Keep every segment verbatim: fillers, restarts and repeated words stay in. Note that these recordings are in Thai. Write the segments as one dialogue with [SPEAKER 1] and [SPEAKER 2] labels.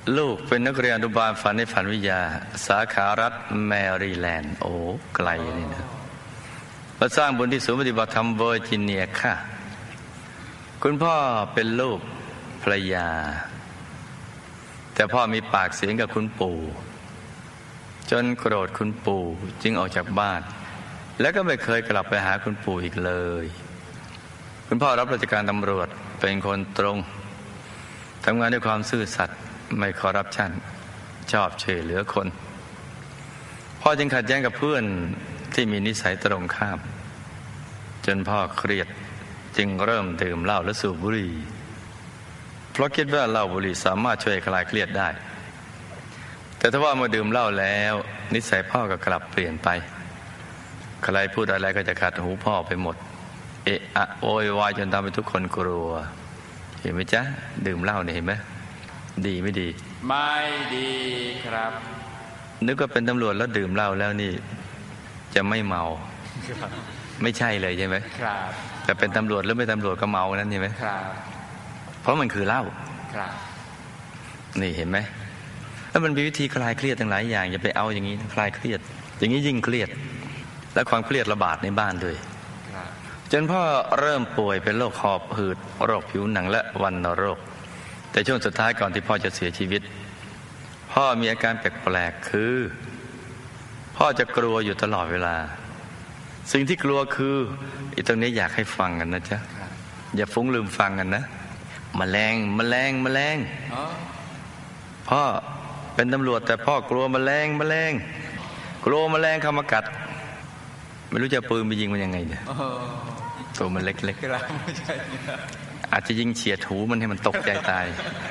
[SPEAKER 1] ลูกเป็นนักเรียนอนุบาลฝันในฝันวิทยาสาขารัฐแมริแลนด์โอ้ไกลนี่นะมาสร้างบุญที่ศูนย์ปฏิบัติธรรมเวอร์จิเนียค่ะคุณพ่อเป็นลูกภรรยาแต่พ่อมีปากเสียงกับคุณปู่จนโกรธคุณปู่จึงออกจากบ้านแล้วก็ไม่เคยกลับไปหาคุณปู่อีกเลยคุณพ่อรับราชการตำรวจเป็นคนตรงทำงานด้วยความซื่อสัตย์ไม่คอร์รัปชันชอบช่วยเหลือคนพ่อจึงขัดแย้งกับเพื่อนที่มีนิสัยตรงข้ามจนพ่อเครียดจึงเริ่มดื่มเหล้าและสูบบุหรี่เพราะคิดว่าเหล้าบุหรี่สามารถช่วยคลายเครียดได้แต่ถ้าว่าเมื่อดื่มเหล้าแล้วนิสัยพ่อก็กลับเปลี่ยนไปใครพูดอะไรก็จะขัดหูพ่อไปหมดเอะอะโวยวายจนทำให้ทุกคนกลัวเห็นไหมจ๊ะดื่มเหล้าเนี่ยเห็นไหมดีไม่ดี
[SPEAKER 2] ไม่ดีครับ
[SPEAKER 1] นึกว่าเป็นตำรวจแล้วดื่มเหล้าแล้วนี่จะไม่เมาไม่ใช่เลยใช่ไหม
[SPEAKER 2] ครับ
[SPEAKER 1] แต่เป็นตำรวจหรือไม่ตำรวจก็เมานั้นใช่ไหม
[SPEAKER 2] ครับ
[SPEAKER 1] เพราะมันคือเหล้า
[SPEAKER 2] ครับ
[SPEAKER 1] นี่เห็นไหมแล้วมันมีวิธีคลายเครียดทั้งหลายอย่างอย่าไปเอาอย่างนี้คลายเครียดอย่างนี้ยิ่งเครียดและความเครียดระบาดในบ้านด้วยจนพ่อเริ่มป่วยเป็นโรคหอบหืดโรคผิวหนังและวัณโรคแต่ช่วงสุดท้ายก่อนที่พ่อจะเสียชีวิตพ่อมีอาการแปลกๆคือพ่อจะกลัวอยู่ตลอดเวลาสิ่งที่กลัวคืออีตรงนี้อยากให้ฟังกันนะจ๊ะอย่าฟุ้งลืมฟังกันนะแมลงแมลงแมลงพ่อเป็นตำรวจแต่พ่อกลัวแมลงแมลงกลัวแมลงเข้ามากัดไม่รู้จะปืนไปยิงมันยังไงเนี่ยตัวมันเล็กๆอาจจะยิงเฉียดหูมันให้มันตกใจตาย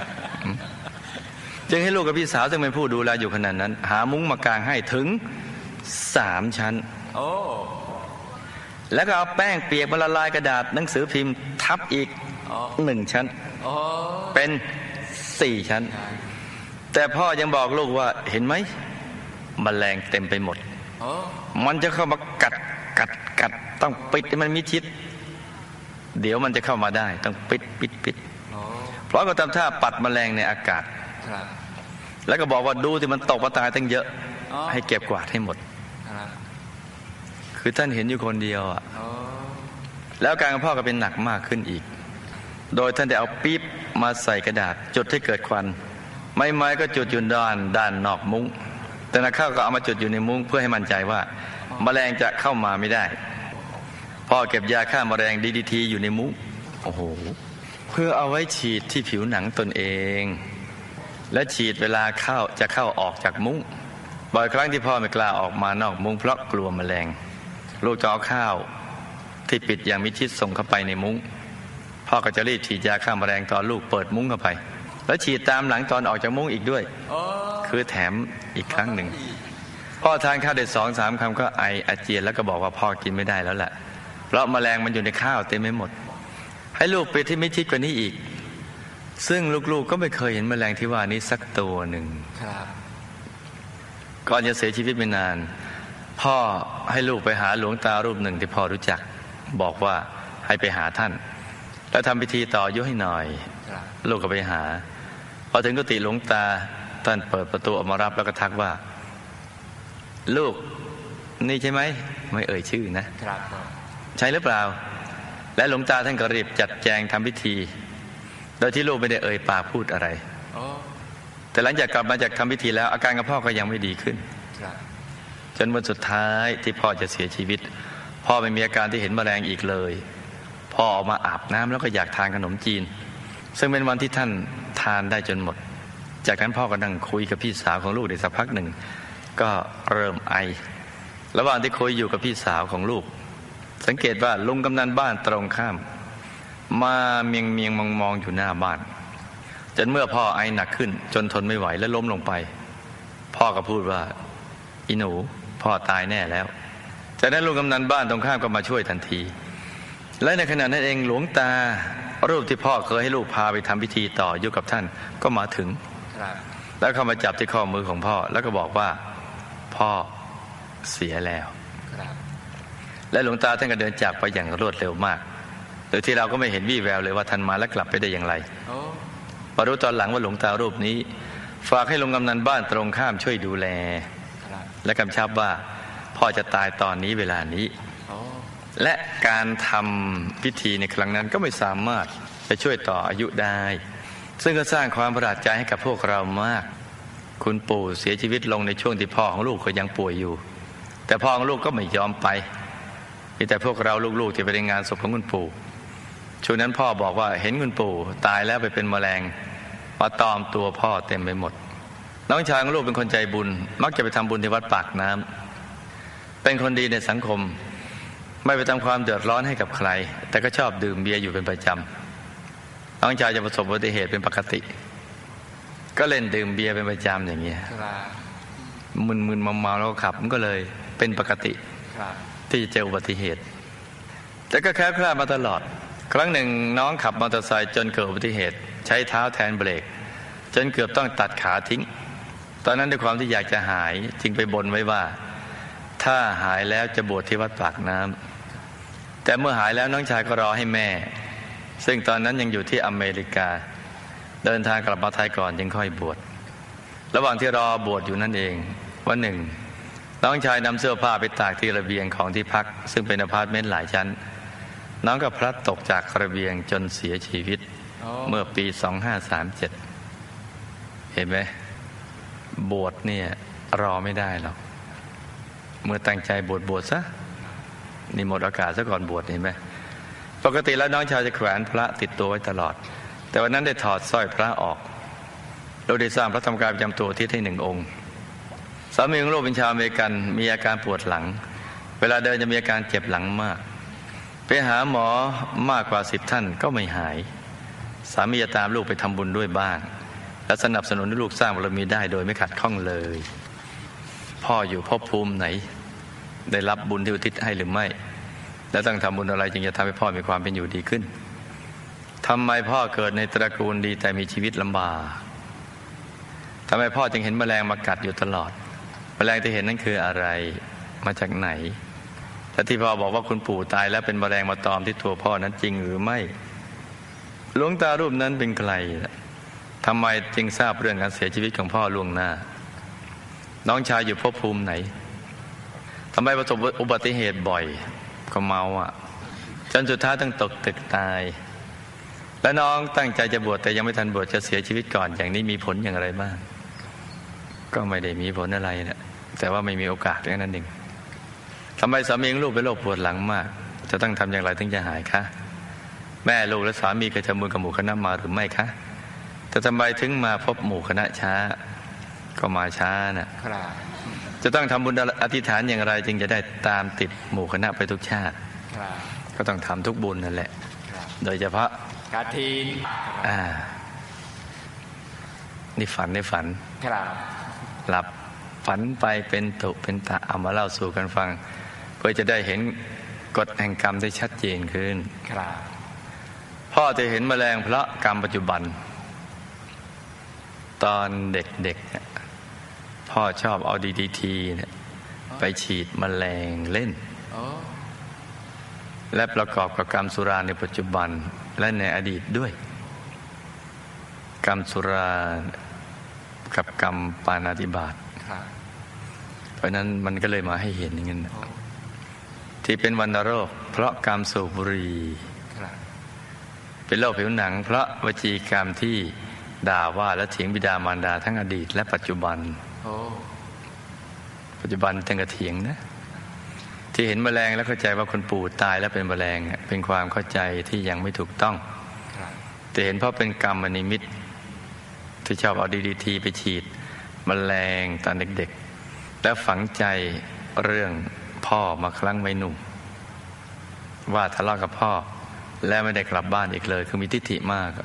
[SPEAKER 1] จึงให้ลูกกับพี่สาวซึ่งเป็นผู้ดูแลอยู่ขนาดนั้นหามุ้งมากางให้ถึงสามชั้นแล้วก็เอาแป้งเปียกมาละลายกระดาษหนังสือพิมพ์ทับอีกหนึ่งชั้นเป็นสี่ชั้นแต่พ่อยังบอกลูกว่าเห็นไหมแมลงเต็มไปหมดมันจะเข้ามากัดกัดกัดต้องปิดให้มันมิดชิดเดี๋ยวมันจะเข้ามาได้ต้องปิดปิดปิดเพราะก็ทำท่าปัดแมลงในอากาศแล้วก็บอกว่าดูที่มันตกมาตายตั้งเยอะให้เก็บกวาดให้หมดคือท่านเห็นอยู่คนเดียวอ่ะแล้วการของพ่อก็เป็นหนักมากขึ้นอีกโดยท่านได้เอาปี๊บมาใส่กระดาษจุดให้เกิดควันไม้ไม้ก็จุดอยู่ด้านด้านนอกมุ้งแต่นักข่าวก็เอามาจุดอยู่ในมุ้งเพื่อให้มั่นใจว่าแมลงจะเข้ามาไม่ได้พ่อเก็บยาฆ่าแมลง ดี ดี ที อยู่ในมุ้งโอ้โหเพื่อเอาไว้ฉีดที่ผิวหนังตนเองและฉีดเวลาเข้าจะเข้าออกจากมุ้งบ่อยครั้งที่พ่อไม่กล้าออกมานอกมุ้งเพราะกลัวแมลงลูกจะเอาข้าวที่ปิดอย่างมิดชิดส่งเข้าไปในมุ้งพ่อก็จะรีบฉีดยาฆ่าแมลงตอนลูกเปิดมุ้งเข้าไปแล้วฉีดตามหลังตอนออกจากมุ้งอีกด้วยคือแถมอีกครั้งหนึ่งพ่อทานข้าวได้สองสามคำก็ไออาเจียนแล้วก็บอกว่าพ่อกินไม่ได้แล้วแหละเพราะแมลงมันอยู่ในข้าวเต็มไปหมดให้ลูกปิดที่มิดชิดกว่านี้อีกซึ่งลูกๆก็ไม่เคยเห็นแมลงที่ว่านี้สักตัวหนึ่งก่อนจะเสียชีวิตไม่นานพ่อให้ลูกไปหาหลวงตารูปหนึ่งที่พ่อรู้จักบอกว่าให้ไปหาท่านแล้วทำพิธีต่ออายุให้หน่อยลูกก็ไปหาพอถึงกุฏิหลวงตาท่านเปิดประตูออกมารับแล้วก็ทักว่าลูกนี่ใช่ไหมไม่เอ่ยชื่อนะครับใช่หรือเปล่าและหลวงตาท่านก็รีบจัดแจงทำพิธีโดยที่ลูกไม่ได้เอ่ยปากพูดอะไรแต่หลังจากกลับมาจากทำพิธีแล้วอาการของพ่อก็ยังไม่ดีขึ้นจนวันสุดท้ายที่พ่อจะเสียชีวิตพ่อไม่มีอาการที่เห็นแมลงอีกเลยพ่อออกมาอาบน้ำแล้วก็อยากทานขนมจีนซึ่งเป็นวันที่ท่านทานได้จนหมดจากนั้นพ่อก็นั่งคุยกับพี่สาวของลูกได้สักพักหนึ่งก็เริ่มไอระหว่างที่คุยอยู่กับพี่สาวของลูกสังเกตว่าลุงกำนันบ้านตรงข้ามมาเมียงเมียงมองมองอยู่หน้าบ้านจนเมื่อพ่อไอหนักขึ้นจนทนไม่ไหวและล้มลงไปพ่อก็พูดว่าอีหนูพ่อตายแน่แล้วจากนั้นลุงกำนันบ้านตรงข้ามก็มาช่วยทันทีและในขณะนั้นเองหลวงตารูปที่พ่อเคยให้ลูกพาไปทำพิธีต่ออยู่กับท่านก็มาถึงแล้วเข้ามาจับที่ข้อมือของพ่อแล้วก็บอกว่าพ่อเสียแล้วและหลวงตาท่านก็เดินจากไปอย่างรวดเร็วมากโดยที่เราก็ไม่เห็นวี่แววเลยว่าท่านมาแล้วกลับไปได้อย่างไรพอรู้ตอนหลังว่าหลวงตารูปนี้ฝากให้ลุงกำนันบ้านตรงข้ามช่วยดูแลและกำชับว่าพ่อจะตายตอนนี้เวลานี้และการทำพิธีในครั้งนั้นก็ไม่สามารถจะช่วยต่ออายุได้ซึ่งก็สร้างความประหลาดใจให้กับพวกเรามากคุณปู่เสียชีวิตลงในช่วงที่พ่อของลูกก็ยังป่วยอยู่แต่พ่อของลูกก็ไม่ยอมไปมีแต่พวกเราลูกๆที่ไปในงานศพของคุณปู่ช่วงนั้นพ่อบอกว่าเห็นคุณปู่ตายแล้วไปเป็นแมลงมาตอมตัวพ่อเต็มไปหมดน้องชายของลูกเป็นคนใจบุญมักจะไปทำบุญที่วัดปากน้ำเป็นคนดีในสังคมไม่ไปทำความเดือดร้อนให้กับใครแต่ก็ชอบดื่มเบียร์อยู่เป็นประจำน้องชายจะประสบอุบัติเหตุเป็นปกติก็เล่นดื่มเบียร์เป็นประจำอย่างเงี้ยมึนๆเมาๆแล้วขับมันก็เลยเป็นปกติที่จะเจออุบัติเหตุแต่ก็แคล้วคลาดมาตลอดครั้งหนึ่งน้องขับมอเตอร์ไซค์จนเกิดอุบัติเหตุใช้เท้าแทนเบรกจนเกือบต้องตัดขาทิ้งตอนนั้นด้วยความที่อยากจะหายจึงไปบนไว้ว่าถ้าหายแล้วจะบวชที่วัดปากน้ำแต่เมื่อหายแล้วน้องชายก็รอให้แม่ซึ่งตอนนั้นยังอยู่ที่อเมริกาเดินทางกลับมาไทยก่อนจึงค่อยบวชระหว่างที่รอบวชอยู่นั่นเองวันหนึ่งน้องชายนำเสื้อผ้าไปตากที่ระเบียงของที่พักซึ่งเป็นอพาร์ตเมนต์หลายชั้นน้องก็พลัดตกจากระเบียงจนเสียชีวิต oh. เมื่อปีสองห้าสามเจ็ดเห็นไหมบวชเนี่ยรอไม่ได้หรอกเมื่อตั้งใจบวชบวชซะนี่หมดโอกาสซะก่อนบวชเห็นไหมปกติแล้วน้องชายจะแขวนพระติดตัวไว้ตลอดแต่วันนั้นได้ถอดสร้อยพระออกโดยได้สร้างพระธรรมกายประจำตัวที่ให้หนึ่งองค์สามีของลูกเป็นชาวอเมริกันมีอาการปวดหลังเวลาเดินจะมีอาการเจ็บหลังมากไปหาหมอมากกว่าสิบท่านก็ไม่หายสามีจะตามลูกไปทำบุญด้วยบ้างและสนับสนุนให้ลูกสร้างบารมีได้โดยไม่ขัดข้องเลยพ่ออยู่ภพภูมิไหนได้รับบุญที่อุทิศให้หรือไม่และต้องทำบุญอะไรจึงจะทำให้พ่อมีความเป็นอยู่ดีขึ้นทำไมพ่อเกิดในตระกูลดีแต่มีชีวิตลำบากทำไมพ่อจึงเห็นแมลงมากัดอยู่ตลอดแมลงที่เห็นนั้นคืออะไรมาจากไหนและที่พ่อบอกว่าคุณปู่ตายแล้วเป็นแมลงมาตอมที่ตัวพ่อนั้นจริงหรือไม่หลวงตารูปนั้นเป็นใครทำไมจึงทราบเรื่องการเสียชีวิตของพ่อล่วงหน้าน้องชายอยู่ภพภูมิไหนทำไมประสบอุบัติเหตุบ่อยก็เมาอ่ะจนสุดท้ายต้องตกตึกตายและน้องตั้งใจจะบวชแต่ยังไม่ทันบวชจะเสียชีวิตก่อนอย่างนี้มีผลอย่างไรบ้างก็ไม่ได้มีผลอะไรนะแต่ว่าไม่มีโอกาสแค่นั้นเองทำไมสามีของลูกเป็นโรคปวดหลังมากจะต้องทำอย่างไรถึงจะหายคะแม่ลูกและสามีเคยทำบุญกับหมู่คณะมาหรือไม่คะแต่ทำไมถึงมาพบหมู่คณะช้าก็มาช้านะจะต้องทำบุญอธิษฐานอย่างไรจึงจะได้ตามติดหมู่คณะไปทุกชาติก็ต้องทำทุกบุญนั่นแหละโดยเฉพาะ
[SPEAKER 2] กฐิน
[SPEAKER 1] อ่านี่ฝันในฝันหลับฝันไปเป็นตุเป็นตะเอามาเล่าสู่กันฟังเพื่อจะได้เห็นกฎแห่งกรรมได้ชัดเจนขึ้นพ่อจะเห็นแมลงเพราะกรรมปัจจุบันตอนเด็กๆพ่อชอบเอาดีดีทีเนี่ยไปฉีดแมลงเล่นและประกอบกับกรรมสุราในปัจจุบันและในอดีตด้วยกรรมสุรากับกรรมปาณาติบาตเพราะนั้นมันก็เลยมาให้เห็นอย่างนั้นที่เป็นวัณโรคเพราะกรรมสูบบุหรี่เป็นโรคผิวหนังเพราะวจีกรรมที่ด่าว่าและเถียงบิดามารดาทั้งอดีตและปัจจุบันปัจจุบันตั้งแต่เถียงนะที่เห็นแมลงแล้วเข้าใจว่าคนปู่ตายแล้วเป็นแมลงเป็นความเข้าใจที่ยังไม่ถูกต้องแต่เห็นเพราะเป็นกรรมนิมิตที่ชอบเอาดีดีทีไปฉีดแมลงตอนเด็กๆแล้วฝังใจเรื่องพ่อมาครั้งวัยหนุ่มว่าทะเลาะกับพ่อและไม่ได้กลับบ้านอีกเลยคือมีทิฏฐิมาก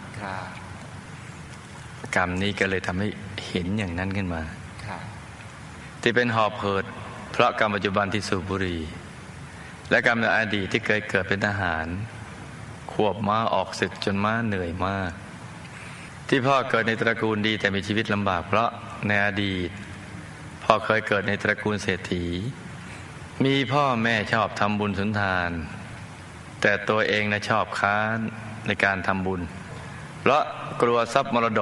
[SPEAKER 1] กรรมนี้ก็เลยทำให้เห็นอย่างนั้นขึ้นมาที่เป็นหอบเหิดเพราะกรรมปัจจุบันที่สูบบุหรี่และกรรมในอดีตที่เคยเกิดเป็นทหารควบม้าออกศึกจนม้าเหนื่อยมากที่พ่อเกิดในตระกูลดีแต่มีชีวิตลำบากเพราะในอดีตพ่อเคยเกิดในตระกูลเศรษฐีมีพ่อแม่ชอบทำบุญสุนทานแต่ตัวเองนะชอบค้านในการทำบุญเพราะกลัวทรัพย์มรดก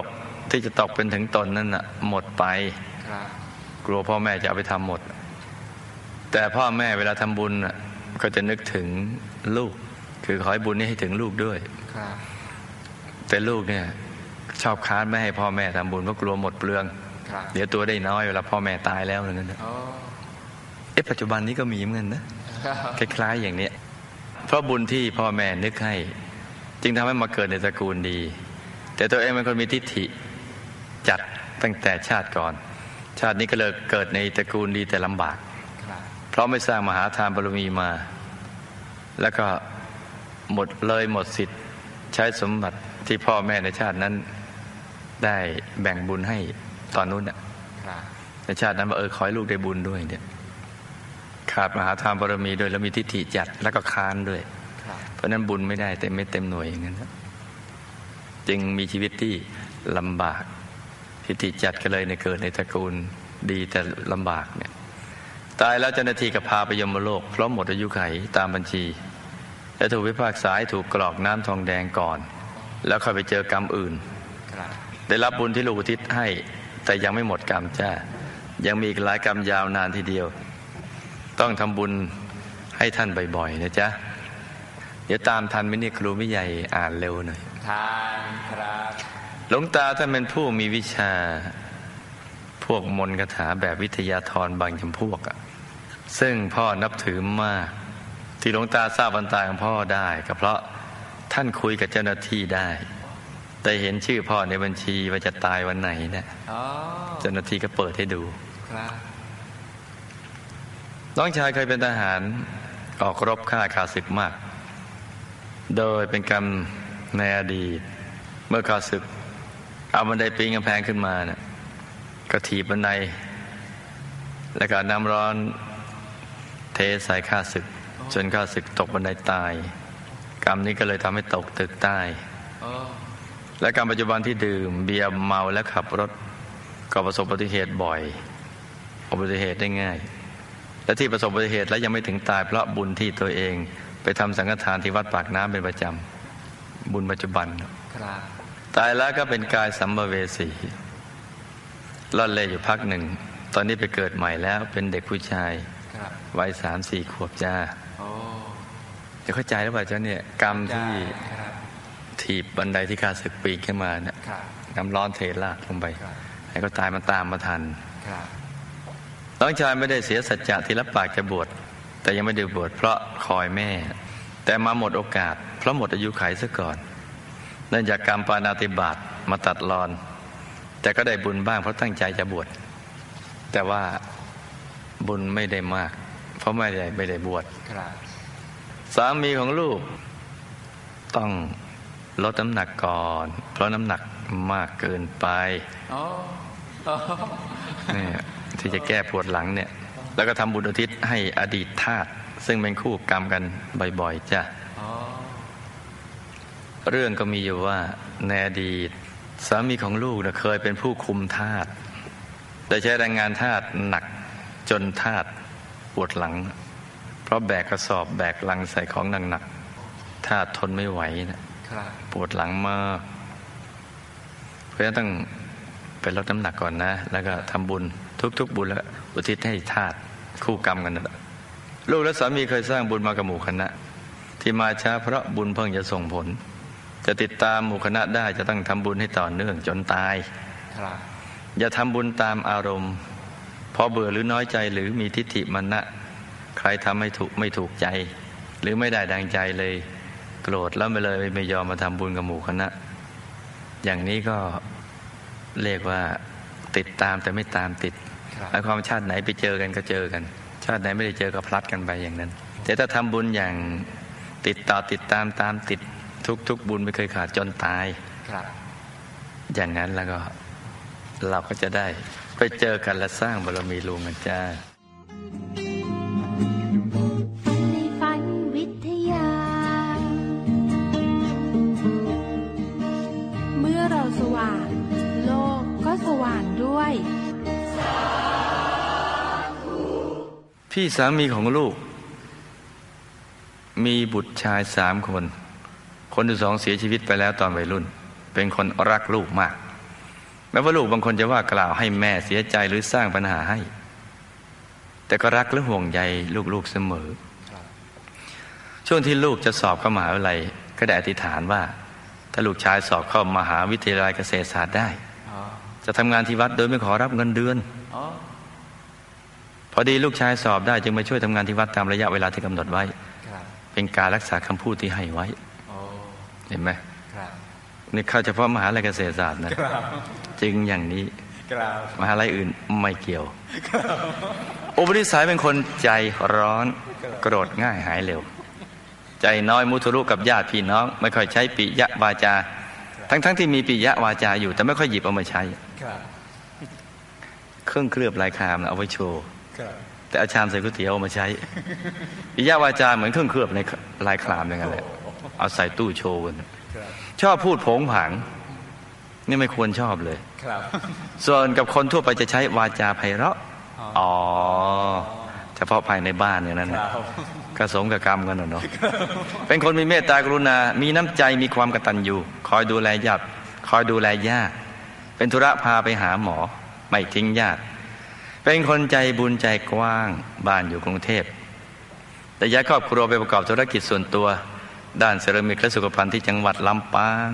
[SPEAKER 1] ที่จะตกเป็นถึงตนนั่นน่ะหมดไปกลัวพ่อแม่จะเอาไปทำหมดแต่พ่อแม่เวลาทำบุญน่ะก็จะนึกถึงลูกคือขอให้บุญนี้ให้ถึงลูกด้วยแต่ลูกเนี่ยชอบค้านไม่ให้พ่อแม่ทำบุญเพราะกลัวหมดเปลืองเดี๋ยวตัวได้น้อยเวลาพ่อแม่ตายแล้วนั่นนะเอ๊ะปัจจุบันนี้ก็มีเหมือนกันนะคล้ายๆอย่างนี้เพราะบุญที่พ่อแม่นึกให้จึงทำให้มาเกิดในตระกูลดีแต่ตัวเองเป็นคนมีทิฏฐิจัดตั้งแต่ชาติก่อนชาตินี้ก็เลยเกิดในตระกูลดีแต่ลำบากเพราะไม่สร้างมหาทานบารมีมาแล้วก็หมดเลยหมดสิทธิ์ใช้สมบัติที่พ่อแม่ในชาตินั้นได้แบ่งบุญให้ตอนนู้นน่ะในชาตินั้นว่าเออขอให้ลูกได้บุญด้วยเนี่ยขาดมหาทานบารมีด้วยแล้วมีทิฏฐิจัดแล้วก็ค้านด้วยเพราะนั้นบุญไม่ได้เต็มไม่เต็มหน่วยอย่างนั้นจึงมีชีวิตที่ลำบากทิฏฐิจัดก็เลยในเกิดในตระกูลดีแต่ลำบากเนี่ยตายแล้วเจ้าหน้าที่ก็พาไปยมโลกเพราะหมดอายุไขตามบัญชีและถูกพิพากษาให้ถูกกรอกน้ำทองแดงก่อนแล้วค่อยไปเจอกรรมอื่นได้รับบุญที่ลูกอุทิศให้แต่ยังไม่หมดกรรมจ้ายังมีอีกหลายกรรมยาวนานทีเดียวต้องทำบุญให้ท่านบ่อยๆนะจ๊ะเดี๋ยวตามทันไหมเนี่ยครูไม่ใหญ่อ่านเร็วหน่อย
[SPEAKER 2] ทานครับ
[SPEAKER 1] หลวงตาท่านเป็นผู้มีวิชาพวกมนต์คาถาแบบวิทยาธรบางจำพวกอะซึ่งพ่อนับถือมากที่หลวงตาทราบวันตายของพ่อได้ก็เพราะท่านคุยกับเจ้าหน้าที่ได้แต่เห็นชื่อพ่อในบัญชีว่าจะตายวันไหนเนี่ยเจ้าหน้าที่ก็เปิดให้ดูน้องชายเคยเป็นทหารออกรบฆ่าข้าศึกมากโดยเป็นกรรมในอดีตเมื่อข้าศึกเอาบันไดปีนกำแพงขึ้นมาเนี่ยก็ถีบบันไดแล้วก็น้ำร้อนเทใส่ข้าศึกจนข้าศึกตกบันไดตายกรรมนี้ก็เลยทำให้ตกตึกใต้และกรรมปัจจุบันที่ดื่มเบียร์เมาและขับรถก็ประสบอุบัติเหตุบ่อยอุบัติเหตุได้ง่ายและที่ประสบอุบัติเหตุและยังไม่ถึงตายเพราะบุญที่ตัวเองไปทำสังฆทานที่วัดปากน้ำเป็นประจำบุญปัจจุบันตายแล้วก็เป็นกายสัมภเวสีล่อนเล่อยู่พักหนึ่งตอนนี้ไปเกิดใหม่แล้วเป็นเด็กผู้ชายวัยสามสี่ขวบจ้าจะเข้าใจหรือเปล่าเจ้าเนี่ยกรรมที่ถีบบันไดที่ข้าศึกปีนขึ้นมาเนี่ยน้ำร้อนเทลากลงไปให้เขาตายมันตามมาทันน้องชายไม่ได้เสียสัจจะที่รับปากจะบวชแต่ยังไม่ได้บวชเพราะคอยแม่แต่มาหมดโอกาสเพราะหมดอายุขัยซะก่อนเนื่องจากกรรมปาณาติบาตมาตัดรอนแต่ก็ได้บุญบ้างเพราะตั้งใจจะบวชแต่ว่าบุญไม่ได้มากเพราะไม่ได้ไม่ได้บวชสามีของลูกต้องลดน้ำหนักก่อนเพราะน้ำหนักมากเกินไปนี่ที่จะแก้ปวดหลังเนี่ยแล้วก็ทำบุญอุทิศให้อดีตทาสซึ่งเป็นคู่กรรมกันบ่อยๆจ้ะเรื่องก็มีอยู่ว่าในอดีตสามีของลูกนะเคยเป็นผู้คุมทาสได้ใช้แรงงานทาสหนักจนทาสปวดหลังเพราะแบกกระสอบแบกลังใส่ของหนักๆทาสทนไม่ไหวนะปวดหลังมากเพราะฉะนั้นต้องไปลดน้ำหนักก่อนนะแล้วก็ทำบุญทุกๆบุญแล้วอุทิศให้ทาสคู่กรรมกันนะลูกและสามีเคยสร้างบุญมากับหมู่คณะที่มาช้าเพราะบุญเพิ่งจะส่งผลจะติดตามหมู่คณะได้จะต้องทำบุญให้ต่อเนื่องจนตายอย่าทำบุญตามอารมณ์พอเบื่อหรือน้อยใจหรือมีทิฏฐิมานะใครทำไม่ถูกไม่ถูกใจหรือไม่ได้ดังใจเลยโกรธแล้วไปเลยไม่ยอมมาทำบุญกับหมู่คณะอย่างนี้ก็เรียกว่าติดตามแต่ไม่ตามติดหมายความชาติไหนไปเจอกันก็เจอกันชาติไหนไม่ได้เจอก็พลัดกันไปอย่างนั้นแต่ถ้าทำบุญอย่างติดต่อติดตามตามติดทุกๆบุญไม่เคยขาดจนตายอย่างนั้นแล้วก็เราก็จะได้ไปเจอกันและสร้างบารมีรวมกันจ้า
[SPEAKER 3] ในฝันวิทยาเมื่อเราสว่างโลกก็สว่างด้วย
[SPEAKER 1] พี่สามีของลูกมีบุตรชายสามคนคนที่สองเสียชีวิตไปแล้วตอนวัยรุ่นเป็นคนรักลูกมากแม้ว่าลูกบางคนจะว่ากล่าวให้แม่เสียใจหรือสร้างปัญหาให้แต่ก็รักและห่วงใยลูกๆเสมอช่วงที่ลูกจะสอบเข้ามหาวิทยาลัยก็ได้อธิษฐานว่าถ้าลูกชายสอบเข้ามหาวิทยาลัยเกษตรศาสตร์ได้จะทำงานที่วัดโดยไม่ขอรับเงินเดือนพอดีลูกชายสอบได้จึงมาช่วยทำงานที่วัดตามระยะเวลาที่กำหนดไว้เป็นการรักษาคำพูดที่ให้ไว้เห็นไหมนี่เข้าเฉพาะมหาวิทยาลัยเกษตรศาสตร์นะจริงอย่างนี้มหาวิทยาลัยอื่นไม่เกี่ยวอุปนิสัยเป็นคนใจร้อนโกรธง่ายหายเร็วใจน้อยมุทุรุกับญาติพี่น้องไม่ค่อยใช้ปิยวาจาทั้งๆ ท, ที่มีปิยวาจาอยู่แต่ไม่ค่อยหยิบเอามาใช้เครื่องเคลือบลายครามนะเอาไว้โชว์แต่เอาชามใส่ก๋วยเตี๋ยวเอามาใช้ปิยวาจาเหมือนเครื่องเคลือบในลายครามอย่างนั้นแหละเอาใส่ตู้โชว์ชอบพูดโผงผางนี่ไม่ควรชอบเลยส่วนกับคนทั่วไปจะใช้วาจาไพเราะอ๋อเฉพาะภายในบ้านอย่างนั้นนะกระสมกับกรรมกันเนาะเป็นคนมีเมตตากรุณามีน้ำใจมีความกตัญญูคอยดูแลญาติคอยดูแลญาติเป็นธุระพาไปหาหมอไม่ทิ้งญาติเป็นคนใจบุญใจกว้างบ้านอยู่กรุงเทพแต่ย้ายครอบครัวไปประกอบธุรกิจส่วนตัวด้านเซรามิกและสุขภัณฑ์ที่จังหวัดลำปาง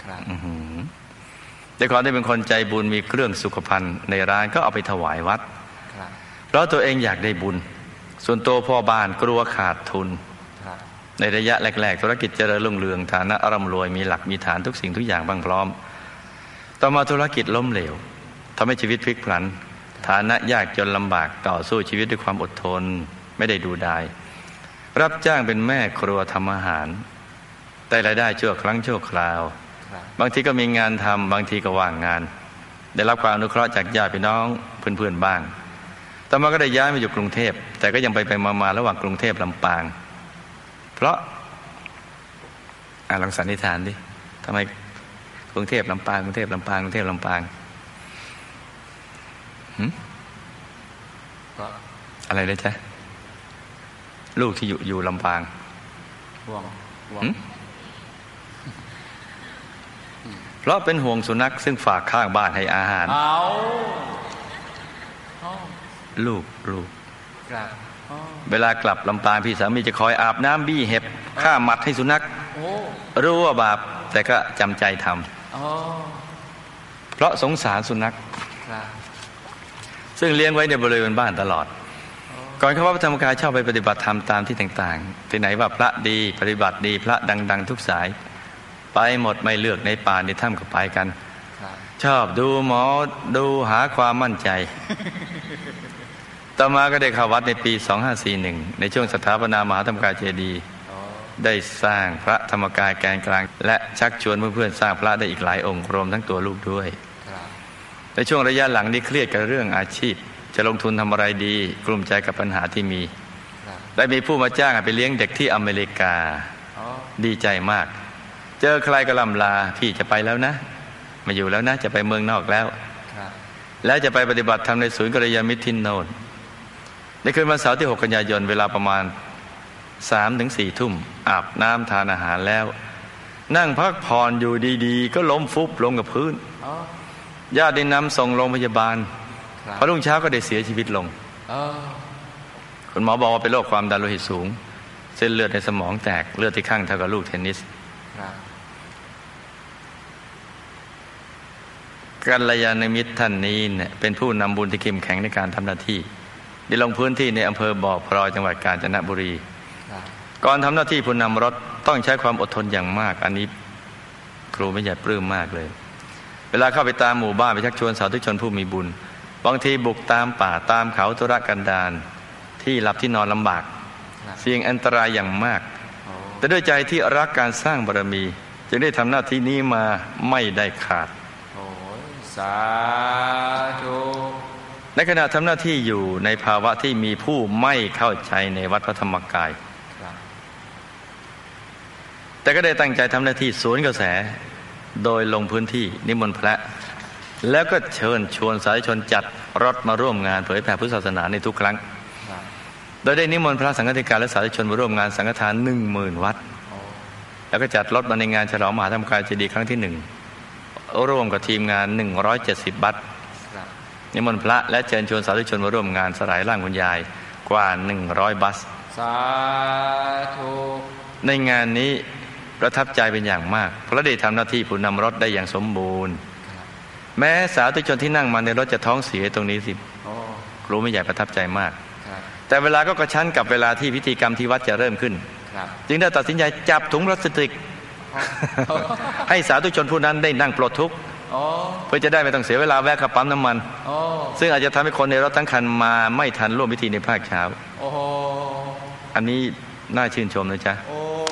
[SPEAKER 1] แต่ก่อนที่เป็นคนใจบุญมีเครื่องสุขภัณฑ์ในร้านก็เอาไปถวายวัดเพราะตัวเองอยากได้บุญส่วนตัวพ่อบ้านกลัวขาดทุนในระยะแรกๆธุรกิจเจริญรุ่งเรืองฐานะร่ำรวยมีหลักมีฐานทุกสิ่งทุกอย่างบังพร้อมต่อมาธุรกิจล้มเหลวทำให้ชีวิตพลิกผันฐานะยากจนลำบากต่อสู้ชีวิตด้วยความอดทนไม่ได้ดูดายรับจ้างเป็นแม่ครัวทำอาหารแต่รายได้ชั่วครั้งชั่วคราวบางทีก็มีงานทำบางทีก็ว่างงานได้รับความอนุเคราะห์จากญาติพี่น้องเพื่อนๆบ้างต่อมาก็ได้ย้ายมาอยู่กรุงเทพแต่ก็ยังไปไปมาๆระหว่างกรุงเทพลำปางเพราะอ่าลองสันนิษฐานดิทำไมกรุงเทพลำปางกรุงเทพลำปางกรุงเทพลำปางหืมอะไรเลยจ๊ะลูกที่อยู่อยู่ลำปางห่วงเพราะเป็นห่วงสุนัขซึ่งฝากข้างบ้านให้อาหารลูกลูกเวลากลับลำปางพี่สามีจะคอยอาบน้ำบี้เห็บฆ่าหมัดให้สุนัขรู้ว่าบาปแต่ก็จำใจทำเพราะสงสารสุนัขซึ่งเลี้ยงไว้ในบริเวณบ้านตลอดก่อนเข้าวัดพระธรรมกายชอบไปปฏิบัติธรรมตามที่ต่างๆที่ไหนว่าพระดีปฏิบัติดีพระดังๆทุกสายไปหมดไม่เลือกในป่าในถ้ำก็ไปกันชอบดูหมอดูหาความมั่นใจต่อมาก็ได้เข้าวัดในปีสองห้าสี่หนึ่งในช่วงสถาปนามหาธรรมกายเจดีย์ได้สร้างพระธรรมกายแกนกลางและชักชวนเพื่อนๆสร้างพระได้อีกหลายองค์รวมทั้งตัวลูกด้วยในช่วงระยะหลังนี้เครียดกับเรื่องอาชีพจะลงทุนทำอะไรดีกลุ้มใจกับปัญหาที่มีได้มีผู้มาจ้างไปเลี้ยงเด็กที่อเมริกาดีใจมากเจอใครก็ลำลาพี่จะไปแล้วนะมาอยู่แล้วนะจะไปเมืองนอกแล้วแล้วจะไปปฏิบัติธรรมในศูนย์กัลยาณมิตรที่โน่นในคืนวันเสาร์ที่หกกันยายนเวลาประมาณสามถึงสี่ทุ่มอาบน้ำทานอาหารแล้วนั่งพักผ่อนอยู่ดีๆก็ล้มฟุบลงกับพื้นญาติได้นำส่งโรงพยาบาลพอรุ่งเช้าก็ได้เสียชีวิตลงคุณหมอบอกว่าเป็นโรคความดันโลหิตสูงเส้นเลือดในสมองแตกเลือดที่ข้างเท่ากับลูกเทนนิสกัลยาณมิตรท่านนี้เนี่ยเป็นผู้นำบุญที่เข้มแข็งในการทำหน้าที่ได้ลงพื้นที่ในอำเภอบ่อพลอยจังหวัดกาญจนบุรีก่อนทำหน้าที่ผู้นำรถต้องใช้ความอดทนอย่างมากอันนี้ครูไม่ใหญ่ปลื้มมากเลยเวลาเข้าไปตามหมู่บ้านไปชักชวนสาธุชนผู้มีบุญบางทีบุกตามป่าตามเขาธุรกันดารที่หลับที่นอนลำบากเสี่ยงอันตรายอย่างมากแต่ด้วยใจที่รักการสร้างบารมีจึงได้ทำหน้าที่นี้มาไม่ได้ขาด
[SPEAKER 2] สาธุ
[SPEAKER 1] ในขณะทำหน้าที่อยู่ในภาวะที่มีผู้ไม่เข้าใจในวัดพระธรรมกายแต่ก็ได้ตั้งใจทำหน้าที่สวนกระแสโดยลงพื้นที่นิมนต์พระแล้วก็เชิญชวนสาธุชนจัดรถมาร่วมงานเผยแผ่พุทธศาสนาในทุกครั้งโดยได้นิมนต์พระสังฆธิการและสาธุชนมาร่วมงานสังฆทานหนึ่งหมื่นวัดแล้วก็จัดรถมาในงานฉลองมหาธรรมกายเจดีย์ครั้งที่หนึ่งร่วมกับทีมงานหนึ่งร้อยเจ็ดสิบบัสนิมนต์พระและเชิญชวนสาธุชนมาร่วมงานสลายร่างคุณยายกว่าหนึ่งร้อยบัส
[SPEAKER 2] สาธุ
[SPEAKER 1] ในงานนี้ประทับใจเป็นอย่างมากเพราะได้ทำหน้าที่ผู้นำรถได้อย่างสมบูรณ์แม้สาธุชนที่นั่งมาในรถจะท้องเสียตรงนี้สิครูไม่ใหญ่ประทับใจมากแต่เวลาก็กระชั้นกับเวลาที่พิธีกรรมที่วัดจะเริ่มขึ้นจึงได้ตัดสินใจจับถุงพลาสติกให้สาธุชนผู้นั้นได้นั่งปลดทุกข์เพื่อจะได้ไม่ต้องเสียเวลาแวะกับปั๊มน้ำมันซึ่งอาจจะทำให้คนในรถทั้งคันมาไม่ทันร่วมพิธีในภาคเช้าอันนี้น่าชื่นชมนะจ๊ะ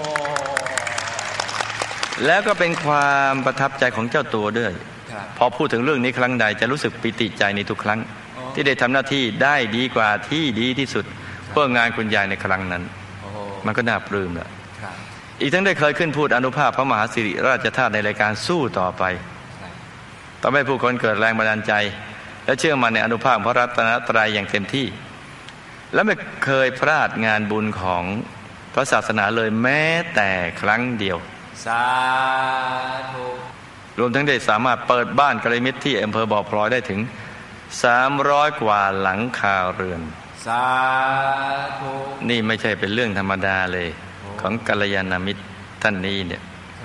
[SPEAKER 1] แล้วก็เป็นความประทับใจของเจ้าตัวด้วยพอพูดถึงเรื่องนี้ครั้งใดจะรู้สึกปิติใจในทุกครั้งที่ได้ทำหน้าที่ได้ดีกว่าที่ดีที่สุดเพื่องานคุณยายในครั้งนั้นมันก็น่าปลื้มแหละอีกทั้งได้เคยขึ้นพูดอนุภาพพระมหาสิริราชธาตุในรายการสู้ต่อไปทำให้ผู้คนเกิดแรงบันดาลใจและเชื่อมั่นในอนุภาพพระรัตนตรัยอย่างเต็มที่และไม่เคยพลาดงานบุญของพระศาสนาเลยแม้แต่ครั้งเดียว
[SPEAKER 2] สาธุ
[SPEAKER 1] รวมทั้งได้สามารถเปิดบ้านกัลยาณมิตรที่อำเภอบ่อพลอยได้ถึงสามร้อยกว่าหลังคาเรือน
[SPEAKER 2] สาธุ
[SPEAKER 1] นี่ไม่ใช่เป็นเรื่องธรรมดาเลยของกัลยาณมิตรท่านนี้เนี่ย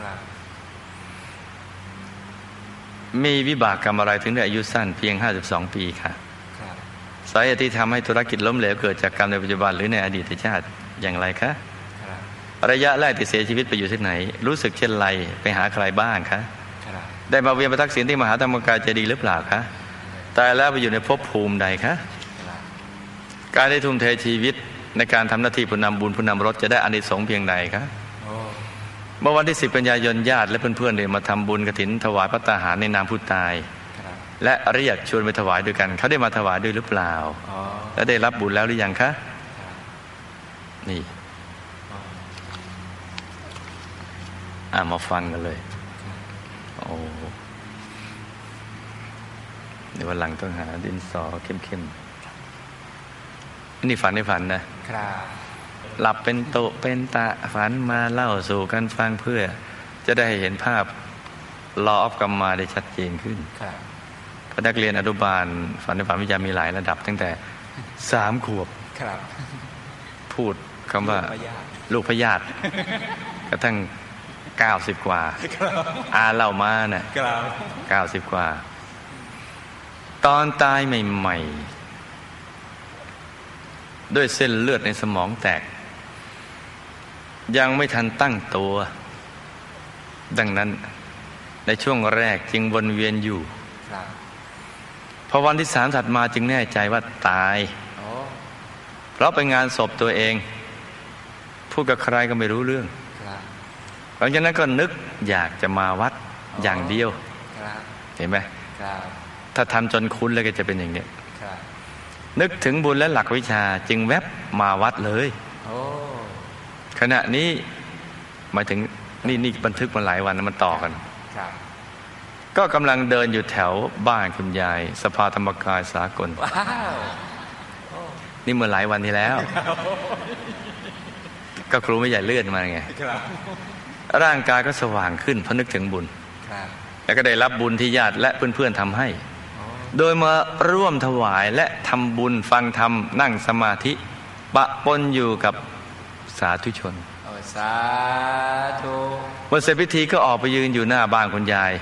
[SPEAKER 1] มีวิบากกรรมอะไรถึงได้อายุสั้นเพียงห้าสิบสองปีค่ะสาเหตุที่ทำให้ธุรกิจล้มเหลวเกิดจากกรรมในปัจจุบันหรือในอดีตชาติอย่างไรคะระยะแรกที่เสียชีวิตไปอยู่ที่ไหนรู้สึกเช่นไรไปหาใครบ้างคะได้มาเวียนประทักษิณที่มหาธรรมกายเจดีย์หรือเปล่าคะตายแล้วไปอยู่ในภพภูมิใดคะการได้ทุ่มเทชีวิตในการทำหน้าที่ผู้นำบุญผู้นำรถจะได้อานิสงส์เพียงใดคะเมื่อวันที่สิบกันยายนญาติและเพื่อนๆได้มาทำบุญกฐินถวายพระตาหารในนามผู้ตายและเรียกชวนไปถวายด้วยกันเขาได้มาถวายด้วยหรือเปล่าและได้รับบุญแล้วหรือยังคะนี่อ่ามาฟังกันเลยโอ้ในวันหลังต้องหาดินสอเข้มๆนี่ฝันในฝันนะครับหลับเป็นโตเป็นตะฝันมาเล่าสู่กันฟังเพื่อจะได้เห็นภาพลออฟกรรมมาได้ชัดเจนขึ้นเพราะนักเรียนอนุบาลฝันในฝันวิทยามีหลายระดับตั้งแต่สามขวบพูดคำว่าลูกพญาติกระทั่งเก้าสิบกว่าอาเล่ามาเนี่ยเก้าสิบกว่าตอนตายใหม่ๆด้วยเส้นเลือดในสมองแตกยังไม่ทันตั้งตัวดังนั้นในช่วงแรกจึงวนเวียนอยู่พอวันที่สามถัดมาจึงแน่ใจว่าตายเพราะไปงานศพตัวเองพูดกับใครก็ไม่รู้เรื่องหลังจากนั้นก็นึกอยากจะมาวัดอย่างเดียวเห็นไหมถ้าทำจนคุ้นแล้วก็จะเป็นอย่างนี้นึกถึงบุญและหลักวิชาจึงแวบมาวัดเลยขณะนี้หมายถึงนี่นี่บันทึกมาหลายวันมันต่อกันก็กำลังเดินอยู่แถวบ้านคุณยายสภาธรรมกายสากลนี่เมื่อหลายวันที่แล้วก็ครูไม่ใหญ่เลื่อนมาไงร่างกายก็สว่างขึ้นเพราะนึกถึงบุญแล้วก็ได้รับบุญที่ญาติและเพื่อนๆทำให้โดยมาร่วมถวายและทำบุญฟังธรรมนั่งสมาธิปะปนอยู่กับสาธุชน
[SPEAKER 2] สาธุ
[SPEAKER 1] วันเสร็จพิธีก็ออกไปยืนอยู่หน้าบ้านคุณยาย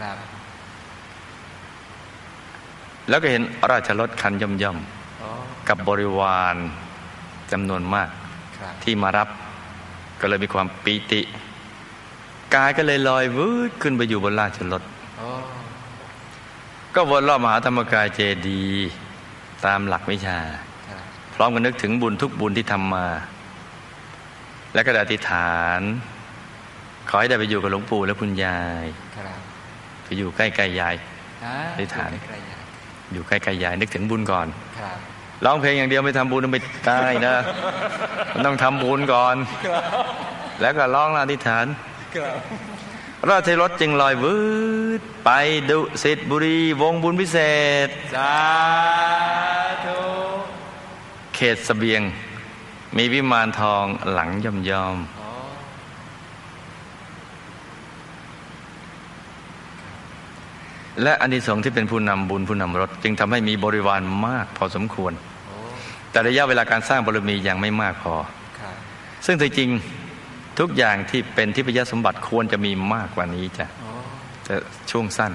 [SPEAKER 1] แล้วก็เห็นราชรถคันย่อมๆกับบริวารจำนวนมากที่มารับก็เลยมีความปีติกายก็เลยลอยวืดขึ้นไปอยู่บนราชรถก็วนรอบมหาธรรมกายเจดีย์ตามหลักวิชาพร้อมกันนึกถึงบุญทุกบุญที่ทำมาและก็อธิษฐานขอให้ได้ไปอยู่กับหลวงปู่และคุณยายไปอยู่ใกล้ๆยายอธิษฐานอยู่ใกล้ๆยายนึกถึงบุญก่อนร้องเพลงอย่างเดียวไม่ทำบุญไม่ได้นะมันต้องทำบุญก่อนแล้วก็ร้องอธิษฐานราชรถจึงลอยวืดไปดุสิตบุรีวงบุญพิเศษ
[SPEAKER 2] สาธุ
[SPEAKER 1] เขตเสบียงมีวิมานทองหลังย่อมย่อมและอานิสงส์ที่เป็นผู้นำบุญผู้นำรสจึงทำให้มีบริวารมากพอสมควรแต่ระยะเวลาการสร้างบารมียังไม่มากพอซึ่งจริงๆทุกอย่างที่เป็นทิพยสมบัติควรจะมีมากกว่านี้จ้ะแต่ช่วงสั้น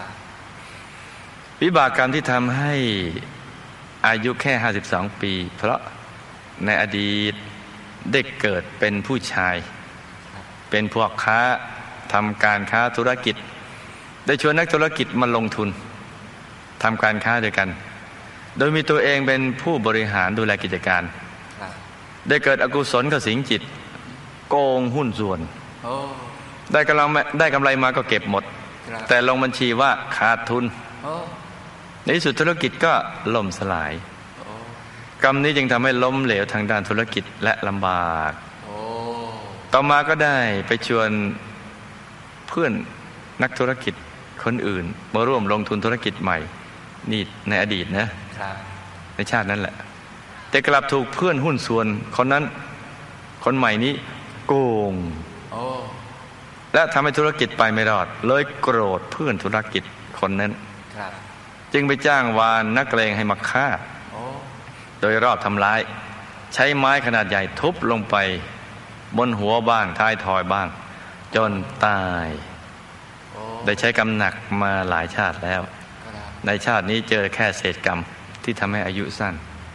[SPEAKER 1] วิบากกรรมที่ทำให้อายุแค่ห้าสิบสองปีเพราะในอดีตได้เกิดเป็นผู้ชายเป็นพวกค้าทำการค้าธุรกิจได้ชวนนักธุรกิจมาลงทุนทำการค้าด้วยกันโดยมีตัวเองเป็นผู้บริหารดูแลกิจการได้เกิดอกุศลเข้าสิงจิตโกงหุ้นส่วนได้กำลังได้กำไรมาก็เก็บหมดแต่ลงบัญชีว่าขาดทุนในที่สุดธุรกิจก็ล่มสลายกรรมนี้จึงทำให้ล้มเหลวทางด้านธุรกิจและลำบากต่อมาก็ได้ไปชวนเพื่อนนักธุรกิจคนอื่นมาร่วมลงทุนธุรกิจใหม่นี่ในอดีตนะในชาตินั้นแหละแต่กลับถูกเพื่อนหุ้นส่วนคนนั้นคนใหม่นี้โกงและทำให้ธุรกิจไปไม่รอดเลยโกรธเพื่อนธุรกิจคนนั้นจึงไปจ้างวานนักเลงให้มาฆ่าโดยรอบทำร้ายใช้ไม้ขนาดใหญ่ทุบลงไปบนหัวบ้างท้ายทอยบ้างจนตายได้ใช้กรรมหนักมาหลายชาติแล้วในชาตินี้เจอแค่เศษกรรมที่ทำให้อายุสั้น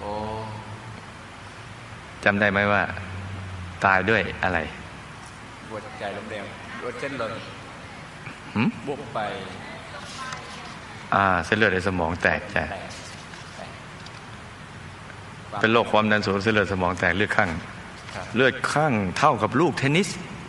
[SPEAKER 1] จำได้ไหมว่าตายด้วยอะไร
[SPEAKER 2] หัวใจล้มเหลวหัวเส้นเลือดบวกไป
[SPEAKER 1] อ่าเส้นเลือดในสมองแตกจ้ะเป็นโรคความดันสูงเส้นเลือดสมองแตกเลือดข้างเลือดข้างเท่ากับลูกเทนนิส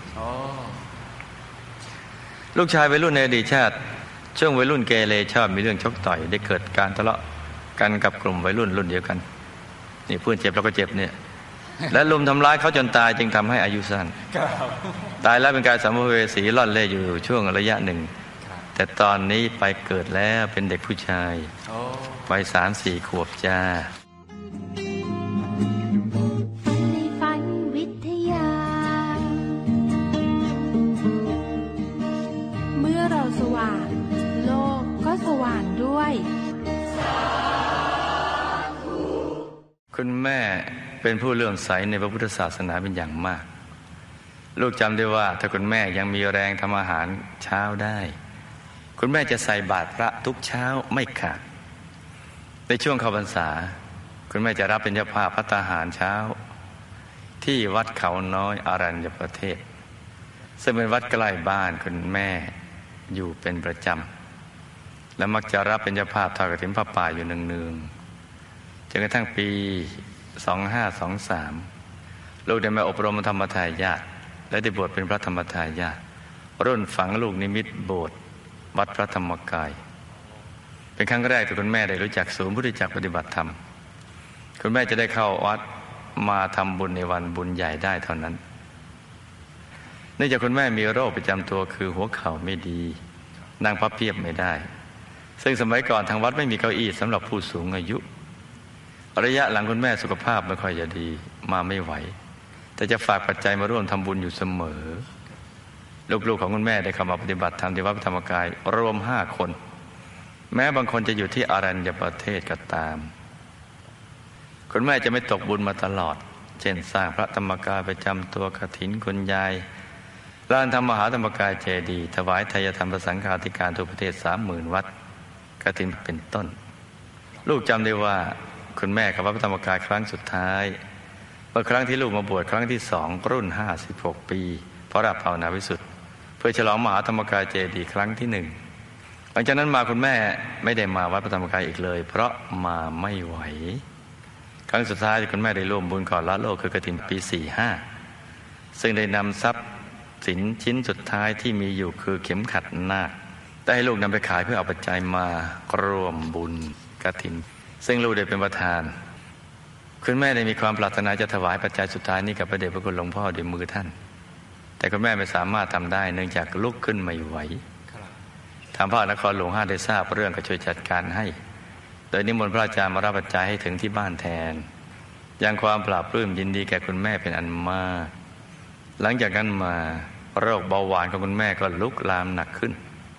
[SPEAKER 1] ลูกชายวัยรุ่นในอดีตชาติช่วงวัยรุ่นเกเรชอบมีเรื่องชกต่อยได้เกิดการทะเลาะกันกับกลุ่มวัยรุ่นรุ่นเดียวกันนี่เพื่อนเจ็บแล้วก็เจ็บเนี่ยและลุมทำร้ายเขาจนตายจึงทำให้อายุสั้นตายแล้วเป็นกายสัมภเวสีล่อนเล่อยู่ช่วงระยะหนึ่งแต่ตอนนี้ไปเกิดแล้วเป็นเด็กผู้ชายวัยสามสี่ขวบจ้า
[SPEAKER 3] เมื่อเราสว่างโลกก็สว่างด้วย
[SPEAKER 1] คุณแม่เป็นผู้เลื่อมใสในพระพุทธศาสนาเป็นอย่างมากลูกจำได้ว่าถ้าคุณแม่ยังมีแรงทำอาหารเช้าได้คุณแม่จะใส่บาตรพระทุกเช้าไม่ขาดในช่วงเข้าพรรษาคุณแม่จะรับเป็นเจ้าภาพภัตตาหารเช้าที่วัดเขาน้อยอรัญญประเทศซึ่งเป็นวัดใกล้บ้านคุณแม่อยู่เป็นประจำและมักจะรับเป็นเจ้าภาพทอดกฐินผ้าป่าอยู่เนืองๆจนกระทั่งปีสองห้าสองสามลูกได้มาอบรมธรรมทายาทและได้บวชเป็นพระธรรมทายาทรุ่นฝังลูกนิมิตโบสถ์วัดพระธรรมกายเป็นครั้งแรกที่คุณแม่ได้รู้จักศูนย์พุทธจักรปฏิบัติธรรมคุณแม่จะได้เข้าวัดมาทำบุญในวันบุญใหญ่ได้เท่านั้นเนื่องจากคุณแม่มีโรคประจำตัวคือหัวเข่าไม่ดีนั่งพับเพียบไม่ได้ซึ่งสมัยก่อนทางวัดไม่มีเก้าอี้สำหรับผู้สูงอายุระยะหลังคุณแม่สุขภาพไม่ค่อยจะดีมาไม่ไหวแต่จะฝากปัจจัยมาร่วมทำบุญอยู่เสมอลูกๆของคุณแม่ได้เข้ามาปฏิบัติธรรมที่วัดพระธรรมกายรวมห้าคนแม้บางคนจะอยู่ที่อรัญญประเทศก็ตามคุณแม่จะไม่ตกบุญมาตลอดเช่นสร้างพระธรรมกายประจำตัวกฐินคุณยายลานทำมหาธรรมกายเจดีย์ถวายทายธรรมสังฆาธิการทั่วประเทศสามหมื่นวัดกฐินเป็นต้นลูกจำได้ว่าคุณแม่กับวัดพระธรรมกายครั้งสุดท้ายเมื่อครั้งที่ลูกมาบวชครั้งที่สองรุ่นห้าสิบหกปีเพราะรับภาวนาวิสุทธิ์เพื่อฉลองมหาธรรมกายเจดีย์ครั้งที่หนึ่งหลังจากนั้นมาคุณแม่ไม่ได้มาวัดพระธรรมกายอีกเลยเพราะมาไม่ไหวครั้งสุดท้ายที่คุณแม่ได้ร่วมบุญก่อนละโลกคือกฐินปีสี่ห้าซึ่งได้นำทรัพย์สินชิ้นสุดท้ายที่มีอยู่คือเข็มขัดนาคได้ให้ลูกนำไปขายเพื่อเอาปัจจัยมาร่วมบุญกฐินซึ่งลูกได้เป็นประธานคุณแม่ได้มีความปรารถนาจะถวายปัจจัยสุดท้ายนี้กับพระเดชพระคุณหลวงพ่อด้วยมือท่านแต่คุณแม่ไม่สามารถทำได้เนื่องจากลุกขึ้นไม่ไหวทางพระนครหลวงห้าได้ทราบเรื่องก็ช่วยจัดการให้โดยนิมนต์พระอาจารย์มารับปัจจัยให้ถึงที่บ้านแทนยังความปราบปลื้มยินดีแก่คุณแม่เป็นอันมากหลังจากนั้นมาโรคเบาหวานของคุณแม่ก็ลุกลามหนักขึ้นจ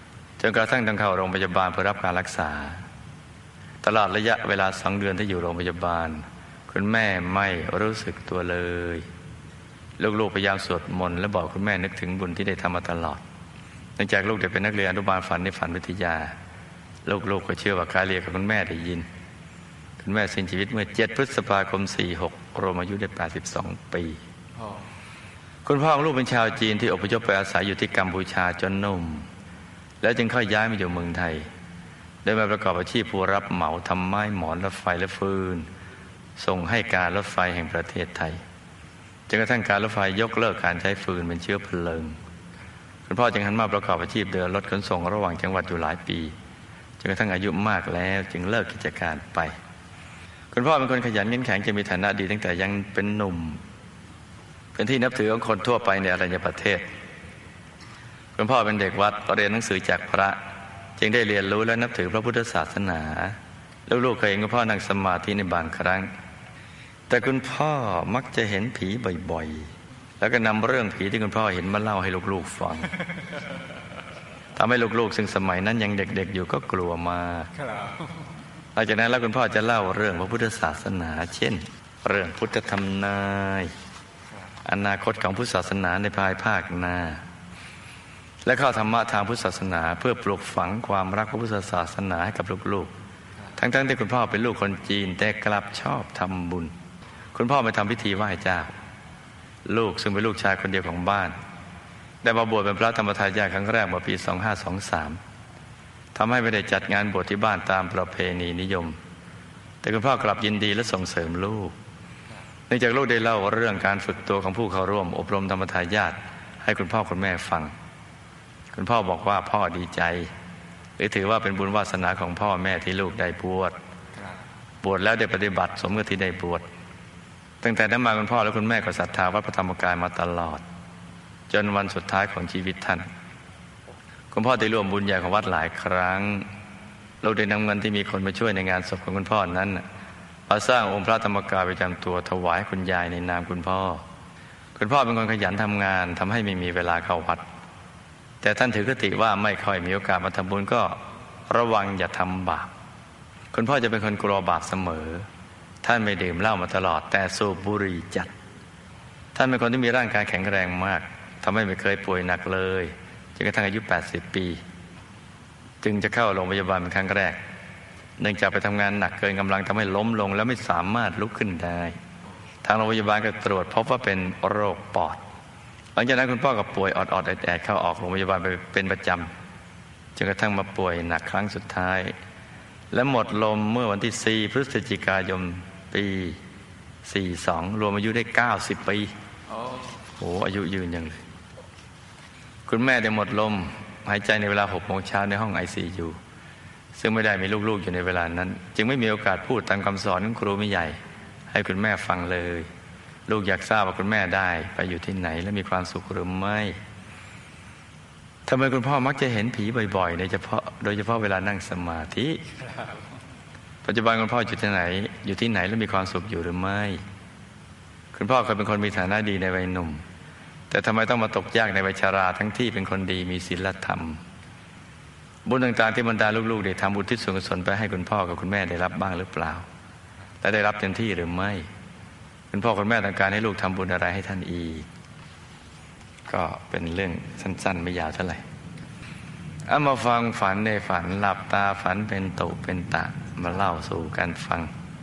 [SPEAKER 1] นกระทั่งต้องเข้าโรงพยาบาลเพื่อรับการรักษาตลอดระยะเวลาสองเดือนที่อยู่โรงพยาบาลคุณแม่ไม่รู้สึกตัวเลยลูกๆพยายามสวดมนต์และบอกคุณแม่นึกถึงบุญที่ได้ทำมาตลอดเนื่องจากลูกเด็กเป็นนักเรียนอนุบาลฝันในฝันวิทยาลูกๆก็เชื่อว่าการเรียนกับคุณแม่ได้ยินคุณแม่สิ้นชีวิตเมื่อเจ็ดพฤษภาคมสี่หกรวมอายุได้แปดสิบสองปีคุณพ่อของลูกเป็นชาวจีนที่อพยพไปอาศัยอยู่ที่กัมพูชาจนหนุ่มแล้วจึงค่อยย้ายมาอยู่เมืองไทยโดยมาประกอบอาชีพผู้รับเหมาทำไม้หมอนรถไฟและฟืนส่งให้การรถไฟแห่งประเทศไทยจนกระทั่งการรถไฟยกเลิกการใช้ฟืนเป็นเชื้อเพลิงคุณพ่อจึงหันมาประกอบอาชีพเดินรถขนส่งระหว่างจังหวัดอยู่หลายปีจนกระทั่งอายุมากแล้วจึงเลิกกิจการไปคุณพ่อเป็นคนขยันขันแข็งจะมีฐานะดีตั้งแต่ยังเป็นหนุ่มเป็นที่นับถือของคนทั่วไปในอรัญญประเทศคุณพ่อเป็นเด็กวัดเรียนหนังสือจากพระจึงได้เรียนรู้และนับถือพระพุทธศาสนาลูกๆเคยเห็นคุณพ่อนั่งสมาธิในบางครั้งแต่คุณพ่อมักจะเห็นผีบ่อยๆแล้วก็นำเรื่องผีที่คุณพ่อเห็นมาเล่าให้ลูกๆฟังทำให้ลูกๆซึ่งสมัยนั้นยังเด็กๆอยู่ก็กลัวมากหลังจากนั้นแล้วคุณพ่อจะเล่าเรื่องพระพุทธศาสนาเช่นเรื่องพุทธธรรมนายอนาคตของพุทธศาสนาในภายภาคหน้าและข้อธรรมะทางพุทธศาสนาเพื่อปลูกฝังความรักพระพุทธศาสนาให้กับลูกๆทั้งๆที่คุณพ่อเป็นลูกคนจีนแต่กลับชอบทำบุญคุณพ่อไปทำพิธีไหว้เจ้าลูกซึ่งเป็นลูกชายคนเดียวของบ้านได้มาบวชเป็นพระธรรมทายาทครั้งแรกเมื่อปีสองห้าสองสามทำให้ไม่ได้จัดงานบวชที่บ้านตามประเพณีนิยมแต่คุณพ่อกลับยินดีและส่งเสริมลูกเนื่องจากลูกได้เล่าเรื่องการฝึกตัวของผู้เข้าร่วมอบรมธรรมทายาทให้คุณพ่อคุณแม่ฟังคุณพ่อบอกว่าพ่อดีใจหรือถือว่าเป็นบุญวาสนาของพ่อแม่ที่ลูกได้บวชบวชแล้วได้ปฏิบัติสมกับที่ได้บวชตั้งแต่นั้นมาคุณพ่อและคุณแม่ก็ศรัทธาวัดพระธรรมกายมาตลอดจนวันสุดท้ายของชีวิตท่านคุณพ่อได้ร่วมบุญใหญ่ของวัดหลายครั้งเราได้นำเงินที่มีคนมาช่วยในงานศพของคุณพ่อนั้นมาสร้างองค์พระธรรมกายประจำตัวถวายคุณยายในนามคุณพ่อคุณพ่อเป็นคนขยันทำงานทำให้ไม่มีเวลาเข้าวัดแต่ท่านถือคติว่าไม่ค่อยมีโอกาสมาทำบุญก็ระวังอย่าทำบาปคุณพ่อจะเป็นคนกลัวบาปเสมอท่านไม่ดื่มเหล้ามาตลอดแต่สูบบุหรี่จัดท่านเป็นคนที่มีร่างกายแข็งแรงมากทำให้ไม่เคยป่วยหนักเลยจนกระทั่งอายุแปดสิบปีจึงจะเข้าโรงพยาบาลเป็นครั้งแรกเนื่องจากไปทำงานหนักเกินกำลังทำให้ล้มลงแล้วไม่สามารถลุกขึ้นได้ทางโรงพยาบาลก็ตรวจพบว่าเป็นโรคปอดหลังจากนั้นคุณพ่อก็ป่วยออดๆแอดๆเข้าออกโรงพยาบาลไปเป็นประจำจนกระทั่งมาป่วยหนักครั้งสุดท้ายและหมดลมเมื่อวันที่สี่พฤศจิกายนปีสี่สองรวมอายุได้เก้าสิบปีโอ้โหอายุยืนยังเลยคุณแม่ได้หมดลมหายใจในเวลาหกโมงเช้าในห้อง ไอ ซี ยู ซึ่งไม่ได้มีลูกๆอยู่ในเวลานั้นจึงไม่มีโอกาสพูดตามคำสอนของครูไม่ใหญ่ให้คุณแม่ฟังเลยลูกอยากทราบว่าคุณแม่ได้ไปอยู่ที่ไหนและมีความสุขหรือไม่ทำไมคุณพ่อมักจะเห็นผีบ่อยๆโดยเฉพาะโดยเฉพาะเวลานั่งสมาธิปัจจุบันคุณพ่ออยู่ที่ไหนอยู่ที่ไหนและมีความสุขอยู่หรือไม่คุณพ่อเคยเป็นคนมีฐานะดีในวัยหนุ่มแต่ทำไมต้องมาตกยากในวัยชราทั้งที่เป็นคนดีมีศีลธรรมบุญต่างๆที่บรรดาลูกๆได้ทำบุญที่ส่วนกุศลไปให้คุณพ่อกับคุณแม่ได้รับบ้างหรือเปล่าและได้รับเต็มที่หรือไม่คุณพ่อคุณแม่ต้องการให้ลูกทำบุญอะไรให้ท่านอีกก็เป็นเรื่องสั้นๆไม่ยาวเท่าไหร่เอามาฟังฝันในฝันหลับตาฝันเป็นตุเป็นตะมาเล่าสู่กันฟัง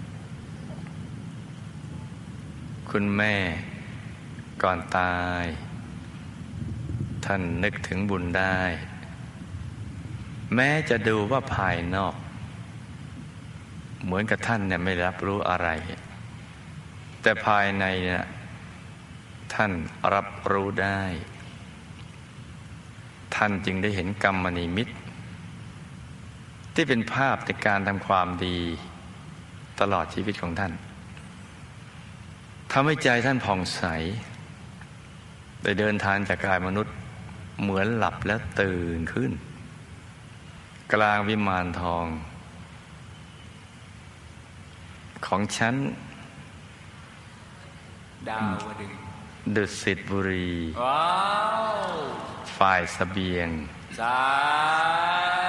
[SPEAKER 1] คุณแม่ก่อนตายท่านนึกถึงบุญได้แม้จะดูว่าภายนอกเหมือนกับท่านเนี่ยไม่รับรู้อะไรแต่ภายในเนี่ยท่านรับรู้ได้ท่านจึงได้เห็นกรรมนิมิตที่เป็นภาพในการทำความดีตลอดชีวิตของท่านทำให้ใจท่านผ่องใสได้เดินทางจากกายมนุษย์เหมือนหลับแล้วตื่นขึ้นกลางวิมานทองของฉัน
[SPEAKER 2] ดาวดึง
[SPEAKER 1] ดุสิตบุรี
[SPEAKER 2] ว้าว
[SPEAKER 1] ฝ่ายเสบียง
[SPEAKER 2] สา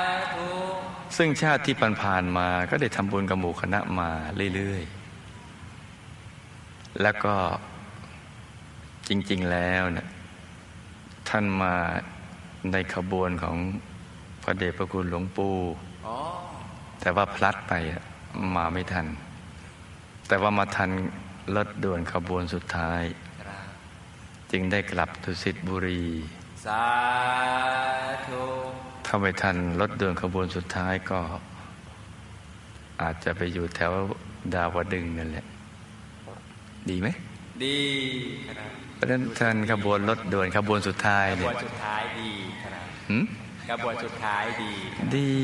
[SPEAKER 1] ซึ่งชาติที่ผ่านๆมาก็ได้ทำบุญกับหมู่คณะมาเรื่อยๆแล้วก็จริงๆแล้วเนี่ยท่านมาในขบวนของพระเดชพระคุณหลวงปู่แต่ว่าพลัดไปมาไม่ทันแต่ว่ามาทันรถด่วนขบวนสุดท้ายจึงได้กลับดุสิตบุรี
[SPEAKER 2] สาธุ
[SPEAKER 1] ถ้าไม่ทันรถด่วนขบวนสุดท้ายก็อาจจะไปอยู่แถวดาวดึงส์นั่นแหละดีไหม
[SPEAKER 2] ดี
[SPEAKER 1] เพราะฉะนั้นทันขบวนรถด่วนขบวนสุดท้ายเนี่ย
[SPEAKER 2] ขบวนสุดท้ายดีครับ
[SPEAKER 1] หืม
[SPEAKER 2] ขบวนสุดท้ายดี
[SPEAKER 1] ดี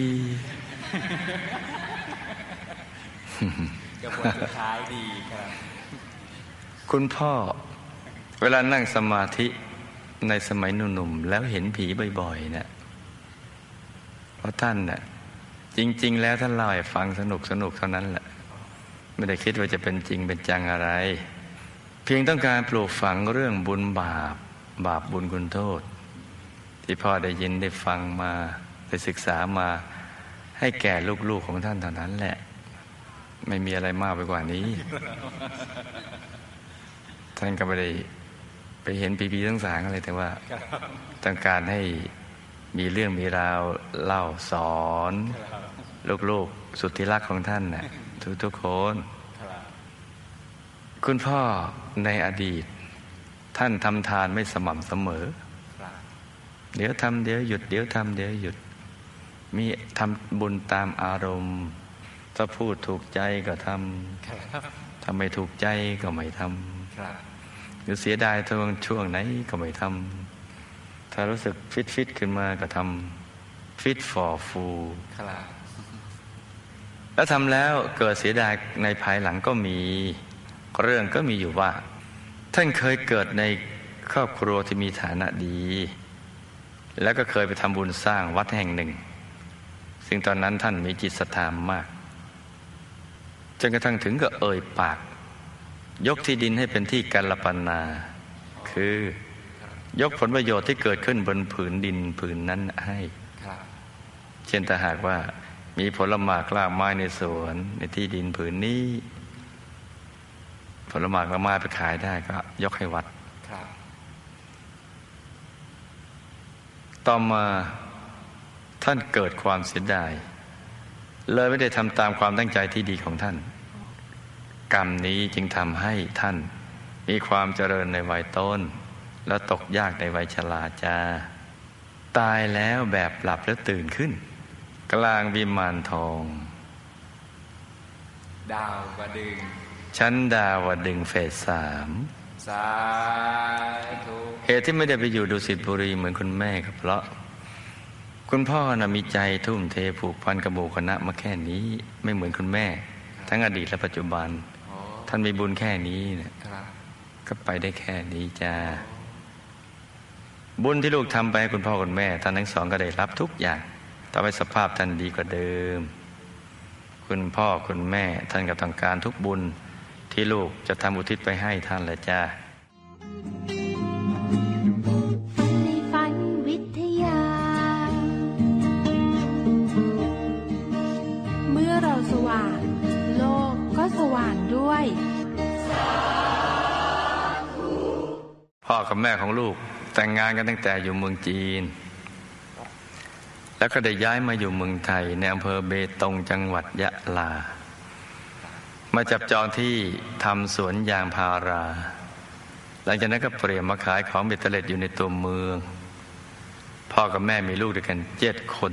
[SPEAKER 2] ขบวนสุดท้ายดีครับ
[SPEAKER 1] คุณพ่อเวลานั่งสมาธิในสมัยหนุ่มๆแล้วเห็นผีบ่อยๆเนี่ยเพราะท่านน่ะจริงๆแล้วท่านเล่าให้ฟังสนุกสนุกเท่านั้นแหละไม่ได้คิดว่าจะเป็นจริงเป็นจังอะไรเพียงต้องการปลูกฝังเรื่องบุญบาปบาปบุญคุณโทษที่พ่อได้ยินได้ฟังมาได้ศึกษามาให้แก่ลูกๆของท่านเท่านั้นแหละไม่มีอะไรมากไปกว่านี้ ท่านก็ไม่ได้ไปเห็นผีๆทั้งสางอะไรแต่ว่าต้องการให้มีเรื่องมีราวเล่าสอนลูกๆสุดที่รักของท่านน่ะทุกๆคนคุณพ่อในอดีตท่านทำทานไม่สม่ำเสมอเดี๋ยวทำเดี๋ยวหยุดเดี๋ยวทำเดี๋ยวหยุดมีทำบุญตามอารมณ์ถ้าพูดถูกใจก็ทำถ้าไม่ถูกใจก็ไม่ทำหรือเสียดายทางช่วงไหนก็ไม่ทำถ้ารู้สึกฟิตฟิตขึ้นมาก็ทำฟิต for full แล้วทำแล้วเกิดเสียดายในภายหลังก็มีเรื่องก็มีอยู่ว่าท่านเคยเกิดในครอบครัวที่มีฐานะดีแล้วก็เคยไปทำบุญสร้างวัดแห่งหนึ่งซึ่งตอนนั้นท่านมีจิตศรัทธามากจนกระทั่งถึงกับเอ่ยปากยกที่ดินให้เป็นที่กัลปนาคือยกผลประโยชน์ที่เกิดขึ้นบนผืนดินผืนนั้นให้เช่นถ้าหากว่ามีผลหมากรากไม้ในสวนในที่ดินผืนนี้ผลหมากรากไม้ไปขายได้ก็ยกให้วัดต่อมาท่านเกิดความเสียดายเลยไม่ได้ทำตามความตั้งใจที่ดีของท่านกรรมนี้จึงทำให้ท่านมีความเจริญในวัยต้นและตกยากในวัยชราจาตายแล้วแบบหลับแล้วตื่นขึ้นกลางวิมานทอง
[SPEAKER 2] ดาวดึงส์
[SPEAKER 1] ชั้นดาวดึงส์เฟสสาม
[SPEAKER 2] สาธุ
[SPEAKER 1] เหตุที่ไม่ได้ไปอยู่ดุสิตบุรีเหมือนคุณแม่ก็เพราะคุณพ่อน่ะมีใจทุ่มเทผูกพันกับหมู่คณะมาแค่นี้ไม่เหมือนคุณแม่ทั้งอดีตและปัจจุบันท่านมีบุญแค่นี้เนี่ยก็ไปได้แค่นี้จ้าบุญที่ลูกทำไปให้คุณพ่อคุณแม่ท่านทั้งสองก็ได้รับทุกอย่างทำให้สภาพท่านดีกว่าเดิมคุณพ่อคุณแม่ท่านก็ต้องการทุกบุญที่ลูกจะทำอุทิศไปให้ท่านแหละจ้า
[SPEAKER 3] ในฝันวิทยาเมื่อเราสว่างโลกก็สว่างด้วย
[SPEAKER 1] พ่อกับแม่ของลูกแต่งงานกันตั้งแต่อยู่เมืองจีนแล้วก็ได้ย้ายมาอยู่เมืองไทยในอำเภอเบตงจังหวัดยะลามาจับจองที่ทำสวนยางพาราหลังจากนั้นก็เปลี่ยนมาขายของเบตเตอร์เล็ดอยู่ในตัวเมืองพ่อกับแม่มีลูกด้วยกันเจ็ดคน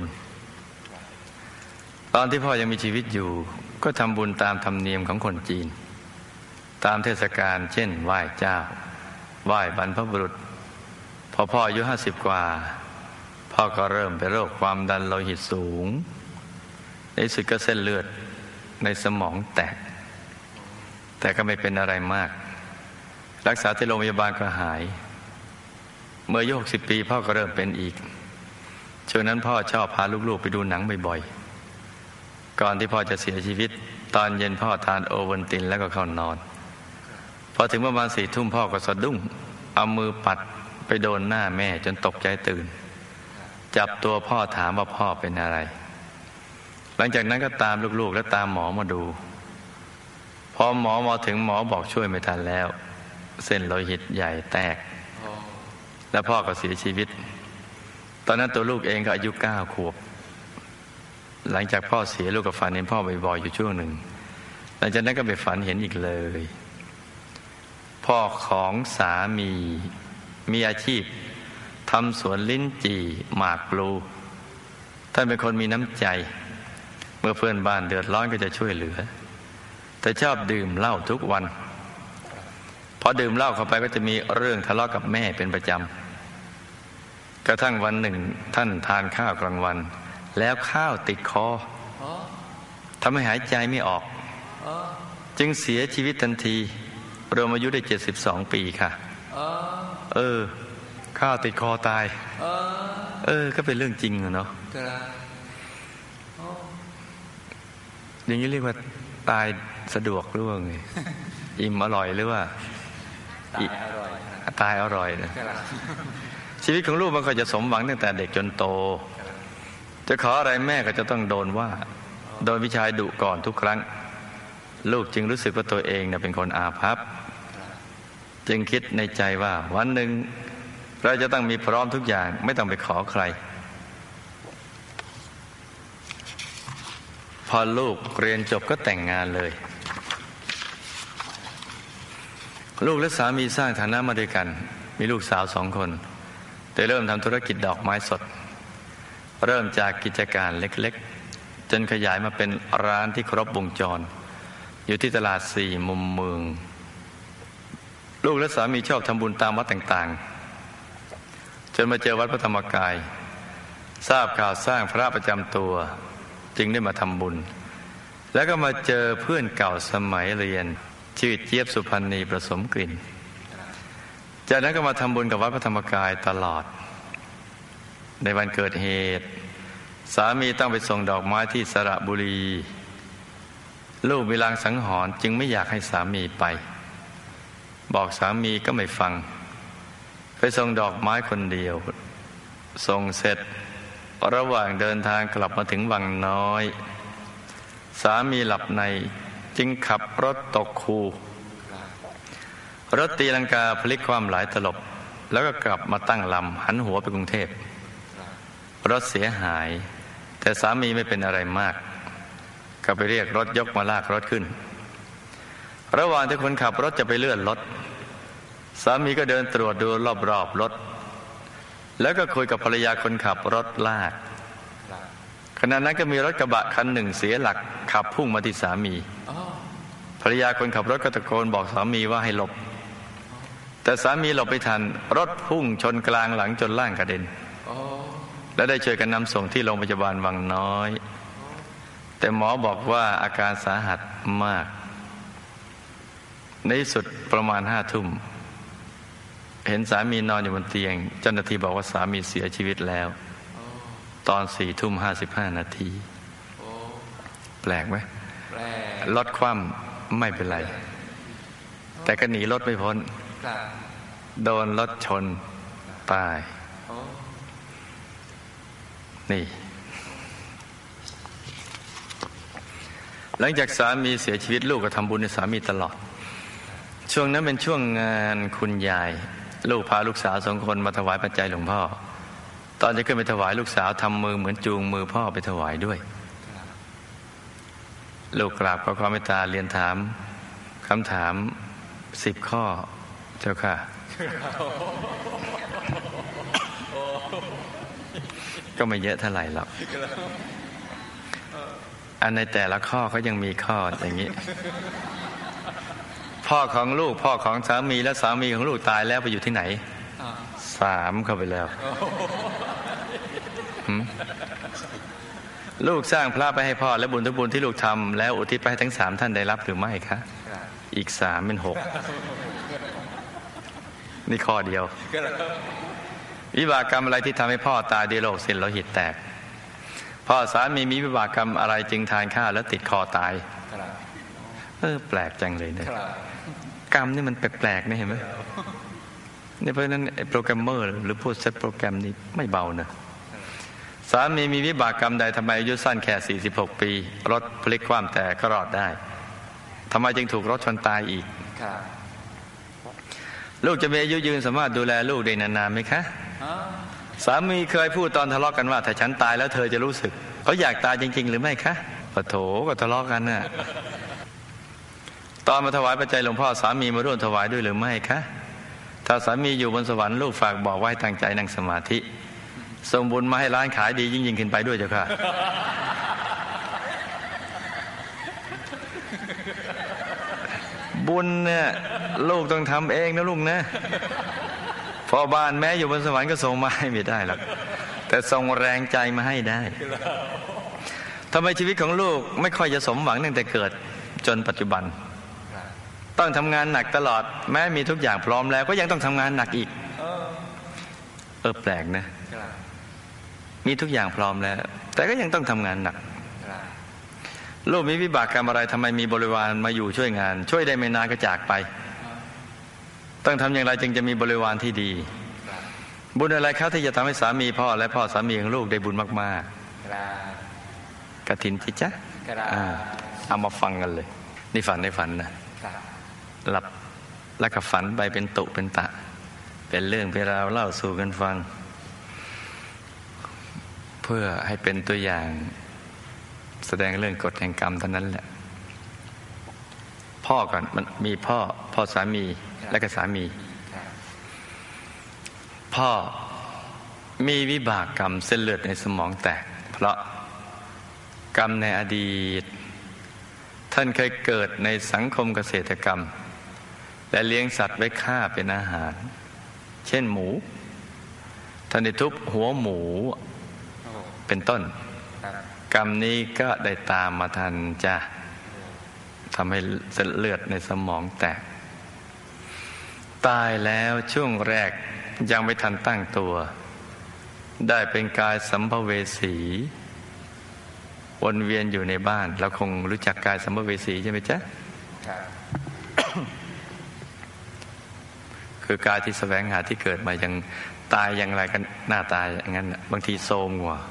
[SPEAKER 1] ตอนที่พ่อยังมีชีวิตอยู่ก็ทำบุญตามธรรมเนียมของคนจีนตามเทศกาลเช่นไหว้เจ้าไหว้บรรพบุรุษพอพ่ออายุห้าสิบกว่าพ่อก็เริ่มเป็นโรคความดันโลหิตสูงในสุดก็เส้นเลือดในสมองแตกแต่ก็ไม่เป็นอะไรมากรักษาที่โรงพยาบาลก็หายเมื่ออายุหกสิบปีพ่อก็เริ่มเป็นอีกช่วงนั้นพ่อชอบพาลูกๆไปดูหนังบ่อยๆก่อนที่พ่อจะเสียชีวิตตอนเย็นพ่อทานโอวัลตินแล้วก็เข้านอนพอถึงประมาณสี่ทุ่มพ่อก็สะดุ้งเอามือปัดไปโดนหน้าแม่จนตกใจตื่นจับตัวพ่อถามว่าพ่อเป็นอะไรหลังจากนั้นก็ตามลูกๆและตามหมอมาดูพอหมอมาถึงหมอบอกช่วยไม่ทันแล้วเส้นโลหิตใหญ่แตกและพ่อก็เสียชีวิตตอนนั้นตัวลูกเองก็อายุเก้าขวบหลังจากพ่อเสียลูกก็ฝันเห็นพ่อบ่อยๆอยู่ช่วงหนึ่งหลังจากนั้นก็ไปฝันเห็นอีกเลยพ่อของสามีมีอาชีพทำสวนลิ้นจี่หมากพลูท่านเป็นคนมีน้ำใจเมื่อเพื่อนบ้านเดือดร้อนก็จะช่วยเหลือแต่ชอบดื่มเหล้าทุกวันพอดื่มเหล้าเข้าไปก็จะมีเรื่องทะเลาะกับแม่เป็นประจำกระทั่งวันหนึ่งท่านทานข้าวกลางวันแล้วข้าวติดคอทำให้หายใจไม่ออกจึงเสียชีวิตทันทีรวมอายุได้เจ็ดสิบสองปีค่ะเออข้าวติดคอตายเออก็เป็นเรื่องจริงอะเนาะอย่างนี้เรียกว่าตายสะดวกหรือว่าไงอิ่มอร่อยหรือว่าตายอร่อยตายอร่อยนะชีวิตของลูกมันก็จะสมหวังตั้งแต่เด็กจนโตจะขออะไรแม่ก็จะต้องโดนว่าโดนพี่ชายดุก่อนทุกครั้งลูกจึงรู้สึกว่าตัวเองเนี่ยเป็นคนอาภัพจึงคิดในใจว่าวันหนึ่งเราจะต้องมีพร้อมทุกอย่างไม่ต้องไปขอใครพอลูกเรียนจบก็แต่งงานเลยลูกและสามีสร้างฐานะมาด้วยกันมีลูกสาวสองคนแต่เริ่มทำธุรกิจดอกไม้สดเริ่มจากกิจการเล็กๆจนขยายมาเป็นร้านที่ครบวงจรอยู่ที่ตลาดสี่มุมเมืองลูกและสามีชอบทำบุญตามวัดต่างๆจนมาเจอวัดพระธรรมกายทราบข่าวสร้างพระประจำตัวจึงได้มาทำบุญแล้วก็มาเจอเพื่อนเก่าสมัยเรียนชื่อเจี๊ยบสุพรรณีประสมกลิ่นจากนั้นก็มาทำบุญกับวัดพระธรรมกายตลอดในวันเกิดเหตุสามีต้องไปส่งดอกไม้ที่สระบุรีลูกมีลางสังหรณ์จึงไม่อยากให้สามีไปบอกสามีก็ไม่ฟังไปส่งดอกไม้คนเดียวส่งเสร็จระหว่างเดินทางกลับมาถึงวังน้อยสามีหลับในจึงขับรถตกคูรถตีลังกาพลิกคว่ำหลายตลบแล้วก็กลับมาตั้งลำหันหัวไปกรุงเทพรถเสียหายแต่สามีไม่เป็นอะไรมากก็ไปเรียกรถยกมาลากรถขึ้นระหว่างที่คนขับรถจะไปเลื่อนรถสามีก็เดินตรวจดูรอบๆรถแล้วก็คุยกับภรรยาคนขับรถลากขณะนั้นก็มีรถกระบะคันหนึ่งเสียหลักขับพุ่งมาที่สามีภรรยาคนขับรถก็ตะโกนบอกสามีว่าให้หลบแต่สามีหลบไม่ทันรถพุ่งชนกลางหลังจนร่างกระเด็นและได้ช่วยกันนำส่งที่โรงพยาบาลวังน้อยแต่หมอบอกว่าอาการสาหัสมากในที่สุดประมาณห้าทุ่มเห็นสามีนอนอยู่บนเตียงเจ้าหน้าที่บอกว่าสามีเสียชีวิตแล้วตอนสี่ทุ่มห้าสิบห้านาทีแปลกไหมรถคว่ำไม่เป็นไรแต่ก็หนีรถไม่พ้นโดนรถชนตายนี่หลังจากสามีเสียชีวิตลูกก็ทำบุญให้สามีตลอดช่วงนั้นเป็นช่วงงานคุณยายลูกพาลูกสาวสองคนมาถวายปัจจัยหลวงพ่อตอนจะขึ้นไปถวายลูกสาวทำมือเหมือนจูงมือพ่อไปถวายด้วยลูกกราบขอความเมตตาเรียนถามคำถามสิบข้อเจ้าค่ะก็ไม่เยอะเท่าไหร่หรอกอันในแต่ละข้อก็ยังมีข้ออย่างนี้พ่อของลูกพ่อของสามีและสามีของลูกตายแล้วไปอยู่ที่ไหนสามเข้าไปแล้วลูกสร้างพระไปให้พ่อและบุญทุกบุญที่ลูกทำแล้วอุทิศไปให้ทั้งสามท่านได้รับหรือไม่คะอีกสามเป็นหกนี่ข้อเดียววิบากกรรมอะไรที่ทำให้พ่อตายด้วยโรคเส้นโลหิตแตกพ่อสามีมีวิบากกรรมอะไรจึงทานข้าวแล้วติดคอตายเออแปลกจังเลยเนี่ยกรรมนี่มันแปลกๆนะเห็นไหมเนี่ยเพราะนั้นโปรแกรมเมอร์หรือผู้เซตโปรแกรมนี่ไม่เบานะสามีมีวิบากกรรมใดทำไมอายุสั้นแค่สี่สิบหกปีรถพลิกคว่ำแต่ก็รอดได้ทำไมจึงถูกรถชนตายอีกลูกจะมีอายุยืนสามารถดูแลลูกได้นานๆไหมคะสามีเคยพูดตอนทะเลาะกันว่าถ้าฉันตายแล้วเธอจะรู้สึกเขาอยากตายจริงๆหรือไม่คะปะโถก็ทะเลาะกันน่ะตอนมาถวายปัจจัยหลวงพ่อสามีมาร่วมถวายด้วยหรือไม่คะถ้าสามีอยู่บนสวรรค์ลูกฝากบอกไว้ตั้งใจนั่งสมาธิส่งบุญมาให้ร้านขายดียิ่งยิ่งขึ้นไปด้วยเจ้าค่ะบุญเนี่ยลูกต้องทำเองนะลูกนะพ่อบ้านแม้อยู่บนสวรรค์ก็ส่งมาให้ไม่ได้หรอกแต่ส่งแรงใจมาให้ได้ทำไมชีวิตของลูกไม่ค่อยจะสมหวังตั้งแต่เกิดจนปัจจุบันต้องทำงานหนักตลอดแม้มีทุกอย่างพร้อมแล้วก็ยังต้องทำงานหนักอีกเออแปลกนะมีทุกอย่างพร้อมแล้วแต่ก็ยังต้องทำงานหนักลูกมีวิบากกรรมอะไรทำไมมีบริวารมาอยู่ช่วยงานช่วยได้ไม่นานก็จากไปต้องทำอย่างไรจึงจะมีบริวารที่ดีบุญอะไรครับที่จะทำให้สามีพ่อและพ่อสามีของลูกได้บุญมากๆกฐินจิจ๊ะเอามาฟังกันเลยนี่ฝันในฝันนะหลับแล้วก็ฝันไปเป็นตุเป็นตะเป็นเรื่องเป็นราวเล่าสู่กันฟังเพื่อให้เป็นตัวอย่างแสดงเรื่องกฎแห่งกรรมเท่านั้นแหละพ่อก่อนมันมีพ่อพ่อสามีและก็สามีพ่อมีวิบากกรรมเส้นเลือดในสมองแตกเพราะกรรมในอดีตท่านเคยเกิดในสังคมเกษตรกรรมและเลี้ยงสัตว์ไว้ฆ่าเป็นอาหารเช่นหมูท่านได้ทุบหัวหมูเป็นต้นกรรมนี้ก็ได้ตามมาทันจ้ะทำให้เส้นเลือดในสมองแตกตายแล้วช่วงแรกยังไม่ทันตั้งตัวได้เป็นกายสัมภเวสีวนเวียนอยู่ในบ้านเราคงรู้จักกายสัมภเวสีใช่ไหมจ๊ะ คือกายที่แสวงหาที่เกิดมายังตายอย่างไรกันหน้าตายอย่างนั้นบางทีโทรมกว่า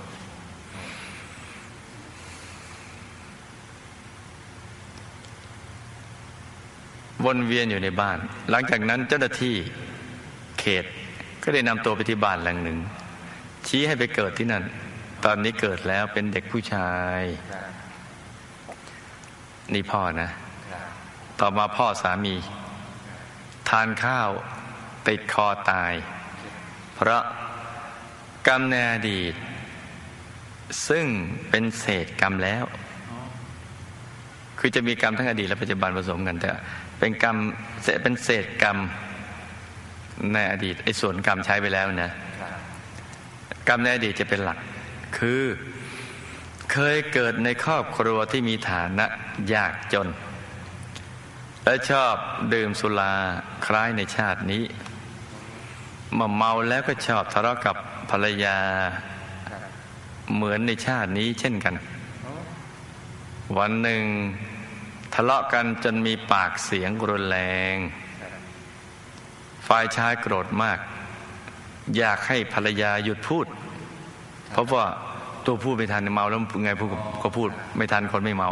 [SPEAKER 1] วนเวียนอยู่ในบ้านหลังจากนั้นเจ้าหน้าที่เขตก็ได้นำตัวไปที่บ้านหลังหนึ่งชี้ให้ไปเกิดที่นั่นตอนนี้เกิดแล้วเป็นเด็กผู้ชายนี่พ่อนะต่อมาพ่อสามีทานข้าวติดคอตายเพราะกรรมในอดีตซึ่งเป็นเศษกรรมแล้วคือจะมีกรรมทั้งอดีตและปัจจุบันผสมกันแต่เป็นกรรมเป็นเศษกรรมในอดีตไอ้ส่วนกรรมใช้ไปแล้วนะกรรมในอดีตจะเป็นหลักคือเคยเกิดในครอบครัวที่มีฐานะยากจนและชอบดื่มสุราคล้ายในชาตินี้เมื่อเมาแล้วก็ชอบทะเลาะกับภรรยาเหมือนในชาตินี้เช่นกันวันหนึ่งทะเลาะกันจนมีปากเสียงรุนแรงฝ่ายชายโกรธมากอยากให้ภรรยาหยุดพูดเพราะว่าตัวพูดไม่ทันเมาแล้วไงพูดก็พูดไม่ทันคนไม่เมา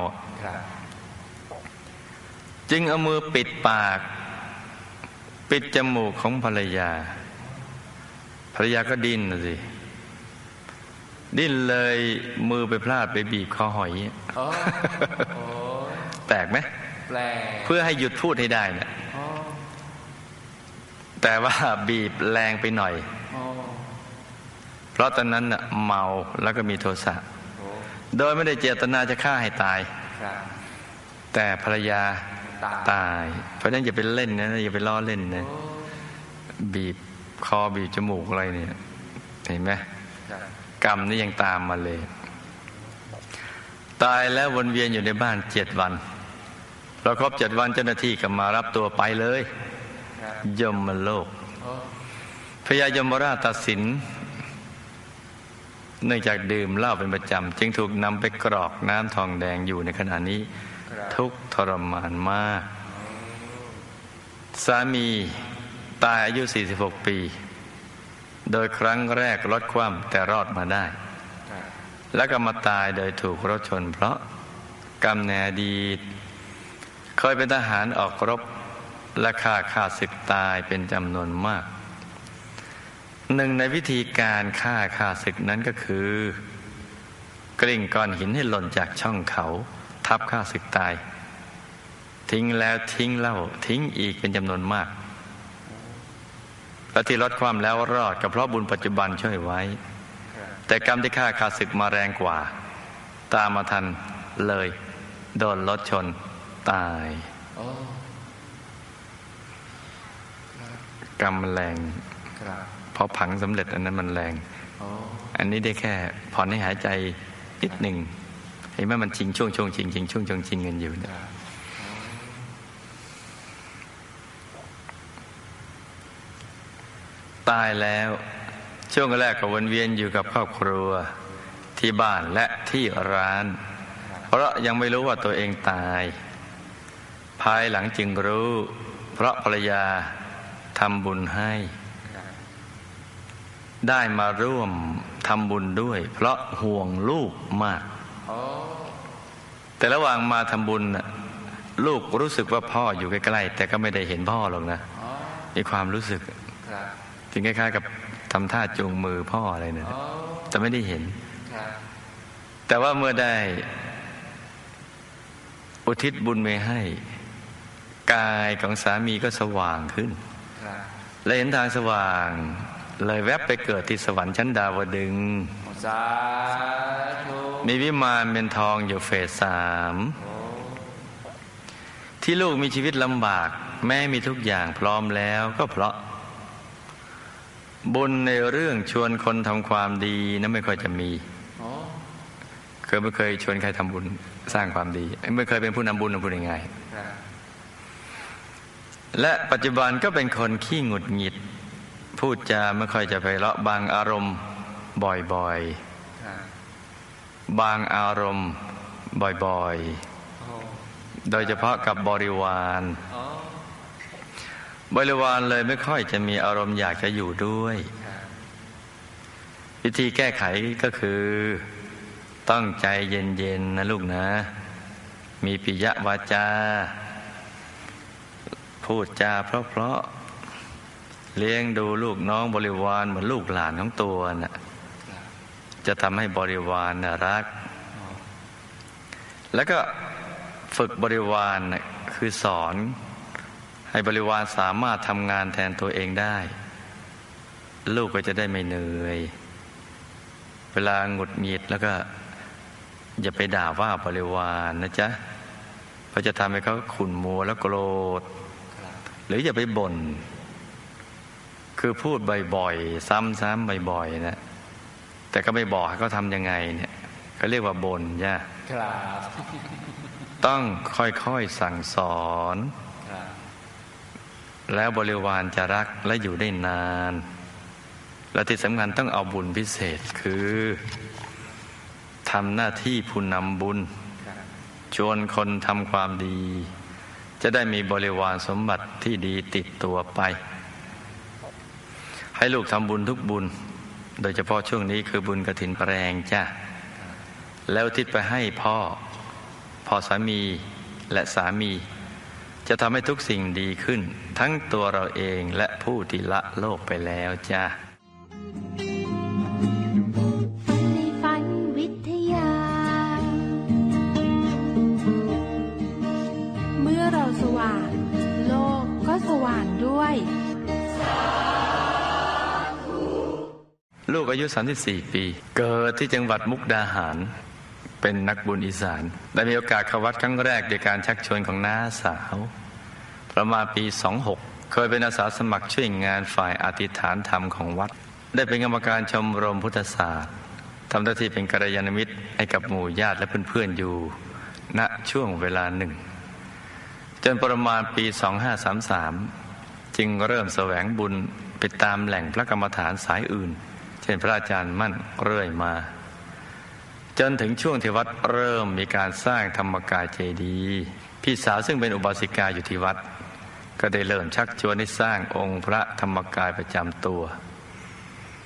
[SPEAKER 1] จึงเอามือปิดปากปิดจมูกของภรรยาภรรยาก็ดิ้นสิดิ้นเลยมือไปพลาดไปบีบคอหอยแปลกไหมแปลกเพื่อให้หยุดพูดให้ได้นะแต่ว่าบีบแรงไปหน่อยเพราะตอนนั้นน่ะเมาแล้วก็มีโทสะโดยไม่ได้เจตนาจะฆ่าให้ตายแต่ภรรยาตายเพราะฉะนั้นอย่าไปเล่นนะอย่าไปล้อเล่นนะบีบคอบีบจมูกอะไรเนี่ยเห็นไหมกรรมนี่ยังตามมาเลยตายแล้ววนเวียนอยู่ในบ้านเจ็ดวันพอครบเจ็ดวันเจ้าหน้าที่ก็มารับตัวไปเลยยมโลกพญายมราชตัดสินเนื่องจากดื่มเหล้าเป็นประจำจึงถูกนำไปกรอกน้ำทองแดงอยู่ในขณะนี้ทุกข์ทรมานมากสามีตายอายุสี่สิบหกปีโดยครั้งแรกลดความแต่รอดมาได้แล้วก็มาตายโดยถูกรถชนเพราะกรรมในอดีตเคยเป็นทหารออกรบและฆ่าข้าศึกตายเป็นจำนวนมากหนึ่งในวิธีการฆ่าข้าศึกนั้นก็คือกลิ้งก้อนหินให้หล่นจากช่องเขาทับข้าศึกตายทิ้งแล้วทิ้งเล่าทิ้งอีกเป็นจำนวนมากและที่ลดความแล้วรอดก็เพราะบุญปัจจุบันช่วยไว้แต่กรรมที่ฆ่าข้าศึกมาแรงกว่าตามมาทันเลยโดนรถชนตายกรรมมันแรงเพราะผังสำเร็จอันนั้นมันแรงอันนี้ได้แค่ผ่อนให้หายใจนิดหนึ่งเห็นไหมมันชิงช่วงช่วงชิงชิงช่วงช่วงชิงกันอยู่เนี่ยตายแล้วช่วงแรกก็วนเวียนอยู่กับครอบครัวที่บ้านและที่ร้านเพราะยังไม่รู้ว่าตัวเองตายภายหลังจึงรู้เพราะภรรยาทำบุญให้ได้มาร่วมทำบุญด้วยเพราะห่วงลูกมากแต่ระหว่างมาทำบุญลูกรู้สึกว่าพ่ออยู่ใกล้ๆแต่ก็ไม่ได้เห็นพ่อหรอกนะมีความรู้สึกถึงคล้ายๆกับทำท่าจูงมือพ่ออะไรเนี่ยแต่ไม่ได้เห็นแต่ว่าเมื่อได้อุทิศบุญไปให้กายของสามีก็สว่างขึ้นและเห็นทางสว่างเลยแวบไปเกิดที่สวรรค์ชั้นดาวดึงส์มีวิมานเป็นทองอยู่เฟสสามที่ลูกมีชีวิตลำบากแม้มีทุกอย่างพร้อมแล้วก็เพราะบุญในเรื่องชวนคนทำความดีนั้นไม่ค่อยจะมีเคยไม่เคยชวนใครทำบุญสร้างความดีไม่เคยเป็นผู้นำบุญนะพูดง่ายๆและปัจจุบันก็เป็นคนขี้หงุดหงิดพูดจาไม่ค่อยจะไพเราะบางอารมณ์บ่อยๆบางอารมณ์บ่อยๆโดยเฉพาะกับบริวารบริวารเลยไม่ค่อยจะมีอารมณ์อยากจะอยู่ด้วยวิธีแก้ไขก็คือต้องใจเย็นๆนะลูกนะมีปิยวาจาพูดจาเพราะๆเลี้ยงดูลูกน้องบริวารเหมือนลูกหลานของตัวน่ะจะทำให้บริวารน่ะรักแล้วก็ฝึกบริวารน่ะคือสอนให้บริวารสามารถทำงานแทนตัวเองได้ลูกก็จะได้ไม่เหนื่อยเวลาหงุดหงิดแล้วก็อย่าไปด่าว่าบริวารนะจ๊ะเพราะจะทำให้เขาขุ่นมัวแล้วโกรธหรืออย่าไปบ่นคือพูดบ่อยๆซ้ำๆบ่อยๆนะแต่ก็ไม่บอกให้เขาทำยังไงเนี่ยเขาเรียกว่าบ่นจ้ะต้องค่อยๆสั่งสอนแล้วบริวารจะรักและอยู่ได้นานและที่สำคัญต้องเอาบุญพิเศษคือทำหน้าที่ผู้นำบุญชวนคนทำความดีจะได้มีบริวารสมบัติที่ดีติดตัวไปให้ลูกทำบุญทุกบุญโดยเฉพาะช่วงนี้คือบุญกฐินแปลงจ้ะแล้วทิศไปให้พ่อพ่อสามีและสามีจะทำให้ทุกสิ่งดีขึ้นทั้งตัวเราเองและผู้ที่ละโลกไปแล้วจ้ะ
[SPEAKER 3] ในฝันวิทยาเมื่อเราสว่างโลกก็สว่างด้วย
[SPEAKER 1] ลูกอายุสามสิบสี่ปีเกิดที่จังหวัดมุกดาหารเป็นนักบุญอีสานได้มีโอกาสเข้าวัดครั้งแรกโดยการชักชวนของน้าสาวประมาณปีสองหกเคยเป็นอาสาสมัครช่วยงานฝ่ายอธิษฐานธรรมของวัดได้เป็นกรรมการชมรมพุทธศาสตร์ทำหน้าที่เป็นกัลยาณมิตรให้กับหมู่ญาติและเพื่อนๆอยู่ณช่วงเวลาหนึ่งจนประมาณปีสองห้าสามสามจึงเริ่มแสวงบุญไปตามแหล่งพระกรรมฐานสายอื่นเช่นพระอาจารย์มั่นเรื่อยมาจนถึงช่วงที่วัดเริ่มมีการสร้างธรรมกายเจดีย์พี่สาวซึ่งเป็นอุบาสิกาอยู่ที่วัดก็ได้เริ่มชักชวนให้สร้างองค์พระธรรมกายประจำตัว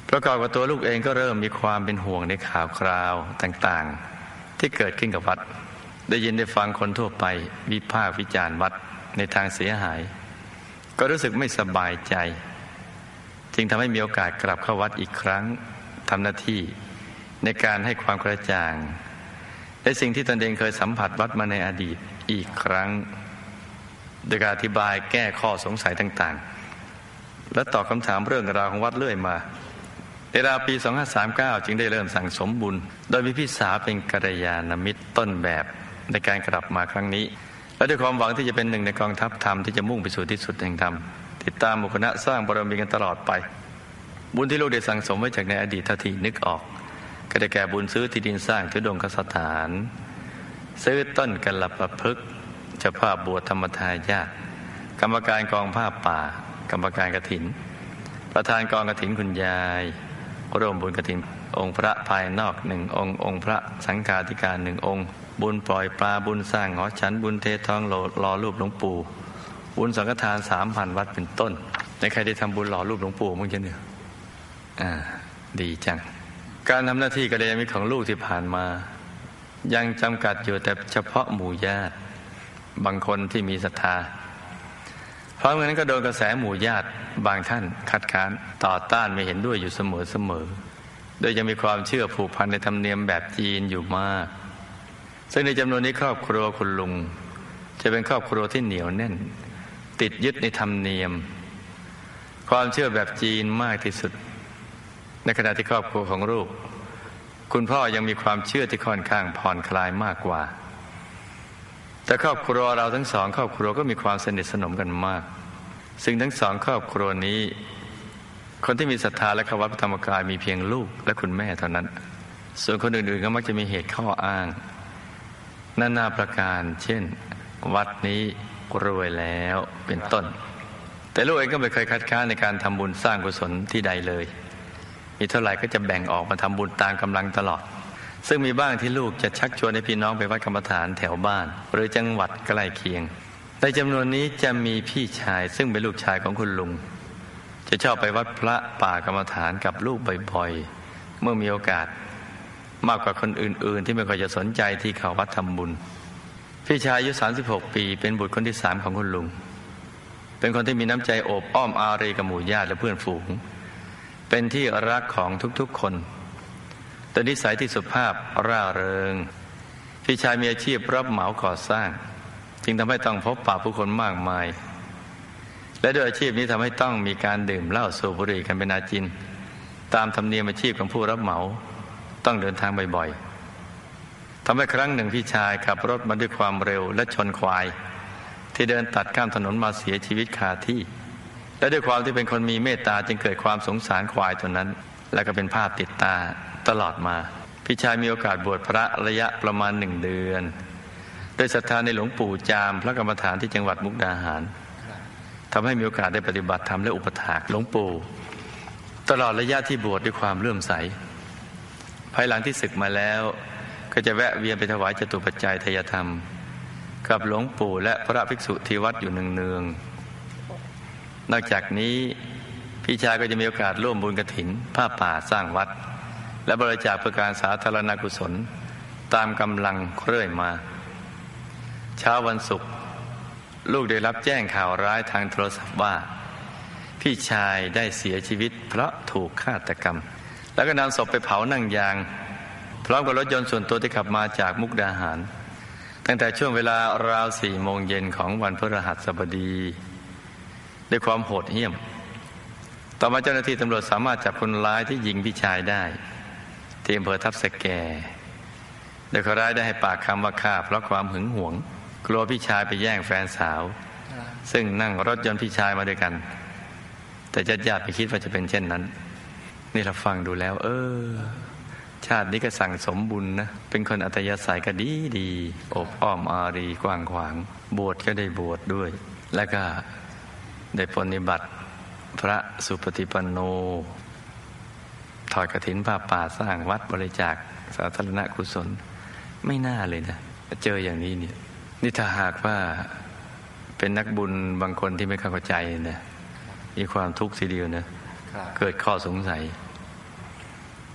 [SPEAKER 1] ประกอบกับตัวลูกเองก็เริ่มมีความเป็นห่วงในข่าวคราวต่างๆที่เกิดขึ้นกับวัดได้ยินได้ฟังคนทั่วไปวิพากษ์วิจารณ์วัดในทางเสียหายก็รู้สึกไม่สบายใจจึงทำให้มีโอกาสกลับเข้าวัดอีกครั้งทำหน้าที่ในการให้ความกระจ่างในสิ่งที่ตนเองเคยสัมผัสวัดมาในอดีตอีกครั้งโดยการอธิบายแก้ข้อสงสัยต่างๆและตอบคำถามเรื่องราวของวัดเรื่อยมาในราวปีสองห้าสามเก้าจึงได้เริ่มสั่งสมบุญโดยมีพี่สาวเป็นกัลยาณมิตรต้นแบบในการกลับมาครั้งนี้และด้วยความหวังที่จะเป็นหนึ่งในกองทัพธรรมที่จะมุ่งไปสู่ที่สุดแห่งธรรมติดตามบุคคลสร้างบารมีกันตลอดไปบุญที่ลูกได้สั่งสมไว้จากในอดีตเท่าที่นึกออกก็ได้แก่บุญซื้อที่ดินสร้างทุดงคสถานซื้อต้นกัลปพฤกษ์เจ้าภาพบวชธรรมทายาทกรรมการกองผ้าป่ากรรมการกฐินประธานกองกฐินคุณยายร่วมบุญกฐินองค์พระภายนอกหนึ่งองค์องค์พระสังฆาธิการหนึ่งองค์บุญปล่อยปลาบุญสร้างหอฉันบุญเททองหล่อรูปหลวงปู่บุญสังฆทานสามพันวัดเป็นต้นในใครได้ทำบุญหล่อรูปหลวงปู่มั้งจ๊ะเนี่ยอ่าดีจังการทำหน้าที่กัลยาณมิตรของลูกที่ผ่านมายังจำกัดอยู่แต่เฉพาะหมู่ญาติบางคนที่มีศรัทธาเพราะงั้นก็โดนกระแสหมู่ญาติบางท่านคัดค้านต่อต้านไม่เห็นด้วยอยู่เสมอเสมอโดยยังมีความเชื่อผูกพันในธรรมเนียมแบบจีนอยู่มากซึ่งในจำนวนนี้ครอบครัวคุณลุงจะเป็นครอบครัวที่เหนียวแน่นติดยึดในธรรมเนียมความเชื่อแบบจีนมากที่สุดในขณะที่ครอบครัวของลูกคุณพ่อยังมีความเชื่อที่ค่อนข้างผ่อนคลายมากกว่าแต่ครอบครัวเราทั้งสองครอบครัวก็มีความสนิทสนมกันมากซึ่งทั้งสองครอบครัวนี้คนที่มีศรัทธาและเข้าวัดพระธรรมกายมีเพียงลูกและคุณแม่เท่านั้นส่วนคนอื่นๆก็มักจะมีเหตุข้ออ้างนานาประการเช่นวัดนี้รวยแล้วเป็นต้นแต่ลูกเองก็ไม่เคยคัดค้านในการทำบุญสร้างกุศลที่ใดเลยมีเท่าไหร่ก็จะแบ่งออกมาทำบุญตามกำลังตลอดซึ่งมีบ้างที่ลูกจะชักชวนให้พี่น้องไปวัดกรรมฐานแถวบ้านหรือจังหวัดใกล้เคียงในจำนวนนี้จะมีพี่ชายซึ่งเป็นลูกชายของคุณลุงจะชอบไปวัดพระป่ากรรมฐานกับลูกบ่อยๆเมื่อมีโอกาสมากกว่าคนอื่นๆที่ไม่ค่อยจะสนใจที่เข้าวัดทำบุญพี่ชายอายุสามสิบหกปีเป็นบุตรคนที่สามของคุณลุงเป็นคนที่มีน้ำใจโอบอ้อมอารีกับหมู่ญาติและเพื่อนฝูงเป็นที่รักของทุกๆคนแต่นิสัยที่สุภาพร่าเริงพี่ชายมีอาชีพรับเหมาก่อสร้างจึงทำให้ต้องพบปะผู้คนมากมายและด้วยอาชีพนี้ทำให้ต้องมีการดื่มเหล้าสูบบุหรี่กันเป็นอาจินตามธรรมเนียมอาชีพของผู้รับเหมาต้องเดินทางบ่อยๆทำให้ครั้งหนึ่งพี่ชายขับรถมาด้วยความเร็วและชนควายที่เดินตัดข้ามถนนมาเสียชีวิตคาที่และด้วยความที่เป็นคนมีเมตตาจึงเกิดความสงสารควายตัวนั้นและก็เป็นภาพติดตาตลอดมาพี่ชายมีโอกาสบวชพระระยะประมาณหนึ่งเดือนโดยศรัทธาในหลวงปู่จามพระกรรมฐานที่จังหวัดมุกดาหารทำให้มีโอกาสได้ปฏิบัติธรรมและอุปถากหลวงปู่ตลอดระยะที่บวชด้วยความเลื่อมใสภายหลังที่ศึกมาแล้วก็จะแวะเวียนไปถวายจตุปัจจัยทายธรรมกับหลวงปู่และพระภิกษุที่วัดอยู่เนืองๆนอกจากนี้พี่ชายก็จะมีโอกาสร่วมบุญกฐินผ้าป่าสร้างวัดและบริจาคเพื่อการสาธารณกุศลตามกำลังเรื่อยมาเช้าวันศุกร์ลูกได้รับแจ้งข่าวร้ายทางโทรศัพท์ว่าพี่ชายได้เสียชีวิตเพราะถูกฆาตกรรมแล้วก็นำศพไปเผานั่งยางพร้อมกับรถยนต์ส่วนตัวที่ขับมาจากมุกดาหารตั้งแต่ช่วงเวลาราวสี่โมงเย็นของวันพฤหัสบดีด้วยความโหดเหี้ยมต่อมาเจ้าหน้าที่ตำรวจสามารถจับคนร้ายที่ยิงพี่ชายได้ที่อำเภอทับสแกโดยคนร้ายได้ให้ปากคำว่าฆ่าเพราะความหึงหวงกลัวพี่ชายไปแย่งแฟนสาวซึ่งนั่งรถยนต์พี่ชายมาด้วยกันแต่ญาติญาติไปคิดว่าจะเป็นเช่นนั้นนี่เราฟังดูแล้วเออชาตินี้ก็สั่งสมบุญนะเป็นคนอัตยาศัยก็ดีดีอบอ้อมอารีกว้างขวางบวชก็ได้บวชดด้วยแล้วก็ได้ปฏิบัติพระสุปฏิปันโนถอดกฐินผ้าป่าสร้างวัดบริจาคสาธารณกุศลไม่น่าเลยนะเจออย่างนี้เนี่ยนี่ถ้าหากว่าเป็นนักบุญบางคนที่ไม่เข้าใจนะมีความทุกข์ทีเดียวนะเกิดข้อสงสัย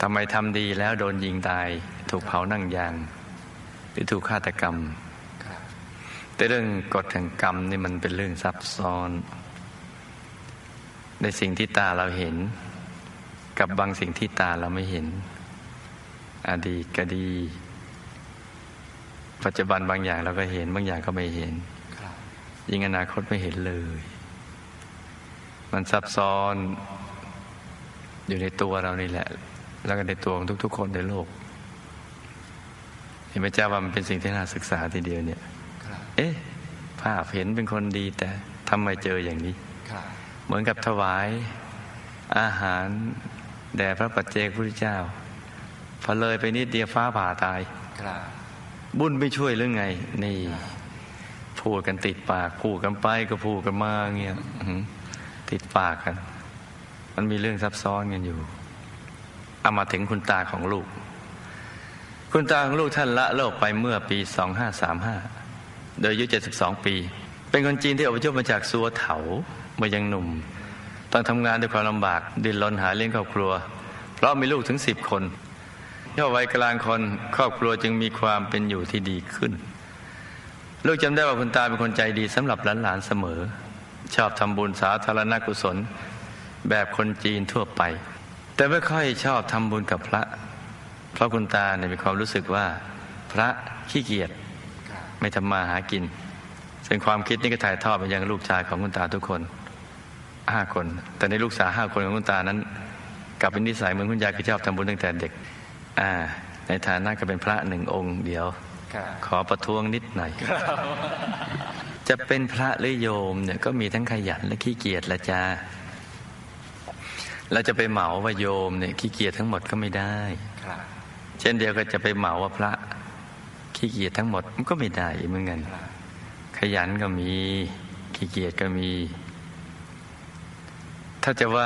[SPEAKER 1] ทำไมทำดีแล้วโดนยิงตายถูกเผานั่งยางหรือถูกฆาตกรรมแต่เรื่องกฎแห่งกรรมนี่มันเป็นเรื่องซับซ้อนในสิ่งที่ตาเราเห็นกับบางสิ่งที่ตาเราไม่เห็นอดีตก็ดีปัจจุบันบางอย่างเราก็เห็นบางอย่างก็ไม่เห็นยิ่งอนาคตไม่เห็นเลยมันซับซ้อนอยู่ในตัวเรานี่แหละแล้วก็ในตัวของทุกๆคนในโลกเห็นไหมเจ้าว่ามันเป็นสิ่งที่น่าศึกษาทีเดียวเนี่ยเอ๊ะภาพเห็นเป็นคนดีแต่ทำไมเจออย่างนี้เหมือนกับถวายอาหารแด่พระปัจเจกพุทธเจ้าพอเลยไปนิดเดียวฟ้าผ่าตายบุญไม่ช่วยหรือไงนี่พูดกันติดปากพูดกันไปก็พูดกันมาเงี้ยติดปากกันมันมีเรื่องซับซ้อนกันอยู่เอามาถึงคุณตาของลูกคุณตาของลูกท่านละโลกไปเมื่อปีสองห้าสามห้าโดยอายุเจ็ดสิบสองปีเป็นคนจีนที่อพยพมาจากซัวเถาเมื่อยังหนุ่มต้องทำงานด้วยความลำบากดิ้นรนหาเลี้ยงครอบครัวเพราะมีลูกถึงสิบคนเมื่อวัยกลางคนครอบครัวจึงมีความเป็นอยู่ที่ดีขึ้นลูกจำได้ว่าคุณตาเป็นคนใจดีสำหรับหลานๆเสมอชอบทำบุญสาธารณกุศลแบบคนจีนทั่วไปแต่ไม่ค่อยชอบทำบุญกับพระเพราะคุณตาเนี่ยมีความรู้สึกว่าพระขี้เกียจไม่ทำมาหากินซึ่งความคิดนี้ก็ถ่ายทอดไปยังลูกชายของคุณตาทุกคนห้าคนแต่ในลูกสาวห้าคนของคุณตานั้นกลับเป็นนิสัยเหมือนคุณยายคือชอบทำบุญตั้งแต่เด็กอ่าในฐานะก็เป็นพระหนึ่งองค์เดียวขอประท้วงนิดหน่อยจะเป็นพระหรือโยมเนี่ยก็มีทั้งขยันและขี้เกียจละจ้าเราจะไปเหมาว่าโยมเนี่ยขี้เกียจทั้งหมดก็ไม่ได้เช่นเดียวก็จะไปเหมาว่าพระขี้เกียจทั้งหมดมันก็ไม่ได้เหมือนกันขยันก็มีขี้เกียจก็มีถ้าจะว่า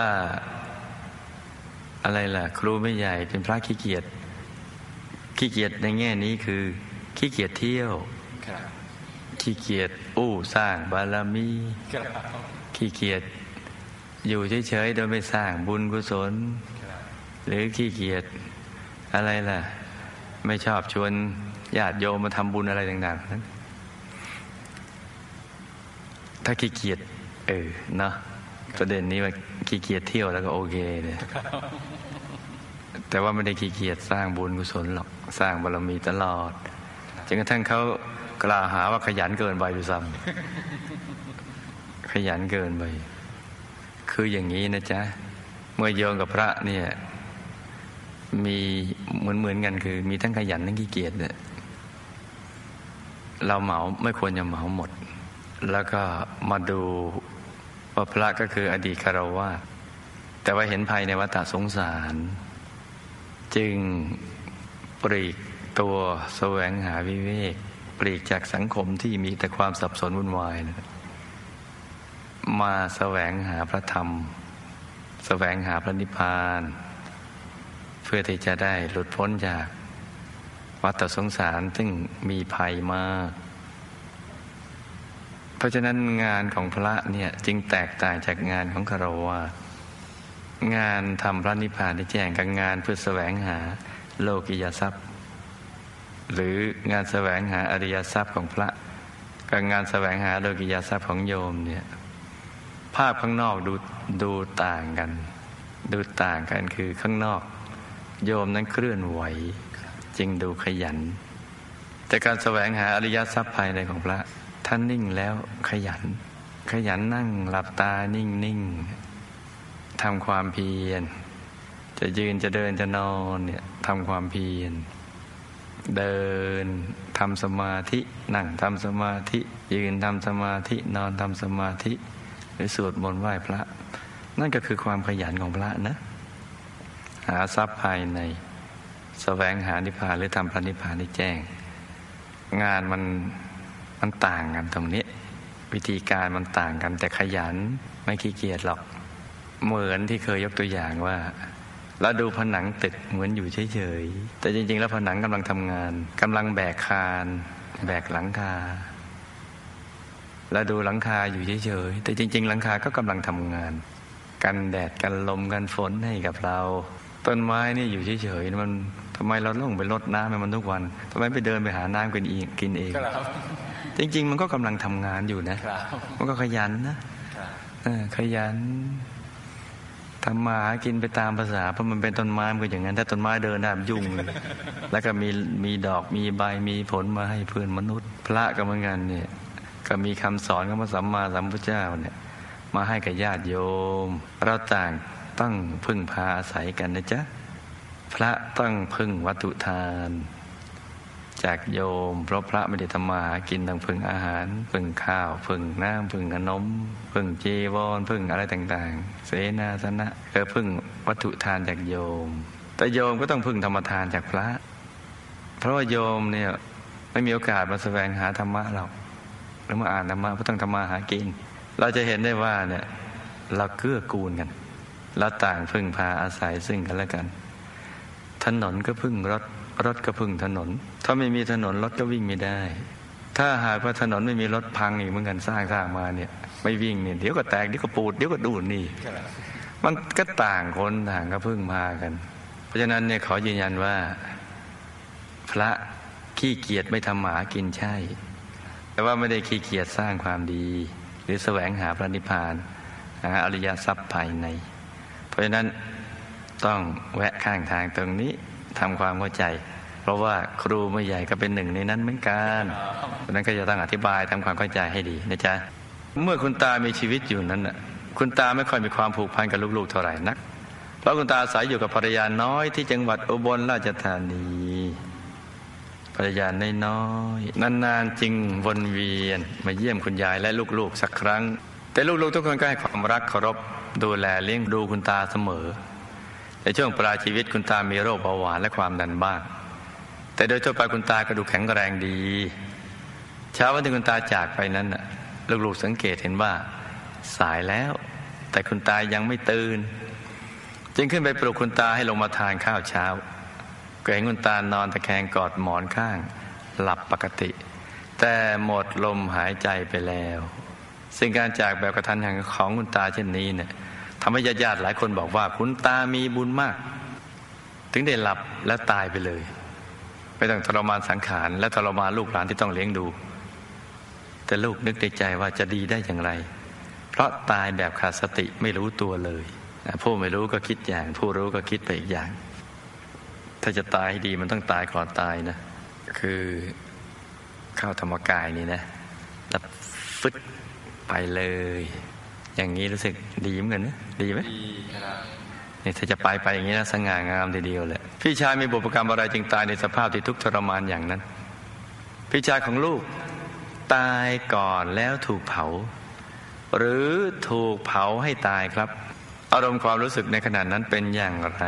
[SPEAKER 1] อะไรล่ะครูไม่ใหญ่เป็นพระขี้เกียจขี้เกียจในแง่นี้คือขี้เกียจเที่ยวขี้เกียจอู้สร้างบารมีขี้เกียจอยู่เฉยๆโดยไม่สร้างบุญกุศลหรือขี้เกียจอะไรล่ะไม่ชอบชวนญาติโยมมาทำบุญอะไรต่างๆนั้นถ้าขี้เกียจเออเนาะประเด็นนี้ว่าขี้เกียจเที่ยวแล้วก็โอเคเลยแต่ว่าไม่ได้ขี้เกียจสร้างบุญกุศลหรอกสร้างบารมีตลอดจนกระทั่งเขากล่าวหาว่าขยันเกินไปอยู่ซ้ำขยันเกินไปคืออย่างนี้นะจ๊ะเมื่อโยมกับพระเนี่ยมีเหมือนเหมือนกันคือมีทั้งขยันทั้งขี้เกียจเนี่ยเราเหมาไม่ควรจะเหมาหมดแล้วก็มาดูว่าพระก็คืออดีตคฤหัสถ์แต่ว่าเห็นภัยในวัฏสงสารจึงปลีกตัวแสวงหาวิเวกปลีกจากสังคมที่มีแต่ความสับสนวุ่นวายนะมาแสวงหาพระธรรมแสวงหาพระนิพพานเพื่อที่จะได้หลุดพ้นจากวัฏสงสารซึ่งมีภัยมากเพราะฉะนั้นงานของพระเนี่ยจึงแตกต่างจากงานของคฤหัสถ์งานทำพระนิพพานที่แจ้งกับงานเพื่อแสวงหาโลกิยทรัพย์หรืองานแสวงหาอริยทรัพย์ของพระกับงานแสวงหาโลกิยทรัพย์ของโยมเนี่ยภาพข้างนอกดูดูต่างกันดูต่างกันคือข้างนอกโยมนั้นเคลื่อนไหวจึงดูขยันแต่การแสวงหาอริยทรัพย์ภายในของพระท่านนิ่งแล้วขยันขยันนั่งหลับตานิ่งนิ่งทำความเพียรจะยืนจะเดินจะนอนเนี่ยทำความเพียรเดินทำสมาธินั่งทำสมาธิยืนทำสมาธินอนทำสมาธิหรือสวดมนต์ไหว้พระนั่นก็คือความขยันของพระนะหาทรัพย์ภายในแสวงหานิพพานหรือทำพระนิพพานให้แจ้งงานมันมันต่างกันตรงนี้วิธีการมันต่างกันแต่ขยันไม่ขี้เกียจหรอกเหมือนที่เคยยกตัวอย่างว่าเราดูผนังตึกเหมือนอยู่เฉยๆแต่จริงๆแล้วผนังกำลังทำงานกำลังแบกคานแบกหลังคาแล้วดูหลังคาอยู่เฉยๆแต่จริงๆหลังคาก็กำลังทำงานกันแดดกันลมกันฝนให้กับเราต้นไม้นี่อยู่เฉยๆมันทำไมเราต้องไปรดน้ำให้มันทุกวันทำไมไปเดินไปหาน้ำกินเองกินเองจริงๆมันก็กำลังทำงานอยู่นะมันก็ขยันนะขยันทำมาหากินไปตามภาษาเพราะมันเป็นต้นไม้มันก็อย่างนั้นถ้าต้นไม้เดินได้มันยุ่งเลยแล้วก็มีมีดอกมีใบมีผลมาให้เพื่อนมนุษย์พระก็เหมือนกันเนี่ยก็มีคำสอนของพระสัมมาสัมพุทธเจ้าเนี่ยมาให้กับญาติโยมเราต่างต้องพึ่งพาอาศัยกันนะจ๊ะพระต้องพึ่งวัตถุทานจากโยมเพราะพระไม่ได้ทำมาหากินต้องพึ่งอาหารพึ่งข้าวพึ่งน้ำพึ่งขนมพึ่งจีวรพึ่งอะไรต่างๆเสนาสนะก็พึ่งวัตถุทานจากโยมแต่โยมก็ต้องพึ่งธรรมทานจากพระเพราะว่าโยมเนี่ยไม่มีโอกาสมาแสวงหาธรรมะหรอกแล้วมาอ่านธรรมะก็ต้องทำมาหากินเราจะเห็นได้ว่าเนี่ยเราเกื้อกูลกันเราต่างพึ่งพาอาศัยซึ่งกันและกันถนนก็พึ่งรถรถก็พึ่งถนนถ้าไม่มีถนนรถก็วิ่งไม่ได้ถ้าหากว่าถนนไม่มีรถพังอีกเหมือนกันสร้างสร้างมาเนี่ยไม่วิ่งเนี่ยเดี๋ยวก็แตกเดี๋ยวก็ปูดเดี๋ยวก็ดูดนี่มันก็ต่างคนต่างก็พึ่งพากันเพราะฉะนั้นเนี่ยขอยืนยันว่าพระขี้เกียจไม่ทำหมากินใช่แต่ว่าไม่ได้ขี้เกียจสร้างความดีหรือแสวงหาพระนิพพานหาอริยทรัพย์ภายในเพราะฉะนั้นต้องแวะข้างทางตรงนี้ทำความเข้าใจเพราะว่าครูไม่ใหญ่ก็เป็นหนึ่งในนั้นเหมือนกันเพราะนั้นก็จะต้องอธิบายทำความเข้าใจให้ดีนะจ๊ะเมื่อคุณตามีชีวิตอยู่นั้นน่ะคุณตาไม่ค่อยมีความผูกพันกับลูกๆเท่าไหร่นักเพราะคุณตาอาศัยอยู่กับภรรยาน้อยที่จังหวัดอุบลราชธานีภรรยาน้อยๆนานๆจึงวนเวียนมาเยี่ยมคุณยายและลูกๆสักครั้งแต่ลูกๆทุกคนก็ให้ความรักเคารพดูแลเลี้ยงดูคุณตาเสมอในช่วงปลายชีวิตคุณตามีโรคเบาหวานและความดันบ้างแต่โดยทั่วไปคุณตาก็ดูแข็งแรงดีเช้าวันที่คุณตาจากไปนั้นน่ะลูกๆสังเกตเห็นว่าสายแล้วแต่คุณตายังไม่ตื่นจึงขึ้นไปปลุกคุณตาให้ลงมาทานข้าวเช้าก็เห็นคุณตานอนตะแคงกอดหมอนข้างหลับปกติแต่หมดลมหายใจไปแล้วซึ่งการจากแบบกระทันหันของคุณตาเช่นนี้เนี่ยทำให้ญาติๆหลายคนบอกว่าคุณตามีบุญมากถึงได้หลับและตายไปเลยไม่ต้องทรมานสังขารและทรมานลูกหลานที่ต้องเลี้ยงดูแต่ลูกนึกในใจว่าจะดีได้อย่างไรเพราะตายแบบขาดสติไม่รู้ตัวเลยผู้ไม่รู้ก็คิดอย่างผู้รู้ก็คิดไปอีกอย่างถ้าจะตายดีมันต้องตายก่อนตายนะคือเข้าธรรมกายนี่นะแล้วฟึดไปเลยอย่างนี้รู้สึกดีเหมือนกันนะดีไหมดีครับนี่ถ้าจะไปไปอย่างนี้นะสง่างามทีเดียวแหละพี่ชายมีบุพกรรมอะไรจึงตายในสภาพที่ทุกข์ทรมานอย่างนั้นพี่ชายของลูกตายก่อนแล้วถูกเผาหรือถูกเผาให้ตายครับอารมณ์ความรู้สึกในขณะนั้นเป็นอย่างไร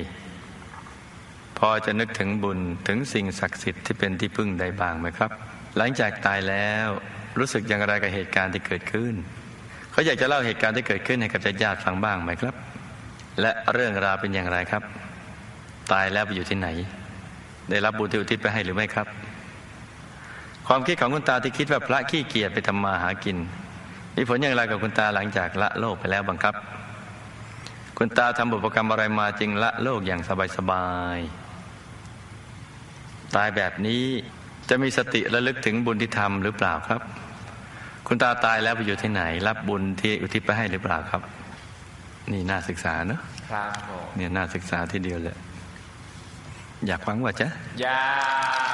[SPEAKER 1] พอจะนึกถึงบุญถึงสิ่งศักดิ์สิทธิ์ที่เป็นที่พึ่งได้บ้างไหมครับหลังจากตายแล้วรู้สึกอย่างไรกับเหตุการณ์ที่เกิดขึ้นเขาอยากจะเล่าเหตุการณ์ที่เกิดขึ้นให้กับญาติฟังบ้างไหมครับและเรื่องราวเป็นอย่างไรครับตายแล้วไปอยู่ที่ไหนได้รับบุญที่อุทิศไปให้หรือไม่ครับความคิดของคุณตาที่คิดว่าพระขี้เกียจไปทำมาหากินมีผลอย่างไรกับคุณตาหลังจากละโลกไปแล้วบ้างครับคุณตาทำบุพกรรมอะไรมาจึงละโลกอย่างสบายๆตายแบบนี้จะมีสติระลึกถึงบุญที่ทำหรือเปล่าครับคุณตาตายแล้วไปอยู่ที่ไหนรับบุญที่อุทิศไปให้หรือเปล่าครับนี่น่าศึกษาเนอะครับเนี่ยน่าศึกษาทีเดียวเลยอยากฟังว่าจ๊ะ
[SPEAKER 2] อยาก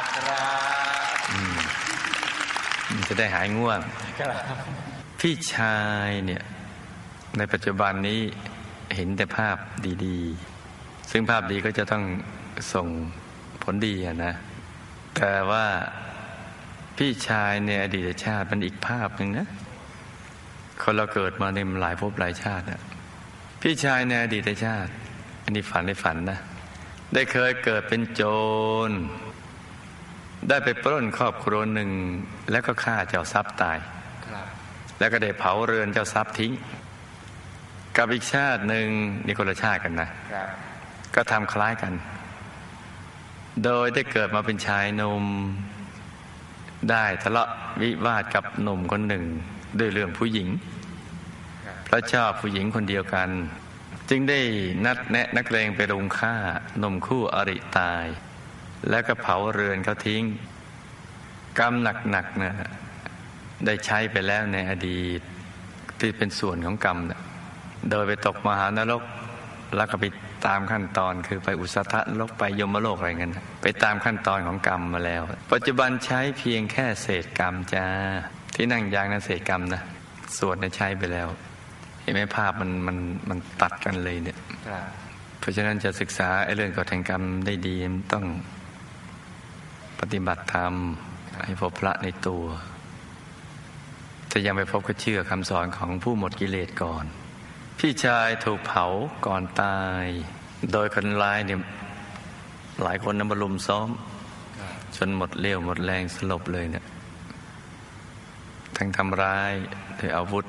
[SPEAKER 2] ครับ
[SPEAKER 1] จะได้หายง่วงพี่ชายเนี่ยในปัจจุบันนี้เห็นแต่ภาพดีๆซึ่งภาพดีก็จะต้องส่งผลดีอะนะแต่ว่าพี่ชายในอดีตชาติมันอีกภาพหนึ่งนะคนเราเกิดมาในหลายภพหลายชาติอะพี่ชายในอดีตชาติอันนี้ฝันในฝันนะได้เคยเกิดเป็นโจรได้ไปปล้นครอบครัวหนึ่งแล้วก็ฆ่าเจ้าทรัพย์ตายแล้วก็ได้เผาเรือนเจ้าทรัพย์ทิ้งกับอีกชาติหนึ่งนี่คนละชาติกันนะก็ทำคล้ายกันโดยได้เกิดมาเป็นชายหนุ่มได้ทะเลาะวิวาทกับหนุ่มคนหนึ่งด้วยเรื่องผู้หญิงเพราะชอบผู้หญิงคนเดียวกันจึงได้นัดแนะนักเลงไปรุมฆ่าหนุ่มคู่อริตาย แล้วก็เผาเรือนเขาทิ้งกรรมหนักๆนะได้ใช้ไปแล้วในอดีตที่เป็นส่วนของกรรมนะโดยไปตกมหานรกแล้วก็ไปตามขั้นตอนคือไปอุสธนรกไปยมโลกอะไรเงี้ยไปตามขั้นตอนของกรรมมาแล้วปัจจุบันใช้เพียงแค่เศษกรรมจ้าที่นั่งยางนั้นเศษกรรมนะส่วนนั้นใช้ไปแล้วเห็นไหมภาพมันมันมันตัดกันเลยเนี่ยเพราะฉะนั้นจะศึกษาไอ้เรื่องกฎแห่งกรรมได้ดีต้องปฏิบัติธรรมให้พบพระในตัวถ้ายังไม่พบก็เชื่อคำสอนของผู้หมดกิเลสก่อนพี่ชายถูกเผาก่อนตายโดยคนร้ายเนี่ยหลายคนนำมารุมซ้อมจนหมดเรี่ยวหมดแรงสลบเลยเนี่ยทั้งทำร้ายด้วยอาวุธ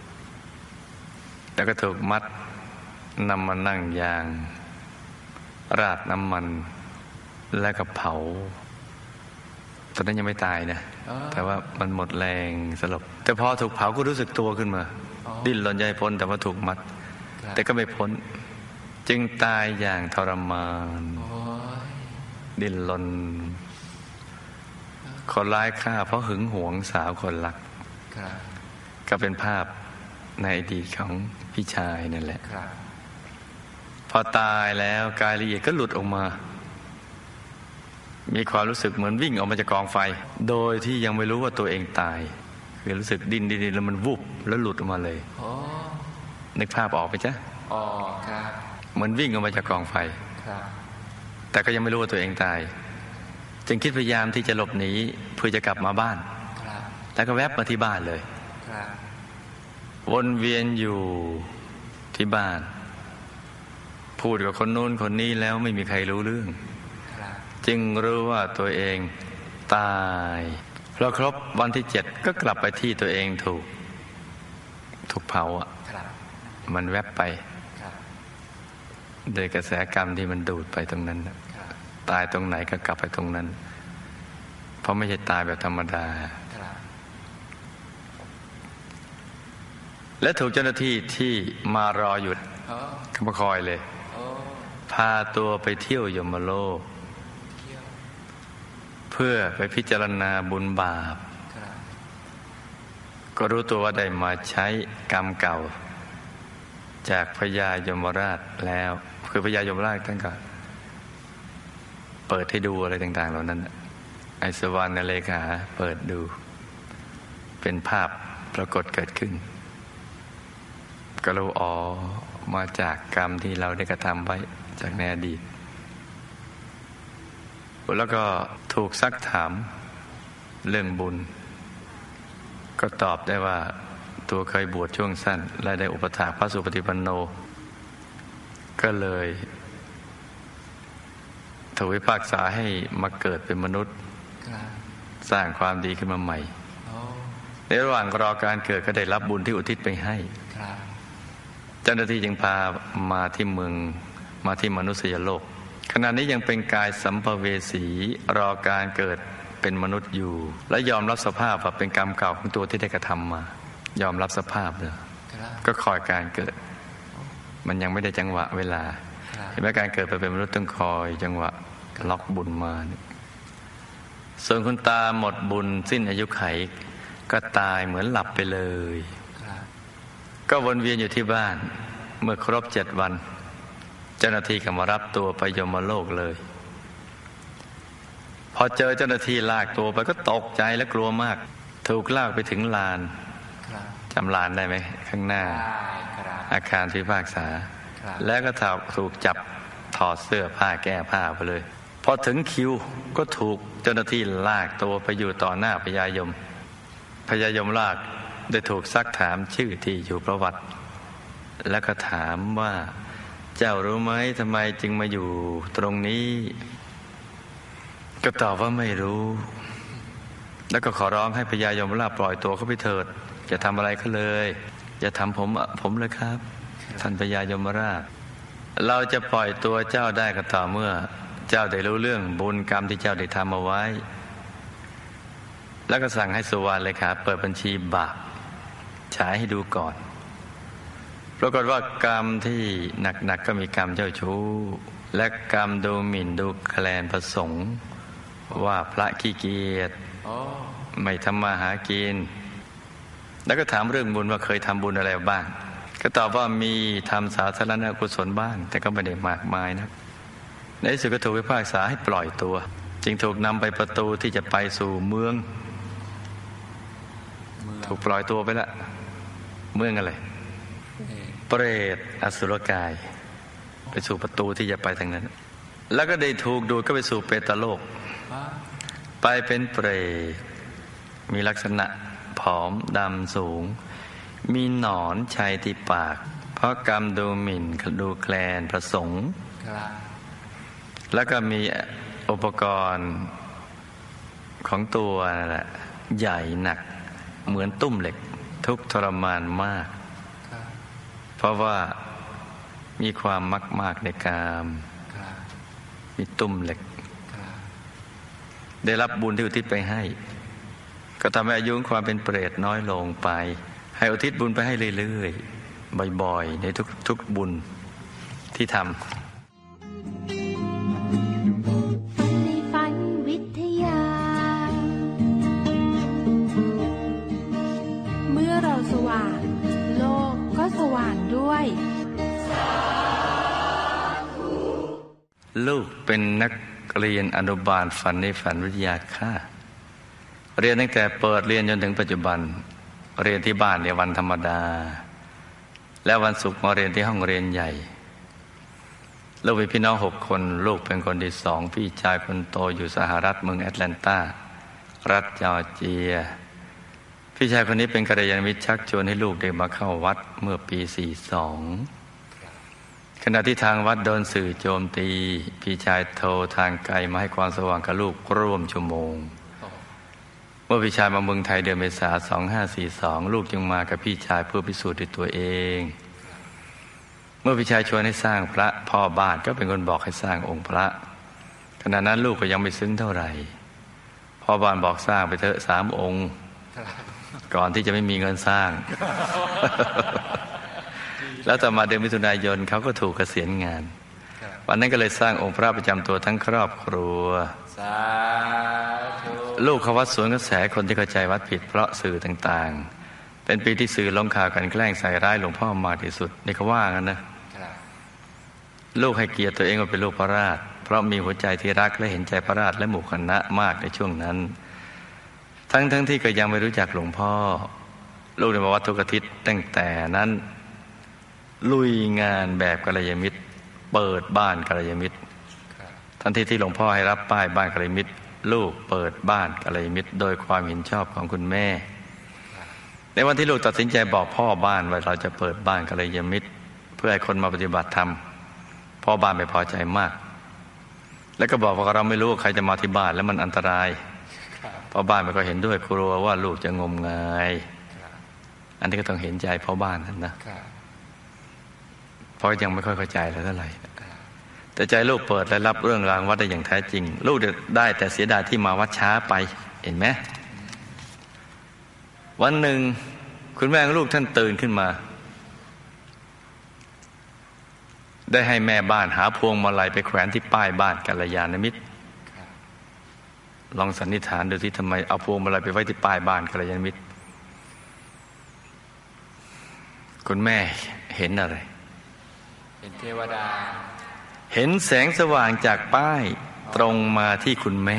[SPEAKER 1] แล้วก็ถูกมัดนำมานั่งยางราดน้ำมันแล้วก็เผาตอนนั้นยังไม่ตายนะแต่ว่ามันหมดแรงสลบแต่พอถูกเผาก็รู้สึกตัวขึ้นมาดิ้นรนจะให้พ้นแต่ว่าถูกมัดแต่ก็ไม่พ้นจึงตายอย่างทรมานดิ้นรนคนร้ายฆ่าเพราะหึงหวงสาวคนรักก็เป็นภาพในอดีตของพี่ชายนั่นแหละพอตายแล้วกายละเอียดก็หลุดออกมามีความรู้สึกเหมือนวิ่งออกมาจากกองไฟโดยที่ยังไม่รู้ว่าตัวเองตายคือรู้สึกดิ้นดิ้นแล้วมันวุบแล้วหลุดออกมาเลยนึกภาพออกไปจ้ะอ๋อครับเหมือนวิ่งออกมาจากกองไฟครับแต่ก็ยังไม่รู้ว่าตัวเองตายจึงคิดพยายามที่จะหลบหนีเพื่อจะกลับมาบ้านครับแล้วก็แวบมาที่บ้านเลยครับวนเวียนอยู่ที่บ้านพูดกับคนโน้นคนนี้แล้วไม่มีใครรู้เรื่องจึงรู้ว่าตัวเองตายพอครบวันที่เจ็ดก็กลับไปที่ตัวเองถูกถูกเผาอ่ะมันแวบไปโดยกระแสกรรมที่มันดูดไปตรงนั้นตายตรงไหนก็กลับไปตรงนั้นเพราะไม่ใช่ตายแบบธรรมดาและถูกเจ้าหน้าที่ที่มารออยู่ก็มาคอยเลยพาตัวไปเที่ยวยมโลกเพื่อไปพิจารณาบุญบาปก็รู้ตัวว่าได้มาใช้กรรมเก่าจากพญายมราชแล้วคือพญายมราชท่านก็เปิดให้ดูอะไรต่างๆเหล่านั้นไอสวรรค์เลขาเปิดดูเป็นภาพปรากฏเกิดขึ้นก็รู้อ๋อมาจากกรรมที่เราได้กระทำไว้จากในอดีตแล้วก็ถูกซักถามเรื่องบุญก็ตอบได้ว่าตัวเคยบวชช่วงสั้นและได้อุปถากพระสุปฏิปันโนก็เลยถูกพิพากษาให้มาเกิดเป็นมนุษย์สร้างความดีขึ้นมาใหม่ในระหว่างรอการเกิดก็ได้รับบุญที่อุทิศไปให้เจ้าหน้าที่จึงพามาที่เมืองมาที่มนุษยโลกขณะนี้ยังเป็นกายสัมภเวสีรอการเกิดเป็นมนุษย์อยู่และยอมรับสภาพว่าเป็นกรรมเก่าของตัวที่ได้กระทำมายอมรับสภาพเลยก็คอยการเกิดมันยังไม่ได้จังหวะเวลาเห็นไหมการเกิดไปเป็นมนุษย์ต้องคอยจังหวะล็อกบุญมาส่วนคุณตาหมดบุญสิ้นอายุไขก็ตายเหมือนหลับไปเลยก็วนเวียนอยู่ที่บ้านเมื่อครบเจ็ดวันเจ้าหน้าที่ก็มารับตัวไปยมโลกเลยพอเจอเจ้าหน้าที่ลากตัวไปก็ตกใจและกลัวมากถูกลากไปถึงลานจำลานได้ไหมข้างหน้าอาคารพิพากษาแล้วก็ถูกจับถอดเสื้อผ้าแก้ผ้าไปเลยพอถึงคิวก็ถูกเจ้าหน้าที่ลากตัวไปอยู่ต่อหน้าพญายมพญายมลากได้ถูกซักถามชื่อที่อยู่ประวัติแล้วก็ถามว่าเจ้ารู้ไหมทำไมจึงมาอยู่ตรงนี้ก็ตอบว่าไม่รู้แล้วก็ขอร้องให้พญายมราชปล่อยตัวเขาไปเถิดอย่าทำอะไรเขาเลยอย่าทำผมผมเลยครับท่านพญายมราชเราจะปล่อยตัวเจ้าได้ก็ต่อเมื่อเจ้าได้รู้เรื่องบุญกรรมที่เจ้าได้ทำเอาไว้แล้วก็สั่งให้สุวรรณเลขาเปิดบัญชีบาปฉายให้ดูก่อนปรากฏว่ากรรมที่หนักๆก็มีกรรมเจ้าชู้และกรรมดูหมิ่นดูแคลนพระสงฆ์ว่าพระขี้เกียจไม่ทำมาหากินแล้วก็ถามเรื่องบุญว่าเคยทำบุญอะไรบ้างก็ตอบว่ามีทำสาธารณกุศลบ้างแต่ก็ไม่ได้มากมายนะในที่สุดก็ถูกพิพากษาให้ปล่อยตัวจึงถูกนำไปประตูที่จะไปสู่เมืองถูกปล่อยตัวไปละเมืองอะไรเปรตอสุรกายไปสู่ประตูที่จะไปทางนั้นแล้วก็ได้ถูกดูดก็ไปสู่เปตโลกไปเป็นเปรตมีลักษณะผอมดำสูงมีหนอนชัยที่ปากเพราะกรรมดูหมิ่นดูแคลนพระสงฆ์แล้วก็มีอุปกรณ์ของตัวนั่นแหละใหญ่หนักเหมือนตุ้มเหล็กทุกข์ทรมานมากเพราะว่ามีความมักมากในกามมีตุ้มเหล็กได้รับบุญที่อุทิศไปให้ก็ทำให้อายุความเป็นเปรตน้อยลงไปให้อุทิศบุญไปให้เรื่อยๆบ่อยๆในทุกๆบุญที่ทำ
[SPEAKER 3] ในฝันวิทยาเมื่อเราสว่างโลกก็สว่างด้วย
[SPEAKER 1] ลูกเป็นนักเรียนอนุบาลฝันในฝันวิทยาค่ะเรียนตั้งแต่เปิดเรียนจนถึงปัจจุบันเรียนที่บ้านในวันธรรมดาและวันศุกร์มาเรียนที่ห้องเรียนใหญ่ลูกมีพี่น้องหกคนลูกเป็นคนที่สองพี่ชายคนโตอยู่สหรัฐเมืองแอตแลนตารัฐจอร์เจียพี่ชายคนนี้เป็นกัลยาณมิตรชักชวนให้ลูกได้มาเข้าวัดเมื่อปีสี่สิบสองขณะที่ทางวัดโดนสื่อโจมตีพี่ชายโทรทางไกลมาให้ความสว่างกับลูกร่วมชั่วโมงเมื่อพี่ชายมาเมืองไทยเดือนเมษายนสองพันห้าร้อยสี่สิบสองลูกจึงมากับพี่ชายเพื่อพิสูจน์ด้วยตัวเองเมื่อพี่ชายชวนให้สร้างพระพ่อบ้านก็เป็นคนบอกให้สร้างองค์พระขณะนั้นลูกก็ยังไม่ซึ้งเท่าไหร่พ่อบ้านบอกสร้างไปเถอะสามองค์ก่อนที่จะไม่มีเงินสร้าง แล้วต่อมาเดือนมิถุนายนเขาก็ถูกเกษียณงานวันนั้นก็เลยสร้างองค์พระประจำตัวทั้งครอบครัวลูกเขาวัดสวนกระแสคนที่เข้าใจวัดผิดเพราะสื่อต่างๆเป็นปีที่สื่อลงข่าวกันแกล้งใส่ร้ายหลวงพ่อมากที่สุดนี่เขาว่ากันนะลูกให้เกียรติตัวเองว่าเป็นลูกพระราชเพราะมีหัวใจที่รักและเห็นใจพระราชและหมู่คณะมากในช่วงนั้นทั้งๆ ท, ที่ก็ยังไม่รู้จักหลวงพ่อลูกได้มาวัดทุกอาทิตย์ตั้งแต่นั้นลุยงานแบบกัลยาณมิตรเปิดบ้านกัลยาณมิตรทันทีที่หลวงพ่อให้รับป้ายบ้านกัลยาณมิตรลูกเปิดบ้านกัลยาณมิตรโดยความเห็นชอบของคุณแม่ในวันที่ลูกตัดสินใจบอกพ่อบ้านว่าเราจะเปิดบ้านกัลยาณมิตรเพื่อให้คนมาปฏิบัติธรรมพ่อบ้านไม่พอใจมากแล้วก็บอกว่าเราไม่รู้ว่าใครจะมาที่บ้านแล้วมันอันตรายพ่อบ้านมันก็เห็นด้วยกลัวว่าลูกจะงมงายอันนี้ก็ต้องเห็นใจพ่อบ้านนั่นนะเพราะยังไม่ค่อยเข้าใจแล้วเท่าไหร่แต่ใจลูกเปิดและรับเรื่องราววัดได้อย่างแท้จริงลูกได้แต่เสียดายที่มาวัดช้าไปเห็นไหมวันหนึ่งคุณแม่ของลูกท่านตื่นขึ้นมาได้ให้แม่บ้านหาพวงมาลัยไปแขวนที่ป้ายบ้านกัลยาณมิตรลองสันนิษฐานดูที่ทำไมเอาพวงมาลัยไปไว้ที่ป้ายบ้านกัลยาณมิตรคุณแม่เห็นอะไร
[SPEAKER 2] เห็นเทวดา
[SPEAKER 1] เห็นแสงสว่างจากป้ายตรงมาที่คุณแม่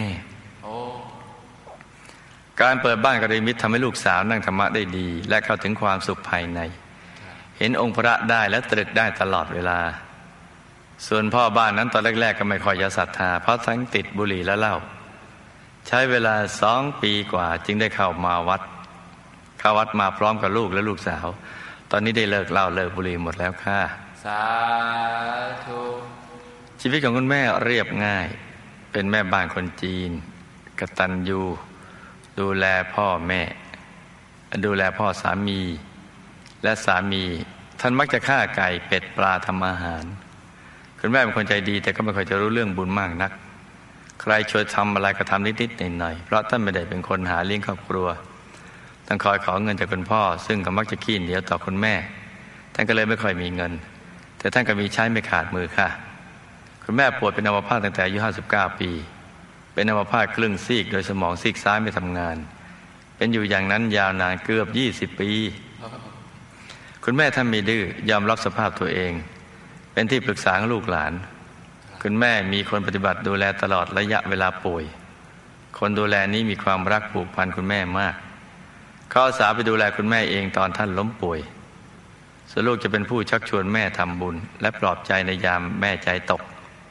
[SPEAKER 1] การเปิดบ้านกัลยาณมิตรทำให้ลูกสาวนั่งธรรมะได้ดีและเข้าถึงความสุขภายในเห็นองค์พระได้และตรึกได้ตลอดเวลาส่วนพ่อบ้านนั้นตอนแรกๆก็ไม่ค่อยจะศรัทธาเพราะทั้งติดบุหรี่และเหล้าใช้เวลาสองปีกว่าจึงได้เข้ามาวัดเข้าวัดมาพร้อมกับลูกและลูกสาวตอนนี้ได้เลิกเหล้าเลิกบุหรี่หมดแล้วค่ะ
[SPEAKER 2] สาธุ
[SPEAKER 1] ชีวิตของคุณแม่เรียบง่ายเป็นแม่บ้านคนจีนกตัญญูดูแลพ่อแม่ดูแลพ่อสามีและสามีท่านมักจะฆ่าไก่เป็ดปลาทำอาหารคุณแม่เป็นคนใจดีแต่ก็ไม่ค่อยจะรู้เรื่องบุญมากนักใครช่วยทำอะไรก็ทำนิดๆหน่อยๆเพราะท่านไม่ได้เป็นคนหาเลี้ยงครอบครัวต้องคอยขอเงินจากคุณพ่อซึ่งก็มักจะขี้เหนียวต่อคุณแม่ท่านก็เลยไม่ค่อยมีเงินแต่ท่านก็มีใช้ไม่ขาดมือค่ะคุณแม่ป่วยเป็นอัมพาตตั้งแต่อายุห้าสิบเก้าปีเป็นอัมพาตครึ่งซีกโดยสมองซีกซ้ายไม่ทำงานเป็นอยู่อย่างนั้นยาวนานเกือบยี่สิบปีคุณแม่ท่านมีดื้อยอมรับสภาพตัวเองเป็นที่ปรึกษาของลูกหลานคุณแม่มีคนปฏิบัติดูแลตลอดระยะเวลาป่วยคนดูแลนี้มีความรักผูกพันคุณแม่มากเขาอาสาไปดูแลคุณแม่เองตอนท่านล้มป่วยส่วนลูกจะเป็นผู้ชักชวนแม่ทำบุญและปลอบใจในยามแม่ใจตก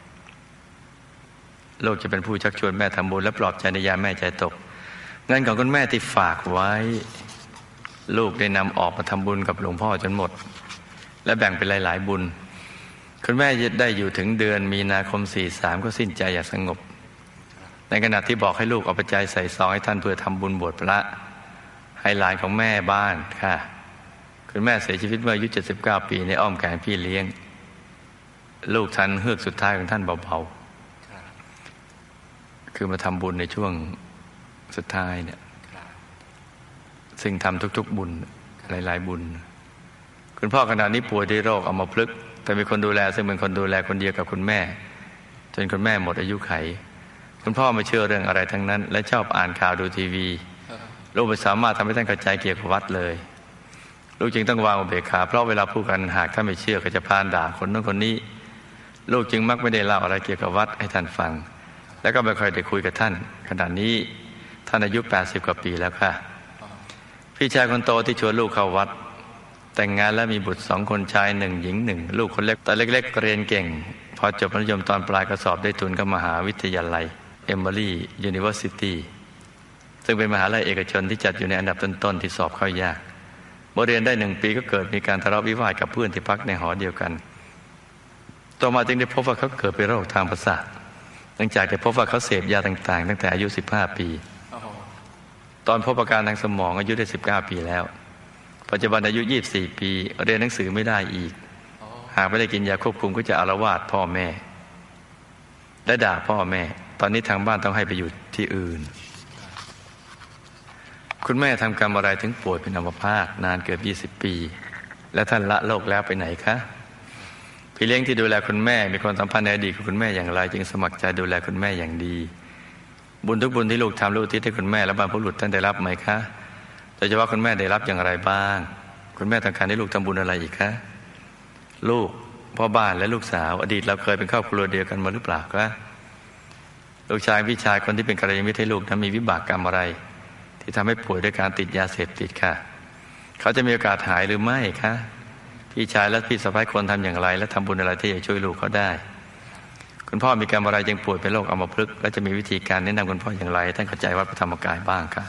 [SPEAKER 1] ลูกจะเป็นผู้ชักชวนแม่ทำบุญและปลอบใจในยามแม่ใจตกเงินของคุณแม่ที่ฝากไว้ลูกได้นำออกมาทำบุญกับหลวงพ่อจนหมดและแบ่งเป็นหลายๆบุญคุณแม่ได้อยู่ถึงเดือนมีนาคมสี่สามก็สิ้นใจอย่างสงบในขณะที่บอกให้ลูกเอาปัจจัยใส่ซองให้ท่านเพื่อทำบุญบวชพระให้หลานของแม่บ้านค่ะคุณแม่เสียชีวิตเมื่ออายุเจ็ดสิบเก้าปีในอ้อมแขนพี่เลี้ยงลูกทันเฮือกสุดท้ายของท่านเบาๆคือมาทำบุญในช่วงสุดท้ายเนี่ยซึ่งทำทุกๆบุญหลายๆบุญคุณพ่อขณะนี้ป่วยด้วยโรคอัมพฤกษ์แต่มีคนดูแลซึ่งเป็นคนดูแลคนเดียวกับคุณแม่จนคุณแม่หมดอายุไขคุณพ่อไม่เชื่อเรื่องอะไรทั้งนั้นและชอบอ่านข่าวดูทีวีลูกไม่สามารถทำให้ท่านเข้าใจเกี่ยวกับวัดเลยลูกจึงต้องวางอุเบกขาเพราะเวลาพูดกันหากท่านไม่เชื่อก็จะพานด่าคนนั้นคนนี้ลูกจึงมักไม่ได้เล่าอะไรเกี่ยวกับวัดให้ท่านฟังแล้วก็ไม่ค่อยได้คุยกับท่านขณะนี้ท่านอายุแปดสิบกว่าปีแล้วค่ะพี่ชายคนโตที่ชวนลูกเข้าวัดแต่งงานแล้วมีบุตรสองคนชายหนึ่งหญิงหนึ่งลูกคนเล็กแต่เล็กๆเรียนเก่งพอจบมัธยมตอนปลายก็สอบได้ทุนเข้ามหาวิทยาลัยเอมเบอรี่ยูนิเวอร์ซิตี้ซึ่งเป็นมหาลัยเอกชนที่จัดอยู่ในอันดับต้นๆที่สอบเข้ายากเมื่อเรียนได้หนึ่งปีก็เกิดมีการทะเลาะวิวาทกับเพื่อนที่พักในหอเดียวกันต่อมาจึงได้พบว่าเขาเกิดเป็นโรคทางประสาทหลังจากได้พบว่าเขาเสพยาต่างๆตั้งแต่อายุสิบห้าปีตอนพบอาการทางสมองอายุได้สิบเก้าปีแล้วปัจจุบันอายุยี่สิบสี่ปีเรียนหนังสือไม่ได้อีกหากไม่ได้กินยาควบคุมก็จะอาละวาดพ่อแม่และด่าพ่อแม่ตอนนี้ทางบ้านต้องให้ไปอยู่ที่อื่นคุณแม่ทำกรรมอะไรถึงป่วยเป็นอัมพาตนานเกือบยี่สิบปีและท่านละโลกแล้วไปไหนคะพี่เลี้ยงที่ดูแลคุณแม่มีความสัมพันธ์ในอดีตกับคุณแม่อย่างไรจึงสมัครใจดูแลคุณแม่อย่างดีบุญทุกบุญที่ลูกทำลูกที่ให้คุณแม่และบรรพบุรุษท่านได้รับไหมคะโดยเฉพาะคุณแม่ได้รับอย่างไรบ้างคุณแม่ต้องการให้ลูกทำบุญอะไรอีกคะลูกพ่อบ้านและลูกสาวอดีตเราเคยเป็นครอบครัวเดียวกันมาหรือเปล่าคะลูกชายพี่ชายคนที่เป็นกัลยาณมิตรให้ลูกนั้นมีวิบากกรรมอะไรที่ทำให้ป่วยด้วยการติดยาเสพติดค่ะเขาจะมีโอกาสหายหรือไม่คะพี่ชายและพี่สะใภ้ควรทำอย่างไรและทำบุญอะไรที่จะช่วยลูกเขาได้คุณพ่อมีกรรมอะไรจึงป่วยเป็นโรคอัมพฤกษ์และจะมีวิธีการแนะนำคุณพ่ออย่างไรท่านเข้าใจวัดพระธรรมกายบ้างคะ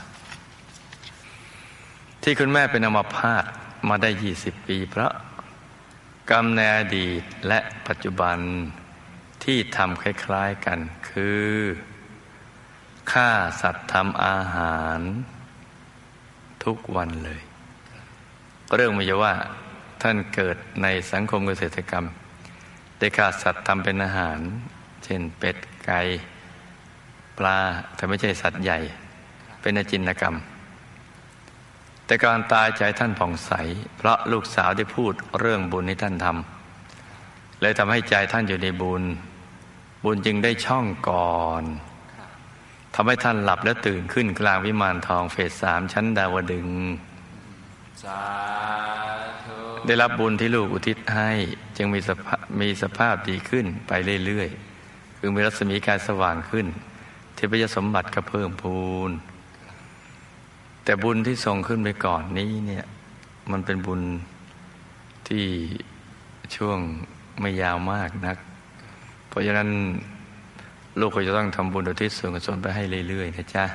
[SPEAKER 1] ที่คุณแม่เป็นอัมพาตมาได้ยี่สิบปีเพราะกรรมในอดีตและปัจจุบันที่ทำคล้ายๆกันคือฆ่าสัตว์ทำอาหารทุกวันเลยเรื่องมีว่าท่านเกิดในสังคมเกษตรกรรมได้ฆ่าสัตว์ทำเป็นอาหารเช่นเป็ดไก่ปลาแต่ไม่ใช่สัตว์ใหญ่เป็นอจินกรรมแต่การตายใจท่านผ่องใสเพราะลูกสาวได้พูดเรื่องบุญให้ท่านทำเลยทำให้ใจท่านอยู่ในบุญบุญจึงได้ช่องก่อนทำให้ท่านหลับและตื่นขึ้นกลางวิมานทองเฟสสามชั้นดาวดึงส์ได้รับบุญที่ลูกอุทิศให้จึงมีสภาพมีสภาพดีขึ้นไปเรื่อยๆคือมีรัศมีการสว่างขึ้นเทพยสมบัติก็เพิ่มพูนแต่บุญที่ส่งขึ้นไปก่อนนี้เนี่ยมันเป็นบุญที่ช่วงไม่ยาวมากนักเพราะฉะนั้นลูกก็จะต้องทำบุญอุทิศส่วนกุศลไปให้เรื่อยๆนะจ๊ะ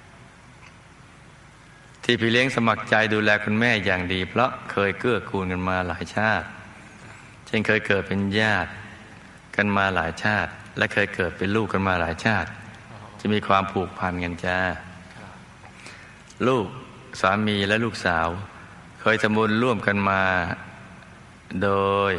[SPEAKER 1] ที่พี่เลี้ยงสมัครใจดูแลคุณแม่อย่างดีเพราะเคยเกื้อกูลกันมาหลายชาติเช่นเคยเกิดเป็นญาติกันมาหลายชาติและเคยเกิดเป็นลูกกันมาหลายชาติจะมีความผูกพันกันจ้าลูกสามีและลูกสาวเคยทำบุญร่วมกันมาโดย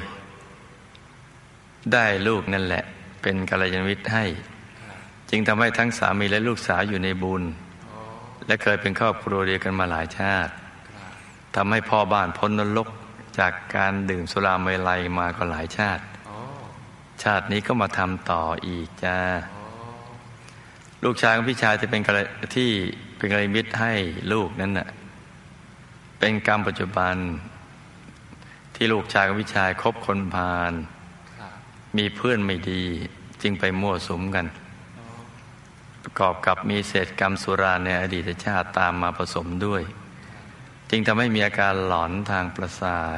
[SPEAKER 1] ได้ลูกนั่นแหละเป็นกัลยาณมิตรให้จึงทำให้ทั้งสามีและลูกสาวอยู่ในบุญและเคยเป็นครอบครัวเดียวกันมาหลายชาติทำให้พ่อบ้านพ้นนรกจากการดื่มสุราเมลัยมาก็หลายชาติชาตินี้ก็มาทำต่ออีกจ้าลูกชายของพี่ชายที่เป็นที่เป็นกัลยาณมิตรให้ลูกนั้นน่ะเป็นกรรมปัจจุบันที่ลูกชายของพี่ชายคบคนพาลมีเพื่อนไม่ดีจึงไปมั่วสุมกันประกอบกับมีเศษกรรมสุราในอดีตชาติตามมาผสมด้วยจึงทำให้มีอาการหลอนทางประสาท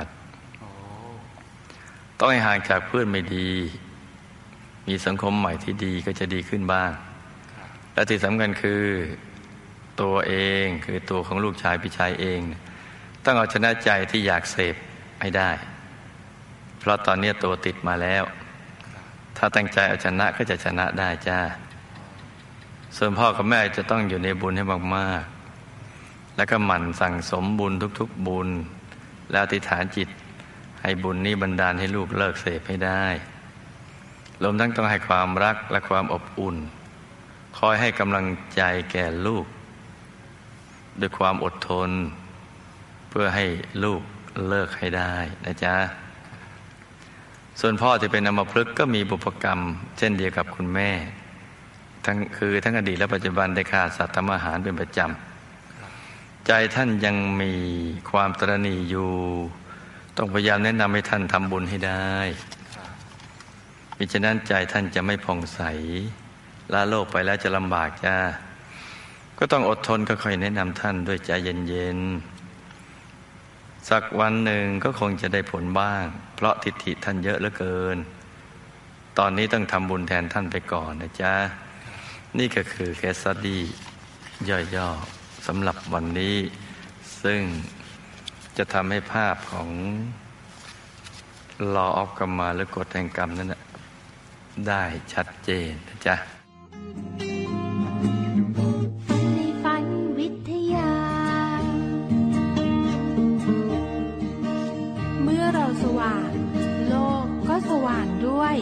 [SPEAKER 1] ต้องให้ห่างจากเพื่อนไม่ดีมีสังคมใหม่ที่ดีก็จะดีขึ้นบ้างและที่สำคัญคือตัวเองคือตัวของลูกชายพี่ชายเองต้องเอาชนะใจที่อยากเสพให้ได้เพราะตอนนี้ตัวติดมาแล้วถ้าตั้งใจเอาชนะก็จะชนะได้จ้าส่วนพ่อกับแม่จะต้องอยู่ในบุญให้มากๆแล้วก็หมั่นสั่งสมบุญทุกๆบุญแล้วอธิษฐานจิตให้บุญนี้บันดาลให้ลูกเลิกเสพให้ได้รวมทั้งต้องให้ความรักและความอบอุ่นคอยให้กำลังใจแก่ลูกด้วยความอดทนเพื่อให้ลูกเลิกให้ได้นะจ๊ะส่วนพ่อที่เป็นอัมพฤกษ์ก็มีบุพกรรมเช่นเดียวกับคุณแม่ทั้งคือทั้งอดีตและปัจจุบันได้ฆ่าสัตว์ทำอาหารเป็นประจำใจท่านยังมีความตระหนี่อยู่ต้องพยายามแนะนำให้ท่านทำบุญให้ได้มิฉะนั้นใจท่านจะไม่ผ่องใสละโลกไปแล้วจะลำบากจ้าก็ต้องอดทนค่อยๆแนะนำท่านด้วยใจเย็นๆสักวันหนึ่งก็คงจะได้ผลบ้างเพราะทิฏฐิท่านเยอะเหลือเกินตอนนี้ต้องทำบุญแทนท่านไปก่อนนะจ๊ะนี่ก็คือเคสสตั๊ดดี้ย่อๆสำหรับวันนี้ซึ่งจะทำให้ภาพของ law of karma หรือกฎแห่งกรรมนั้นนะได้ชัดเจนนะจ๊ะ
[SPEAKER 3] ในฝันวิทยาเมื่อเราสว่างโลกก็สว่างด้วย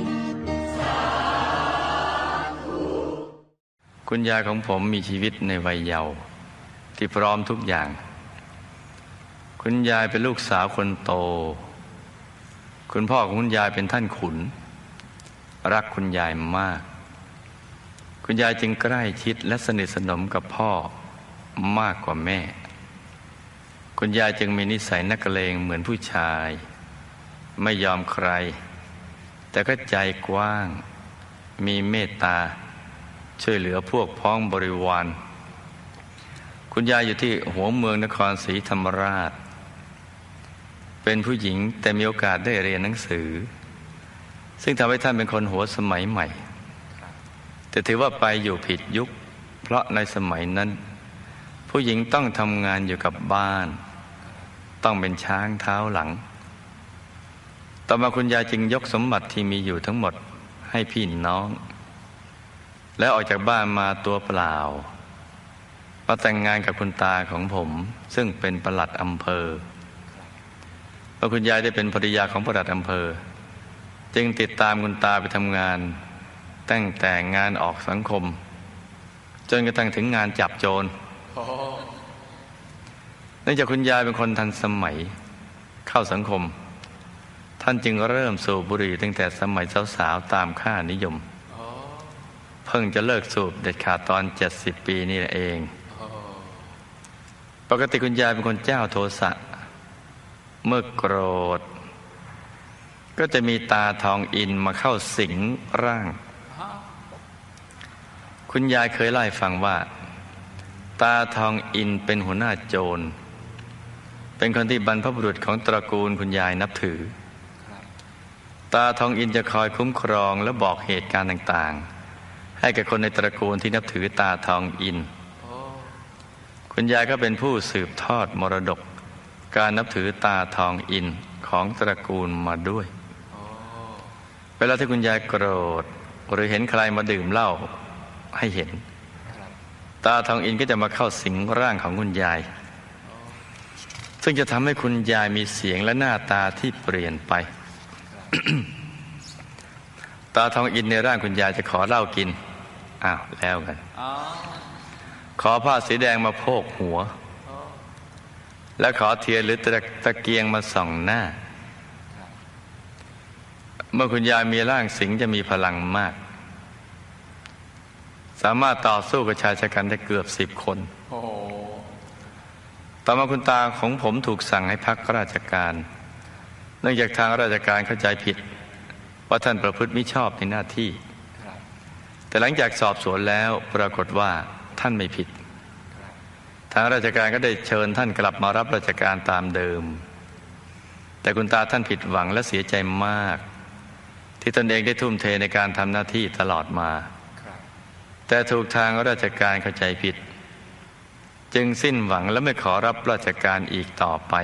[SPEAKER 1] คุณยายของผมมีชีวิตในวัยเยาว์ที่พร้อมทุกอย่างคุณยายเป็นลูกสาวคนโตคุณพ่อของคุณยายเป็นท่านขุนรักคุณยายมากคุณยายจึงใกล้ชิดและสนิทสนมกับพ่อมากกว่าแม่คุณยายจึงมีนิสัยนักเลงเหมือนผู้ชายไม่ยอมใครแต่ก็ใจกว้างมีเมตตาช่วยเหลือพวกพ้องบริวารคุณยายอยู่ที่หัวเมืองนครศรีธรรมราชเป็นผู้หญิงแต่มีโอกาสได้เรียนหนังสือซึ่งทำให้ท่านเป็นคนหัวสมัยใหม่แต่ถือว่าไปอยู่ผิดยุคเพราะในสมัยนั้นผู้หญิงต้องทำงานอยู่กับบ้านต้องเป็นช้างเท้าหลังต่อมาคุณยายจึงยกสมบัติที่มีอยู่ทั้งหมดให้พี่น้องแล้วออกจากบ้านมาตัวเปล่ามาแต่งงานกับคุณตาของผมซึ่งเป็นปลัดอำเภอพอคุณยายได้เป็นภรรยาของปลัดอำเภอจึงติดตามคุณตาไปทำงานตั้งแต่งานออกสังคมจนกระทั่งถึงงานจับโจรเนื่องจากคุณยายเป็นคนทันสมัยเข้าสังคมท่านจึงเริ่มสูบบุหรี่ตั้งแต่สมัยสาวๆตามค่านิยมเพิ่งจะเลิกสูบเด็ดขาดตอนเจ็ดสิบปีนี่เองปกติคุณยายเป็นคนเจ้าโทสะเมื่อโกรธก็จะมีตาทองอินมาเข้าสิงร่างคุณยายเคยเล่าให้ฟังว่าตาทองอินเป็นหัวหน้าโจรเป็นคนที่บรรพบุรุษของตระกูลคุณยายนับถือตาทองอินจะคอยคุ้มครองและบอกเหตุการณ์ต่างๆให้แก่คนในตระกูลที่นับถือตาทองอินคุณยายก็เป็นผู้สืบทอดมรดกการนับถือตาทองอินของตระกูลมาด้วยเวลาที่คุณยายโกรธหรือเห็นใครมาดื่มเหล้าให้เห็นตาทองอินก็จะมาเข้าสิงร่างของคุณยายซึ่งจะทำให้คุณยายมีเสียงและหน้าตาที่เปลี่ยนไป ตาทองอินในร่างคุณยายจะขอเหล้ากินอ้าวแล้วกันขอผ้าสีแดงมาโพกหัวและขอเทียนหรือตะเกียงมาส่องหน้าเมื่อคุณยายมีร่างสิงจะมีพลังมากสามารถต่อสู้กับชายชะกันได้เกือบสิบคนต่อมาคุณตาของผมถูกสั่งให้พักราชการเนื่องจากทางราชการเข้าใจผิดว่าท่านประพฤติมิชอบในหน้าที่แต่หลังจากสอบสวนแล้วปรากฏว่าท่านไม่ผิดทางราชการก็ได้เชิญท่านกลับมารับราชการตามเดิมแต่คุณตาท่านผิดหวังและเสียใจมากที่ตนเองได้ทุ่มเทในการทำหน้าที่ตลอดมาแต่ถูกทางราชการเข้าใจผิดจึงสิ้นหวังและไม่ขอรับราชการอีกต่อไป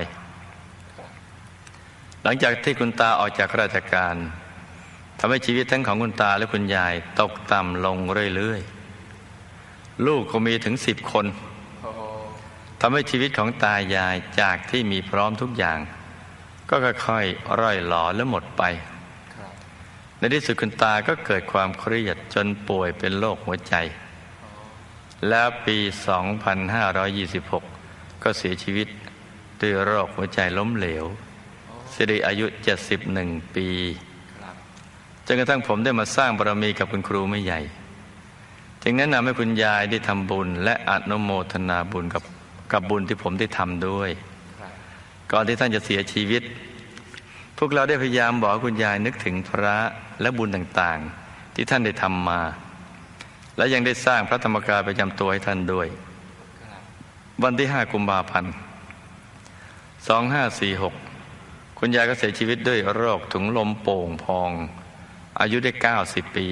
[SPEAKER 1] หลังจากที่คุณตาออกจากราชการทำให้ชีวิตทั้งของคุณตาและคุณยายตกต่ำลงเรื่อยๆลูกก็มีถึงสิบคนทำให้ชีวิตของตายายจากที่มีพร้อมทุกอย่างก็ค่อยๆร่อยหลอและหมดไปในที่สุดคุณตาก็เกิดความเครียดจนป่วยเป็นโรคหัวใจแล้วปี สองพันห้าร้อยยี่สิบหก ก็เสียชีวิตด้วยโรคหัวใจล้มเหลวเสียด้วยอายุ เจ็ดสิบเอ็ด ปีจนกระทั่งผมได้มาสร้างบารมีกับคุณครูไม่ใหญ่จึงแนะนำให้คุณยายได้ทำบุญและอนุโมทนาบุญกับกับบุญที่ผมได้ทำด้วยก่อนที่ท่านจะเสียชีวิตพวกเราได้พยายามบอกคุณยายนึกถึงพระและบุญต่างๆที่ท่านได้ทำมาและยังได้สร้างพระธรรมกายประจำตัวให้ท่านด้วยวันที่ห้ากุมภาพันธ์สองพันห้าร้อยสี่สิบหกคุณยายก็เสียชีวิตด้วยโรคถุงลมโป่งพองอายุได้เก้าสิบปี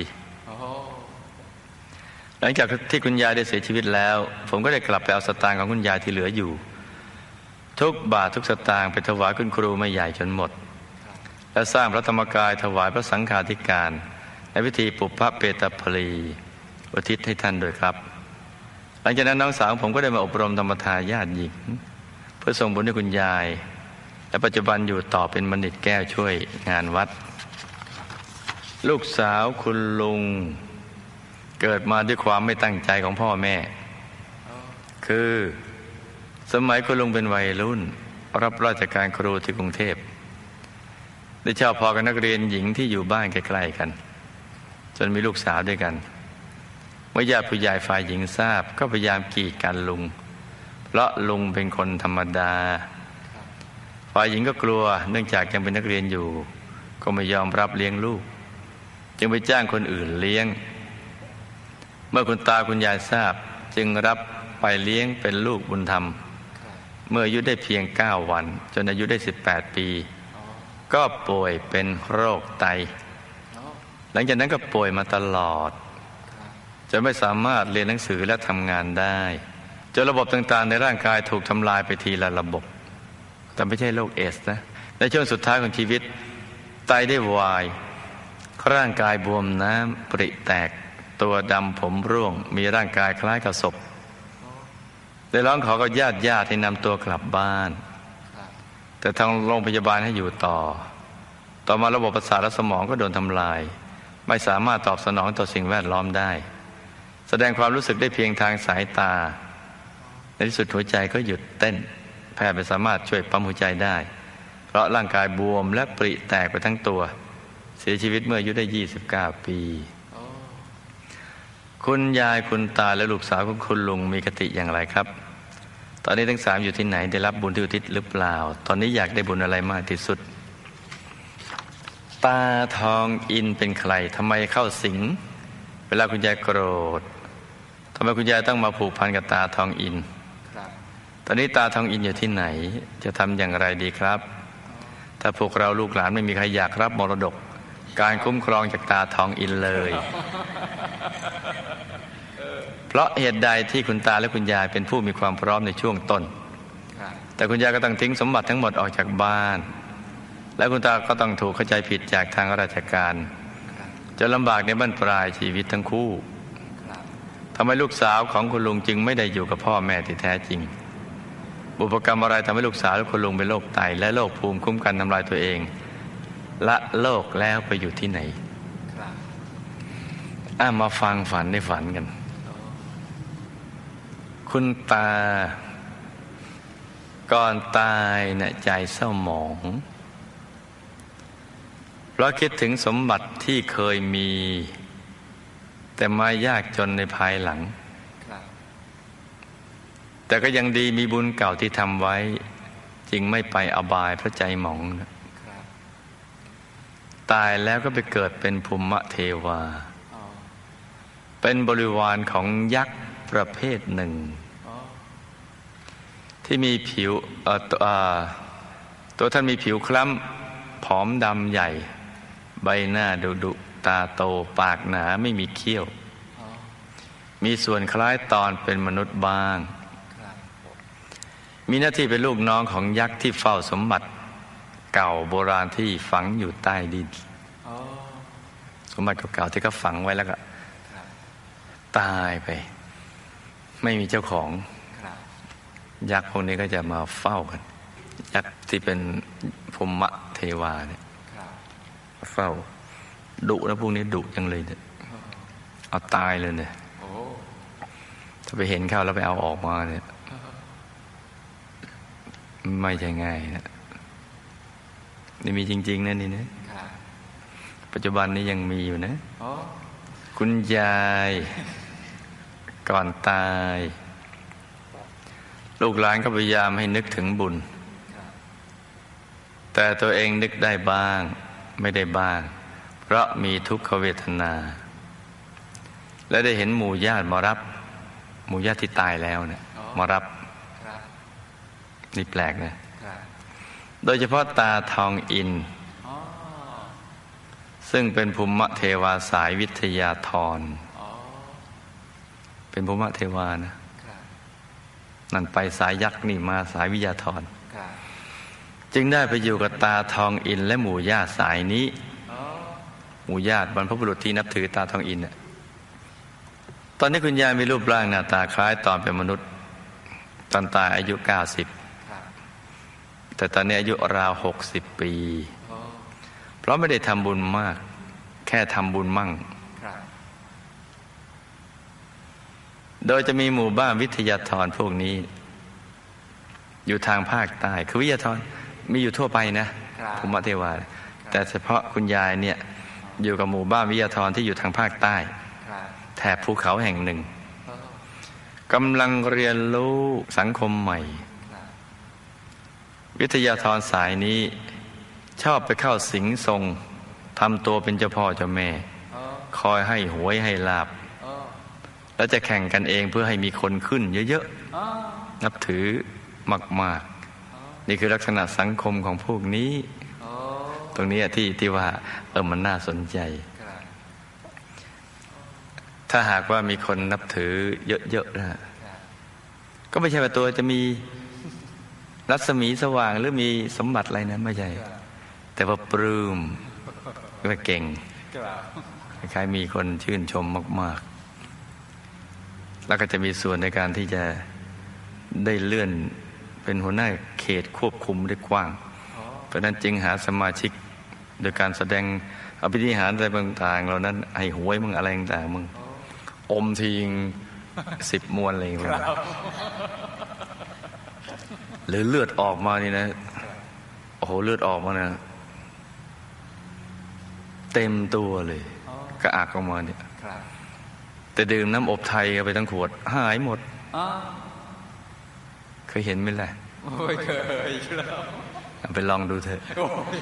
[SPEAKER 1] หลังจากที่คุณยายได้เสียชีวิตแล้วผมก็ได้กลับไปเอาสตางค์ของคุณยายที่เหลืออยู่ทุกบาททุกสตางค์ไปถวายคุณครูไม่ใหญ่จนหมดและสร้างพระธรรมกายถวายพระสังฆาธิการในพิธีปุพพเปตพลีอุทิศให้ท่านด้วยครับหลังจากนั้นน้องสาวผมก็ได้มาอบรมธรรมทายาทหญิงเพื่อส่งบุญให้คุณยายและปัจจุบันอยู่ต่อเป็นบัณฑิตแก้วช่วยงานวัดลูกสาวคุณลุงเกิดมาด้วยความไม่ตั้งใจของพ่อแม่คือสมัยคุณลุงเป็นวัยรุ่นรับราชการครูที่กรุงเทพได้ชอบพอกับนักเรียนหญิงที่อยู่บ้านใกล้ๆกันจนมีลูกสาวด้วยกันเมื่อญาติผู้ใหญ่ฝ่ายหญิงทราบก็พยายามกีดกันลุงเพราะลุงเป็นคนธรรมดาฝ่ายหญิงก็กลัวเนื่องจากยังเป็นนักเรียนอยู่ก็ไม่ยอมรับเลี้ยงลูกจึงไปจ้างคนอื่นเลี้ยงเมื่อคุณตาคุณยายทราบจึงรับไปเลี้ยงเป็นลูกบุญธรรมเมื่ออายุได้เพียงเก้าวันจนอายุได้สิบแปดปีก็ป่วยเป็นโรคไตหลังจากนั้นก็ป่วยมาตลอดจนไม่สามารถเรียนหนังสือและทำงานได้จนระบบต่างๆในร่างกายถูกทำลายไปทีละระบบแต่ไม่ใช่โรคเอดส์นะในช่วงสุดท้ายของชีวิตไตได้วายร่างกายบวมน้ำปริแตกตัวดำผมร่วงมีร่างกายคล้ายกับศพได้ร้องขอกับญาติญาติให้นำตัวกลับบ้านแต่ทางโรงพยาบาลให้อยู่ต่อต่อมาระบบประสาทและสมองก็โดนทำลายไม่สามารถตอบสนองต่อสิ่งแวดล้อมได้แสดงความรู้สึกได้เพียงทางสายตาในที่สุดหัวใจก็หยุดเต้นแพทย์ไม่สามารถช่วยปั๊มหัวใจได้เพราะร่างกายบวมและปริแตกไปทั้งตัวเสียชีวิตเมื่ออายุได้ยี่สิบเก้าปีคุณยายคุณตาและลูกสาวของคุณลุงมีคติอย่างไรครับตอนนี้ทั้งสามอยู่ที่ไหนได้รับบุญที่อุทิศหรือเปล่าตอนนี้อยากได้บุญอะไรมากที่สุดตาทองอินเป็นใครทำไมเข้าสิงเวลาคุณยายโกรธทำไมคุณยายต้องมาผูกพันกับตาทองอินตอนนี้ตาทองอินอยู่ที่ไหนจะทำอย่างไรดีครับถ้าพวกเราลูกหลานไม่มีใครอยากรับมรดกการคุ้มครองจากตาทองอินเลยเพราะเหตุใดที่คุณตาและคุณยายเป็นผู้มีความพร้อมในช่วงต้นแต่คุณยายก็ต้องทิ้งสมบัติทั้งหมดออกจากบ้านและคุณตาก็ต้องถูกเข้าใจผิดจากทางราชการจะลำบากในบั้นปลายชีวิตทั้งคู่ทำให้ลูกสาวของคุณลุงจึงไม่ได้อยู่กับพ่อแม่ที่แท้จริงบุพกรรมอะไรทำให้ลูกสาวและคุณลุงเป็นโรคไตและโรคภูมิคุ้มกันทำลายตัวเองละโลกแล้วไปอยู่ที่ไหนอ่ะมาฟังฝันในฝันกันคุณตาก่อนตายเนี่ยใจเศร้าหมองราะคิดถึงสมบัติที่เคยมีแต่มายากจนในภายหลังแต่ก็ยังดีมีบุญเก่าที่ทำไว้จึงไม่ไปอบายเพราะใจหมองนะตายแล้วก็ไปเกิดเป็นภูมิเทวาเป็นบริวารของยักษ์ประเภทหนึ่งที่มีผิวเอ่อตัวตัวท่านมีผิวคล้ำผอมดำใหญ่ใบหน้าดุดุตาโตปากหนาไม่มีเขี้ยวมีส่วนคล้ายตอนเป็นมนุษย์บ้างมีหน้าที่เป็นลูกน้องของยักษ์ที่เฝ้าสมบัติเก่าโบราณที่ฝังอยู่ใต้ดินสมบัติเก่าๆที่เขาฝังไว้แล้วก็ตายไปไม่มีเจ้าของยักษ์พวกนี้ก็จะมาเฝ้ากันยักษ์ที่เป็นภูมิเทวาเนี่ยเฝ้าดุนะพวกนี้ดุจังเลยเนี่ยเอาตายเลยเนี่ยถ้าไปเห็นเข้าแล้วไปเอาออกมาเนี่ยไม่ใช่ง่ายนะนี่มีจริงๆนะนี่นะปัจจุบันนี้ยังมีอยู่นะคุณยายก่อนตายลูกหลานก็พยายามให้นึกถึงบุญแต่ตัวเองนึกได้บ้างไม่ได้บ้างเพราะมีทุกขเวทนาและได้เห็นหมู่ญาติมารับหมู่ญาติที่ตายแล้วเนี่ยมารับนี่แปลกนะโดยเฉพาะตาทองอินซึ่งเป็นภูมิเทวาสายวิทยาธรเป็นภูมิเทวานะนั่นไปสายยักษ์นี่มาสายวิทยาธรจึงได้ไปอยู่กับตาทองอินและหมู่ญาติสายนี้หมู่ญาติบรรพบุรุษที่นับถือตาทองอินเนี่ยตอนนี้คุณยายมีรูปร่างหน้าตาคล้ายตอนเป็นมนุษย์ตอนตายอายุเก้าสิบแต่ตอนนี้อายุราวหกสิบปีเพราะไม่ได้ทำบุญมากแค่ทำบุญมั่งโดยจะมีหมู่บ้านวิทยาธรพวกนี้อยู่ทางภาคใต้คือวิทยาธรมีอยู่ทั่วไปนะภูมิเทวาแต่เฉพาะคุณยายเนี่ยอยู่กับหมู่บ้านวิทยาธรที่อยู่ทางภาคใต้แถบภูเขาแห่งหนึ่งกำลังเรียนรู้สังคมใหม่วิทยาธรสายนี้ชอบไปเข้าสิงทรงทำตัวเป็นเจ้าพ่อเจ้าแม่คอยให้หวยให้ลาบแล้วจะแข่งกันเองเพื่อให้มีคนขึ้นเยอะๆนับถือมากๆนี่คือลักษณะสังคมของพวกนี้ตรงนี้ที่ที่ว่าเออมันน่าสนใจถ้าหากว่ามีคนนับถือเยอะๆนะก็ไม่ใช่ว่าตัวจะมีรัศมีสว่างหรือมีสมบัติอะไรนะไม่ใช่แต่ว่าปลื้มว่าเก่งคล้ายๆมีคนชื่นชมมากๆแล้วก็จะมีส่วนในการที่จะได้เลื่อนเป็นหัวหน้าเขตควบคุมได้กว้างเพราะนั้นจึงหาสมาชิกโดยการแสดงอภินิหารอะไรต่างๆเหล่านั้นให้หวยมึงอะไรต่างๆมึงอมทิ้งสิบมวนอะไรอย่างเงี้ยหรือเลือดออกมานี่นะโอ้โหเลือดออกมานะเต็มตัวเลยกระอักออกมาเนี่ยแต่ดื่มน้ำอบไทยเอาไปทั้งขวดหายหมดเคยเห็นไหมล่ะไม่เคยครับไปลองดูเถอะ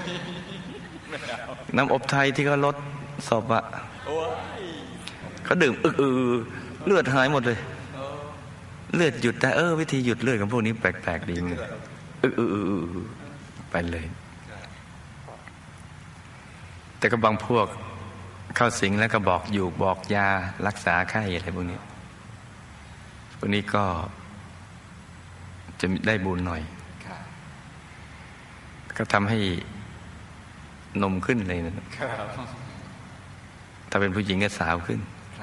[SPEAKER 1] น้ำอบไทยที่เขาลดศพอะเขาดื่มอึกอือเลือดหายหมดเลยเลือดหยุดได้เออวิธีหยุดเลือดของพวกนี้แปลกๆดีมึงอึกอือไปเลยแต่ก็บางพวกเข้าสิงแล้วก็บอกอยู่บอกยารักษาไข้อะไรพวกนี้พวกนี้ก็จะได้บุญหน่อยก็ทำให้นมขึ้นเลยนะถ้าเป็นผู้หญิงก็สาวขึ้น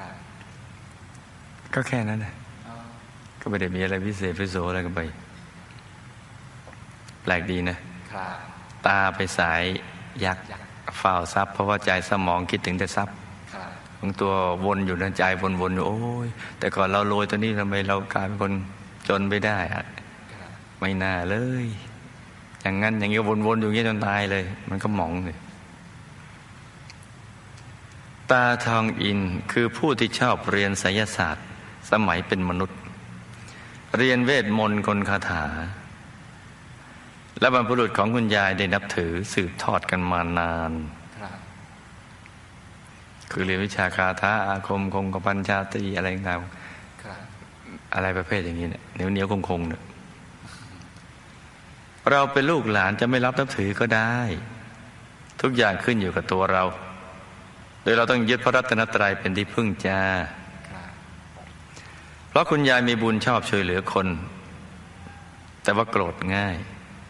[SPEAKER 1] ก็แค่นั้นนะก็ไม่ได้มีอะไรพิเศษพิโสอะไรกันไปแปลกดีนะตาไปสายยักษ์เฝ้าทรัพย์เพราะว่าใจสมองคิดถึงแต่ทรัพย์บางตัววนอยู่ในใจวนๆอยู่โอ้ยแต่ก่อนเรารวยตอนนี้ทำไมเรากลายเป็นคนจนไม่ได้อะไม่น่าเลยอย่างนั้นอย่างนี้วนๆอยู่อย่างนี้จนตายเลยมันก็หมองเลยตาทองอินคือผู้ที่ชอบเรียนไสยศาสตร์สมัยเป็นมนุษย์เรียนเวทมนต์กลคาถาและบรรพบุรุษของคุณยายได้นับถือสืบทอดกันมานานคือเรียนวิชาคาถาอาคมคงกปัญชาตรีอะไรต่างๆอะไรประเภทอย่างนี้เนี่ยเหนียวเหนียวคงคงเนี่ยเราเป็นลูกหลานจะไม่รับนับถือก็ได้ทุกอย่างขึ้นอยู่กับตัวเราโดยเราต้องยึดพระรัตนตรัยเป็นที่พึ่งจ้าเพราะคุณยายมีบุญชอบช่วยเหลือคนแต่ว่าโกรธง่าย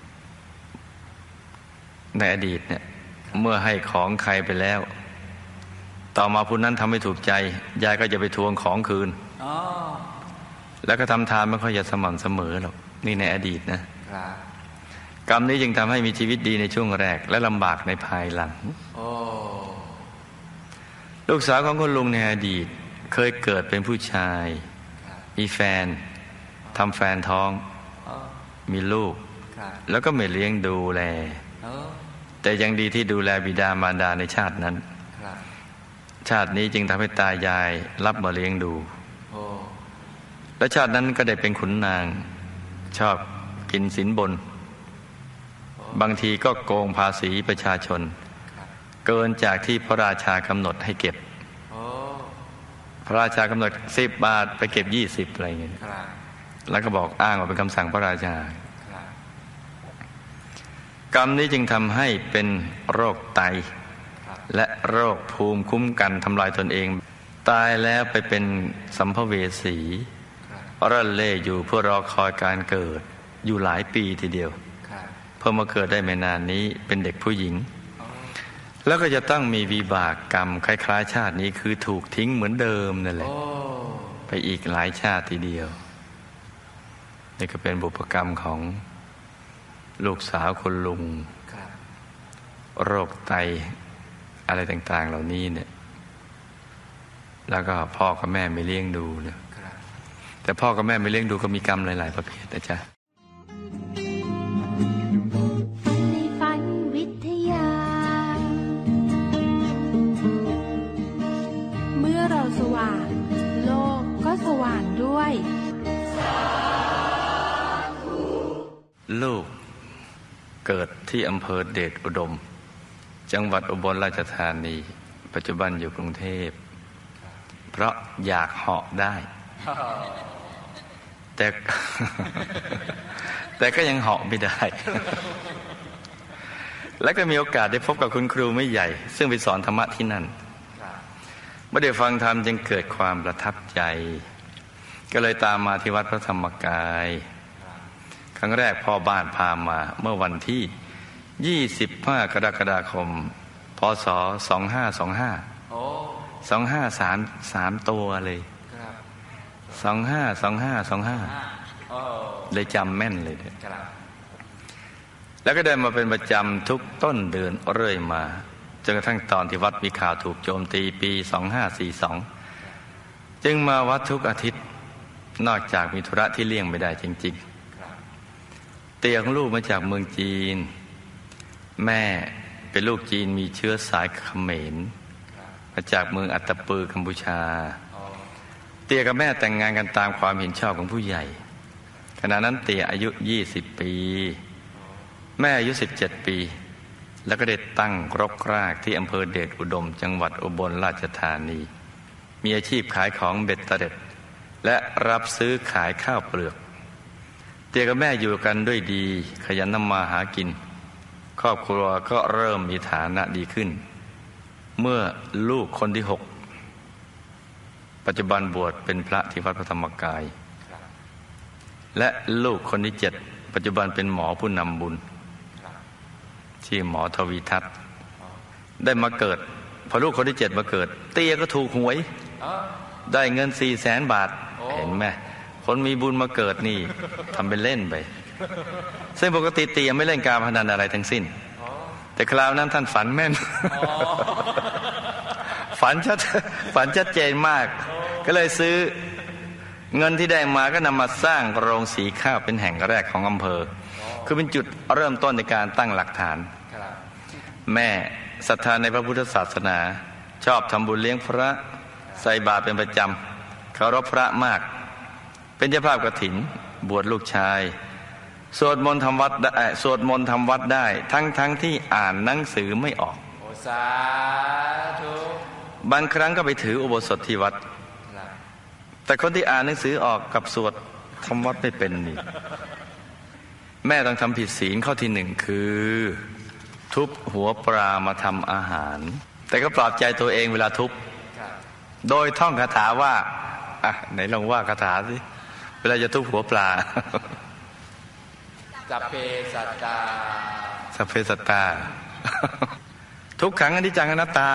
[SPEAKER 1] ในอดีตเนี่ยเมื่อให้ของใครไปแล้วต่อมาผู้นั้นทำไม่ถูกใจยายก็จะไปทวงของคืนแล้วก็ทำทานไม่ค่อยจะสม่ำเสมอหรอกนี่ในอดีตนะกรรมนี้จึงทำให้มีชีวิตดีในช่วงแรกและลำบากในภายหลังลูกสาวของคุณลุงในอดีตเคยเกิดเป็นผู้ชายมีแฟนทำแฟนท้องมีลูกแล้วก็ไม่เลี้ยงดูแลแต่ยังดีที่ดูแลบิดามารดาในชาตินั้นชาตินี้จึงทำให้ตายายรับมาเลี้ยงดูและชาตินั้นก็ได้เป็นขุนนางชอบกินสินบนบางทีก็โกงภาษีประชาชนเกินจากที่พระราชากำหนดให้เก็บพระราชากำหนดสิบบาทไปเก็บยี่สิบอะไรอย่างเงี้ยแล้วก็บอกอ้างว่าเป็นคำสั่งพระราชากรรมนี้จึงทำให้เป็นโรคไตและโรคภูมิคุ้มกันทำลายตนเองตายแล้วไปเป็นสัมภเวสีเร่อนเล่อยู่เพื่อรอคอยการเกิดอยู่หลายปีทีเดียวเพิ่งมาเกิดได้ไม่นานนี้เป็นเด็กผู้หญิงแล้วก็จะต้องมีวิบากกรรมคล้ายๆชาตินี้คือถูกทิ้งเหมือนเดิมนั่นแหละไปอีกหลายชาติทีเดียวนี่ก็เป็นบุพกรรมของลูกสาวคุณลุงโรคไตอะไรต่างๆเหล่านี้เนี่ยแล้วก็พ่อกับแม่ไม่เลี้ยงดูเนี่ยแต่พ่อกับแม่ไม่เลี้ยงดูก็มีกรรมหลายๆประเภทนะจ๊ะ
[SPEAKER 3] ในฝันวิทยาเมื่อเราสว่างโลกก็สว่างด้วย
[SPEAKER 1] ลูกเกิดที่อำเภอเดชอุดมจังหวัดอุบลราชธานีปัจจุบันอยู่กรุงเทพเพราะอยากเหาะได้แต่ แต่ก็ยังเหาะไม่ได้ แล้วก็มีโอกาสได้พบกับคุณครูไม่ใหญ่ซึ่งไปสอนธรรมะที่นั่นเมื่อได้ฟังธรรมจึงเกิดความประทับใจก็เลยตามมาที่วัดพระธรรมกายครั้งแรกพ่อบ้านพามาเมื่อวันที่ยี่สิบห้ากรกฎาคมพศสองห้าสองห้าสองห้าสามสามตัวเลยสองห้าสองห้าสองห้าเลยจำแม่นเลยแล้วก็ได้มาเป็นประจำทุกต้นเดือนเรื่อยมาจนกระทั่งตอนที่วัดมีข่าวถูกโจมตีปีสองห้าสี่สองจึงมาวัดทุกอาทิตย์นอกจากมีธุระที่เลี่ยงไม่ได้จริงๆเตียของลูกมาจากเมืองจีนแม่เป็นลูกจีนมีเชื้อสายเขมรมาจากเมืองอัตตปือกัมพูชาเตียกับแม่แต่งงานกันตามความเห็นชอบของผู้ใหญ่ขณะนั้นเตียอายุยี่สิบปีแม่อายุสิบเจ็ดปีแล้วก็ได้ตั้งรกรากที่อำเภอเดชอุดมจังหวัดอุบลราชธานีมีอาชีพขายของเบ็ดเตล็ดและรับซื้อขายข้าวเปลือกเตียกับแม่อยู่กันด้วยดีขยันทำมาหากินครอบครัวก็เริ่มมีฐานะดีขึ้นเมื่อลูกคนที่หกปัจจุบันบวชเป็นพระที่วัดพระธรรมกายและลูกคนที่เจ็ดปัจจุบันเป็นหมอผู้นำบุญชื่อหมอทวีทัศน์ได้มาเกิดพอลูกคนที่เจ็ดมาเกิดเตียก็ถูกหวยได้เงินสี่แสนบาทเห็นไหมคนมีบุญมาเกิดนี่ทำเป็นเล่นไปซึ่งปกติเตียไม่เล่นการพนันอะไรทั้งสิ้นแต่คราวนั้นท่านฝันแม่น ฝันชัดฝันชัดเจนมากก็เลยซื้อเงินที่ได้มาก็นำมาสร้างโรงสีข้าวเป็นแห่งแรกของอำเภอคือเป็นจุดเริ่มต้นในการตั้งหลักฐานแม่ศรัทธาในพระพุทธศาสนาชอบทำบุญเลี้ยงพระใส่บาตรเป็นประจำเคารพพระมากเป็นเจ้าภาพกฐินบวชลูกชายสวดมนต์ทำวัดได้สวดมนต์ทำวัดได้ทั้งทั้งที่อ่านหนังสือไม่ออก
[SPEAKER 2] โอสาธุ
[SPEAKER 1] บางครั้งก็ไปถืออุโบสถที่วัดแต่คนที่อ่านหนังสือออกกับสวดทำวัดไม่เป็นนี่แม่ต้องทำผิดศีลข้อที่หนึ่งคือทุบหัวปลามาทำอาหารแต่ก็ปลอบใจตัวเองเวลาทุบโดยท่องคาถาว่าอ่ะไหนลองว่าคาถาสิเวลาจะทุบหัวปลา
[SPEAKER 2] สัพเพสัตตา
[SPEAKER 1] สัพเพสัตตาทุกขังอนิจจังอนัตตา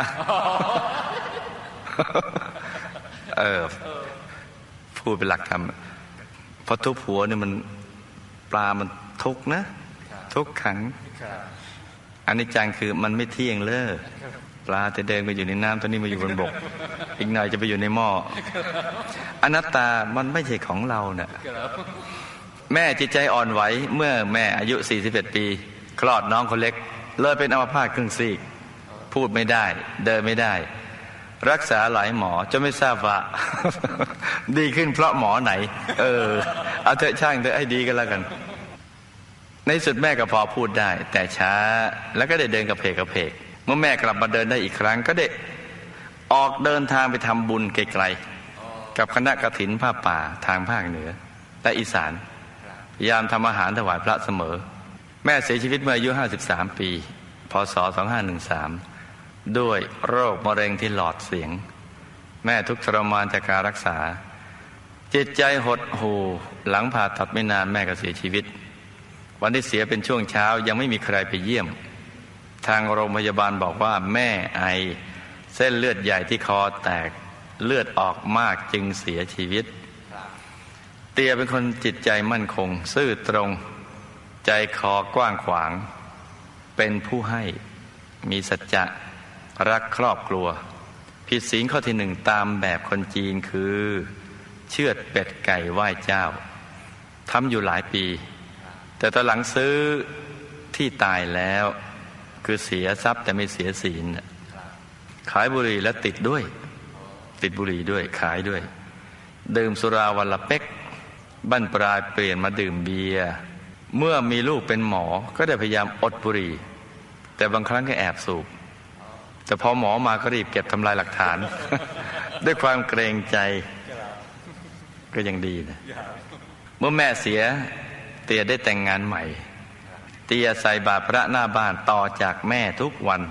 [SPEAKER 1] เออพูดเป็นหลักธรรมพอทุบหัวเนี่ยมันปลามันทุกข์นะทุกขังอนิจจังคือมันไม่เที่ยงเลิกปลาจะเดินไปอยู่ในน้ำตอนนี้มาอยู่บนบกอีกหน่อยจะไปอยู่ในหม้ออนัตตามันไม่ใช่ของเราเนี่ยแม่จิตใจอ่อนไหวเมื่อแม่อายุสี่สิบเอ็ดปีคลอดน้องคนเล็กเลยเป็นอัมพาตครึ่งซีกพูดไม่ได้เดินไม่ได้รักษาหลายหมอจะไม่ทราบว่า ดีขึ้นเพราะหมอไหนเออเอาเถอะช่างเถอะให้ดีกันแล้วกันในสุดแม่ก็พอพูดได้แต่ช้าแล้วก็ได้เดินกระเพกกระเพกเมื่อแม่กลับมาเดินได้อีกครั้งก็ได้ออกเดินทางไปทำบุญไกลๆกับคณะกฐินผ้าป่าทางภาคเหนือและอีสานพยายามทำอาหารถวายพระเสมอแม่เสียชีวิตเมื่ออายุห้าสิบสามปีพ.ศ. สองพันห้าร้อยสิบสามด้วยโรคมะเร็งที่หลอดเสียงแม่ทุกข์ทรมานจากการรักษาจิตใจหดหู่หลังผ่าตัดไม่นานแม่ก็เสียชีวิตวันที่เสียเป็นช่วงเช้ายังไม่มีใครไปเยี่ยมทางโรงพยาบาลบอกว่าแม่ไอเส้นเลือดใหญ่ที่คอแตกเลือดออกมากจึงเสียชีวิตเตียเป็นคนจิตใจมั่นคงซื่อตรงใจคอกว้างขวางเป็นผู้ให้มีสัจจะรักครอบครัวผิดศีลข้อที่หนึ่งตามแบบคนจีนคือเชือดเป็ดไก่ไหว้เจ้าทำอยู่หลายปีแต่ตอนหลังซื้อที่ตายแล้วคือเสียทรัพย์แต่ไม่เสียศีลขายบุหรี่และติดด้วยติดบุหรี่ด้วยขายด้วยดื่มสุราวันละเป๊กบั้นปลายเปลี่ยนมาดื่มเบียร์เมื่อมีลูกเป็นหมอก็ได้พยายามอดบุหรี่แต่บางครั้งก็แอบสูบแต่พอหมอมาก็รีบเก็บทำลายหลักฐาน ด้วยความเกรงใจก็ยังดีนะเมื่อแม่เสียเตียได้แต่งงานใหม่เตียใส่บาตรพระหน้าบ้านต่อจากแม่ทุกวัน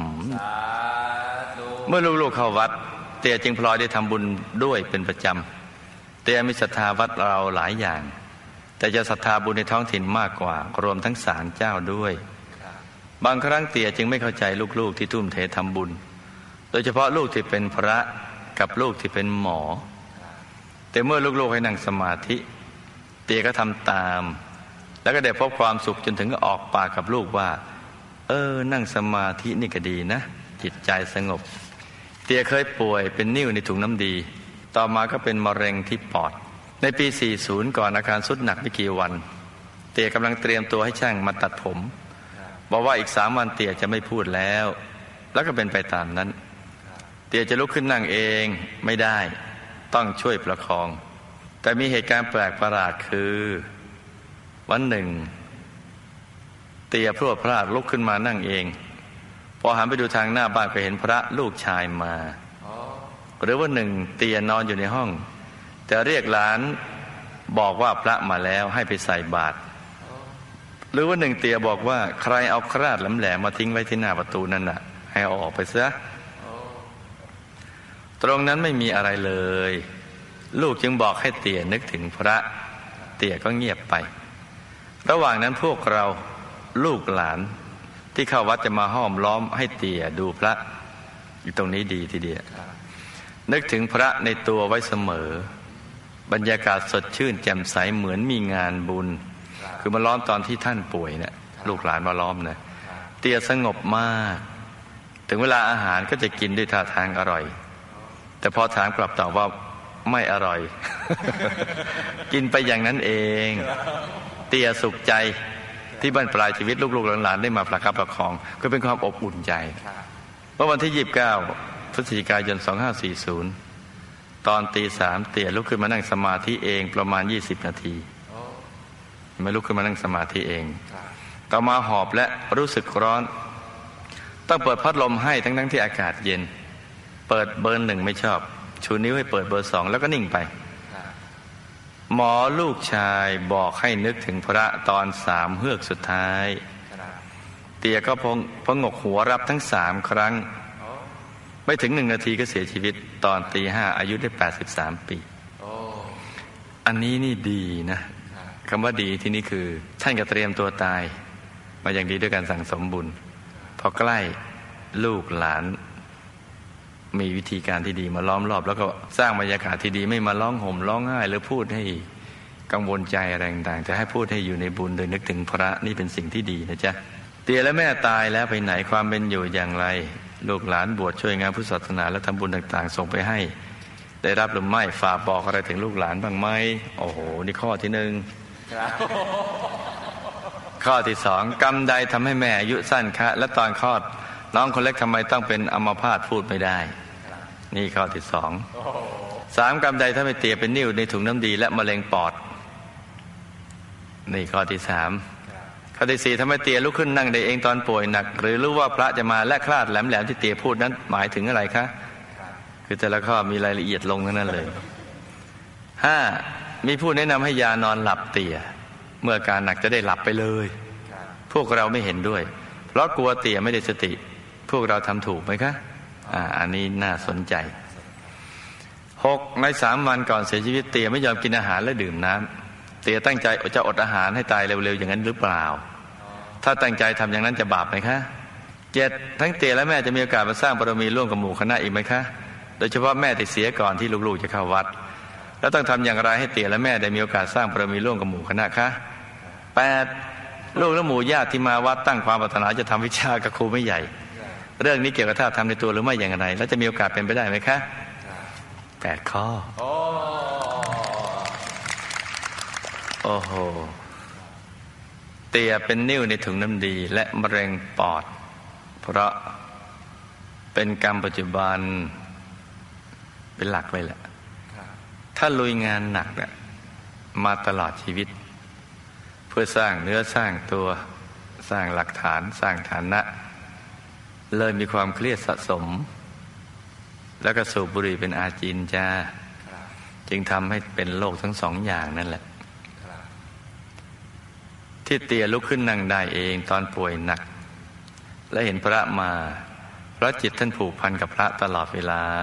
[SPEAKER 1] เมื่อลูกๆเข้าวัดเตียจึงพลอยได้ทำบุญด้วยเป็นประจำเตียมีศรัทธาวัดเราหลายอย่างแต่จะศรัทธาบุญในท้องถิ่นมากกว่ารวมทั้งศาลเจ้าด้วยบางครั้งเตียจึงไม่เข้าใจลูกๆที่ทุ่มเททำบุญโดยเฉพาะลูกที่เป็นพระกับลูกที่เป็นหมอแต่เมื่อลูกๆให้นั่งสมาธิเตียก็ทำตามแล้วก็ได้พบความสุขจนถึงก็ออกปากกับลูกว่าเออนั่งสมาธินี่ก็ดีนะจิตใจสงบเตียเคยป่วยเป็นนิ่วในถุงน้ำดีต่อมาก็เป็นมะเร็งที่ปอดในปีสี่สิบก่อนอาการทรุดหนักไม่กี่วันเตียกำลังเตรียมตัวให้ช่างมาตัดผมบอกว่าอีกสามวันเตียจะไม่พูดแล้วแล้วก็เป็นไปตามนั้นเตียจะลุกขึ้นนั่งเองไม่ได้ต้องช่วยประคองแต่มีเหตุการณ์แปลกประหลาดคือวันหนึ่งเตียพรวดพลาดลุกขึ้นมานั่งเองพอหันไปดูทางหน้าบ้านก็เห็นพระลูกชายมาหรือว่าหนึ่งเตียนอนอยู่ในห้องแต่เรียกหลานบอกว่าพระมาแล้วให้ไปใส่บาตรหรือว่าหนึ่งเตียบอกว่าใครเอาคราดแหลมๆมาทิ้งไว้ที่หน้าประตูนั่นน่ะให้เอาออกไปซะตรงนั้นไม่มีอะไรเลยลูกจึงบอกให้เตียนึกถึงพระเตียก็เงียบไประหว่างนั้นพวกเราลูกหลานที่เข้าวัดจะมาห้อมล้อมให้เตียดูพระอยู่ตรงนี้ดีทีเดียวนึกถึงพระในตัวไว้เสมอบรรยากาศสดชื่นแจ่มใสเหมือนมีงานบุญคือมาล้อมตอนที่ท่านป่วยเนี่ยลูกหลานมาล้อมนะเตียสงบมากถึงเวลาอาหารก็จะกินด้วยท่าทางอร่อยแต่พอถามกลับตอบว่าไม่อร่อย กินไปอย่างนั้นเองเตียสุขใจที่บ้านปลายชีวิตลูกๆหลานๆได้มาประคับประคองก็เป็นความอบอุ่นใจเมื่อวันที่ยี่สิบเก้าพฤศจิกายนสองห้าสี่ศูนย์ตอนตีสามเตี่ยลุกขึ้นมานั่งสมาธิเองประมาณยี่สิบนาทีไม่ลุกขึ้นมานั่งสมาธิเองต่อมาหอบและรู้สึกร้อนต้องเปิดพัดลมให้ทั้งทั้งที่อากาศเย็นเปิดเบอร์หนึ่งไม่ชอบชูนิ้วให้เปิดเบอร์สองแล้วก็นิ่งไปหมอลูกชายบอกให้นึกถึงพระตอนสามเฮือกสุดท้ายเตี่ยก็พงพงกหัวรับทั้งสามครั้งไม่ถึงหนึ่งนาทีก็เสียชีวิตตอนตีห้าอายุได้แปดสิบสามปีอันนี้นี่ดีนะคำว่าดีที่นี่คือท่านก็เตรียมตัวตายมาอย่างดีด้วยการสั่งสมบุญพอใกล้ลูกหลานมีวิธีการที่ดีมาล้อมรอบแล้วก็สร้างบรรยากาศที่ดีไม่มาร้องห่มร้องไห้หรือพูดให้กังวลใจอะไรต่างๆจะให้พูดให้อยู่ในบุญโดยนึกถึงพระนี่เป็นสิ่งที่ดีนะจ๊ะเตี่ยและแม่ตายแล้วไปไหนความเป็นอยู่อย่างไรลูกหลานบวชช่วยงานพุทธศาสนาและทำบุญต่างๆส่งไปให้ได้รับหรือไม่ฝากบอกอะไรถึงลูกหลานบ้างไหมโอ้โหนี่ข้อที่หนึ่งข้อที่สองกรรมใดทำให้แม่อายุสั้นคะและตอนคลอดน้องคนเล็กทำไมต้องเป็นอัมพาตพูดไม่ได้นี่ข้อที่สองสามกรรมใดทำให้เตี่ยเป็นนิ่วในถุงน้ำดีและมะเร็งปอดนี่ข้อที่สามข้อที่สี่ทำให้เตี่ยลุกขึ้นนั่งได้เองตอนป่วยหนักหรือรู้ว่าพระจะมาและคลาดแหลมๆที่เตี่ยพูดนั้นหมายถึงอะไรคะคือแต่ละข้อมีรายละเอียดลงทั้งนั้นเลยห้ามีผู้แนะนำให้ยานอนหลับเตี่ยเมื่อการหนักจะได้หลับไปเลยพวกเราไม่เห็นด้วยเพราะกลัวเตี่ยไม่ได้สติพวกเราทำถูกไหมคะอ่าอันนี้น่าสนใจหกในสามวันก่อนเสียชีวิตเตี่ยไม่ยอมกินอาหารและดื่มน้ำเตี่ยตั้งใจจะอดอาหารให้ตายเร็วๆอย่างนั้นหรือเปล่าถ้าตั้งใจทำอย่างนั้นจะบาปไหมคะเจ็ดทั้งเตี่ยและแม่จะมีโอกาสมาสร้างบารมีร่วมกับหมู่คณะอีกไหมคะโดยเฉพาะแม่ที่เสียก่อนที่ลูกๆจะเข้าวัดแล้วต้องทำอย่างไรให้เตี่ยและแม่ได้มีโอกาสสร้างบารมีร่วมกับหมู่คณะคะแปดลูกและหมู่ญาติที่มาวัดตั้งความปรารถนาจะทำวิชากับครูไม่ใหญ่เรื่องนี้เกี่ยวกับธาตุธรรมในตัวหรือไม่อย่างไรแล้วจะมีโอกาสเป็นไปได้ไหมคะแปดข้อโอ้โหเตี่ยเป็นนิ่วในถุงน้ำดีและมะเร็งปอดเพราะเป็นกรรมปัจจุบันเป็นหลักเลยแหละถ้าลุยงานหนักเนี่ยมาตลอดชีวิตเพื่อสร้างเนื้อสร้างตัวสร้างหลักฐานสร้างฐานะเลยมีความเครียดสะสมแล้วก็สูบบุหรี่เป็นอาจินจ้าจึงทำให้เป็นโรคทั้งสองอย่างนั่นแหละที่เตี่ยลุกขึ้นนั่งได้เองตอนป่วยหนักและเห็นพระมาเพราะจิตท่านผูกพันกับพระตลอดเวลา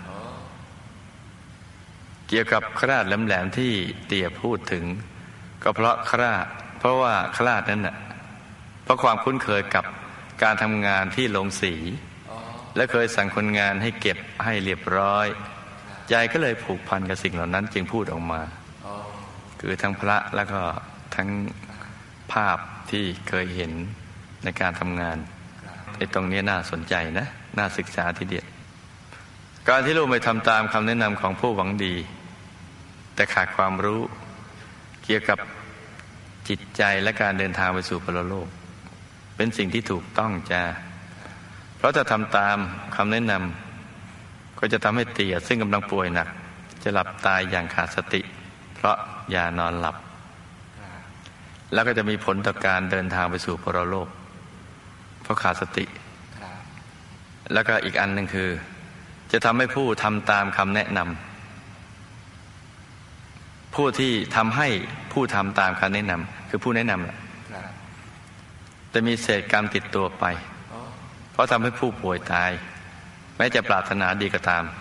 [SPEAKER 1] เกี่ยวกับคราดแหลมๆที่เตี่ยพูดถึงก็เพราะคราดเพราะว่าคราดนั้นน่ะเพราะความคุ้นเคยกับการทำงานที่ลงสีและเคยสั่งคนงานให้เก็บให้เรียบร้อยใจก็เลยผูกพันกับสิ่งเหล่านั้นจึงพูดออกมาคือทั้งพระแล้วก็ทั้งภาพที่เคยเห็นในการทำงานไอ้ตรงนี้น่าสนใจนะน่าศึกษาทีเดียวการที่ลูกไม่ทำตามคำแนะนำของผู้หวังดีแต่ขาดความรู้เกี่ยวกับจิตใจและการเดินทางไปสู่ปรโลกเป็นสิ่งที่ถูกต้องจ้าเพราะถ้าทำตามคำแนะนำก็จะทำให้เตี่ยซึ่งกำลังป่วยหนักจะหลับตายอย่างขาดสติเพราะยานอนหลับแล้วก็จะมีผลต่อการเดินทางไปสู่ปรโลกเพราะขาดสติแล้วก็อีกอันหนึ่งคือจะทำให้ผู้ทำตามคำแนะนำผู้ที่ทำให้ผู้ทำตามคำแนะนำคือผู้แนะนำจะมีเศษกรรมติดตัวไปเพราะทำให้ผู้ป่วยตายแม้จะปรารถนาดีก็ตาม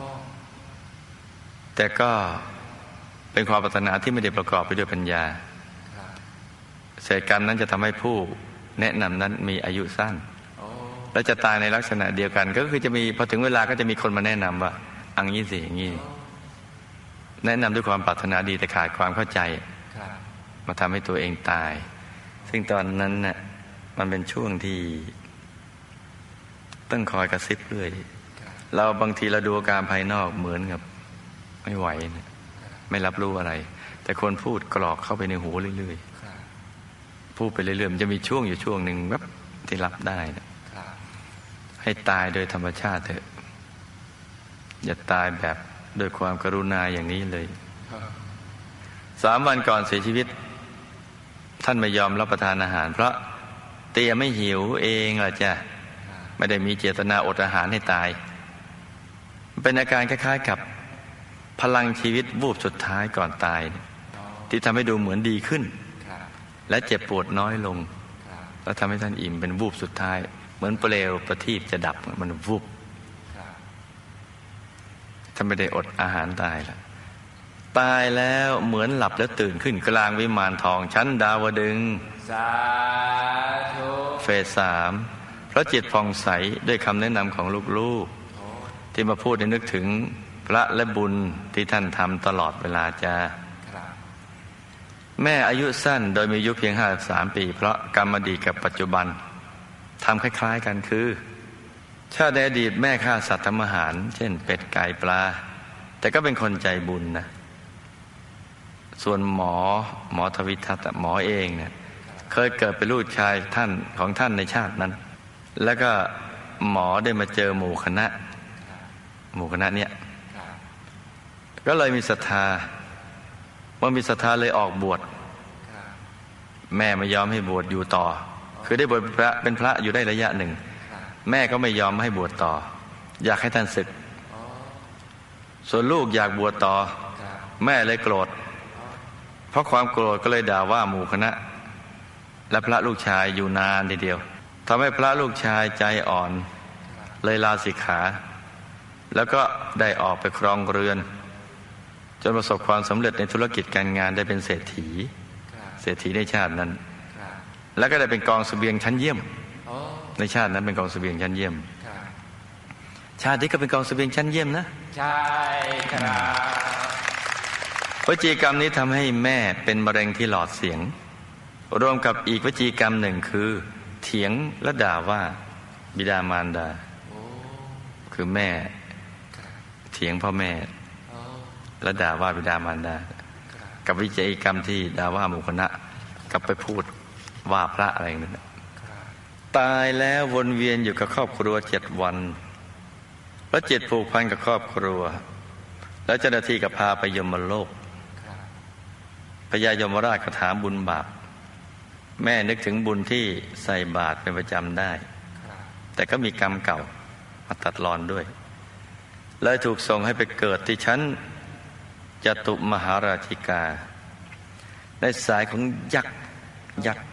[SPEAKER 1] แต่ก็เป็นความปรารถนาที่ไม่ได้ประกอบไปด้วยปัญญาเศษกรรมนั้นจะทำให้ผู้แนะนำนั้นมีอายุสั้นและจะตายในลักษณะเดียวกันก็คือจะมีพอถึงเวลาก็จะมีคนมาแนะนำว่าอังนี้สิอย่างนี้แนะนำด้วยความปรารถนาดีแต่ขาดความเข้าใจมาทำให้ตัวเองตายซึ่งตอนนั้นน่ะมันเป็นช่วงที่ต้องคอยกระซิบเรื่อยเราบางทีเราดูอาการภายนอกเหมือนกับไม่ไหวนะไม่รับรู้อะไรแต่คนพูดกรอกเข้าไปในหูเรื่อยๆพูดไปเรื่อยๆมันจะมีช่วงอยู่ช่วงหนึ่งแบบที่รับได้นะให้ตายโดยธรรมชาติเถอะอย่าตายแบบด้วยความกรุณาอย่างนี้เลยสามวันก่อนเสียชีวิตท่านไม่ยอมรับประทานอาหารเพราะเตียไม่หิวเองล่ะจ้ะไม่ได้มีเจตนาอดอาหารให้ตายเป็นอาการคล้ายๆกับพลังชีวิตวูบสุดท้ายก่อนตายที่ทำให้ดูเหมือนดีขึ้นและเจ็บปวดน้อยลงแล้วทำให้ท่านอิ่มเป็นวูบสุดท้ายเหมือนเปลวประทีปจะดับมันวูบท่านไม่ได้อดอาหารตายแล้วตายแล้วเหมือนหลับแล้วตื่นขึ้นกลางวิมานทองชั้นดาวดึงส์สาธุเฟสสามเพราะจิตผ่องใสด้วยคำแนะนำของลูกๆที่มาพูดให้นึกถึงพระและบุญที่ท่านทำตลอดเวลาจ้าแม่อายุสั้นโดยมีอายุเพียงห้าสิบสามปีเพราะกรรมอดีตกับปัจจุบันทำคล้ายๆกันคือชาติในอดีตแม่ฆ่าสัตว์ทำอาหารเช่นเป็ดไก่ปลาแต่ก็เป็นคนใจบุญนะส่วนหมอหมอทวิทัศน์หมอเองเนี่ยเคยเกิดเป็นลูกชายท่านของท่านในชาตินั้นแล้วก็หมอได้มาเจอหมู่คณะหมู่คณะเนี้ยก็เลยมีศรัทธาเมื่อมีศรัทธาเลยออกบวชแม่ไม่ยอมให้บวชอยู่ต่อคือได้บวชเป็นพระเป็นพระอยู่ได้ระยะหนึ่งแม่ก็ไม่ยอมให้บวชต่ออยากให้ท่านศึกส่วนลูกอยากบวชต่อแม่เลยโกรธเพราะความโกรธก็เลยด่าว่าหมู่คณะและพระลูกชายอยู่นานทีเดียวทำให้พระลูกชายใจอ่อนเลยลาสิกขาแล้วก็ได้ออกไปครองเรือนจนประสบความสำเร็จในธุรกิจการงานได้เป็นเศรษฐีเศรษฐีในชาตินั้นแล้วก็ได้เป็นกองเสบียงชั้นเยี่ยมในชาตินั้นเป็นกองเสบียงชั้นเยี่ยมชาตินี้ก็เป็นกองเสบียงชั้นเยี่ยมนะใช่ครับวจีกรรมนี้ทำให้แม่เป็นมะเร็งที่หลอดเสียงรวมกับอีกวจีกรรมหนึ่งคือเถียงและด่าว่าบิดามารดาคือแม่เถียงพ่อแม่และด่าว่าบิดามารดากับวิจัยกรรมที่ด่าว่าหมู่คณะกับไปพูดว่าพระอะไรนั่นตายแล้ววนเวียนอยู่กับครอบครัวเจ็ดวันแล้วจิตผูกพันกับครอบครัวแล้วเจ้าหน้าที่ก็พาไปยมโลกพญายมราชก็ถามบุญบาปแม่นึกถึงบุญที่ใส่บาตรเป็นประจำได้แต่ก็มีกรรมเก่ามาตัดรอนด้วยเลยถูกส่งให้ไปเกิดที่ชั้นจตุมหาราชิกาในสายของยักษ์ยักษ์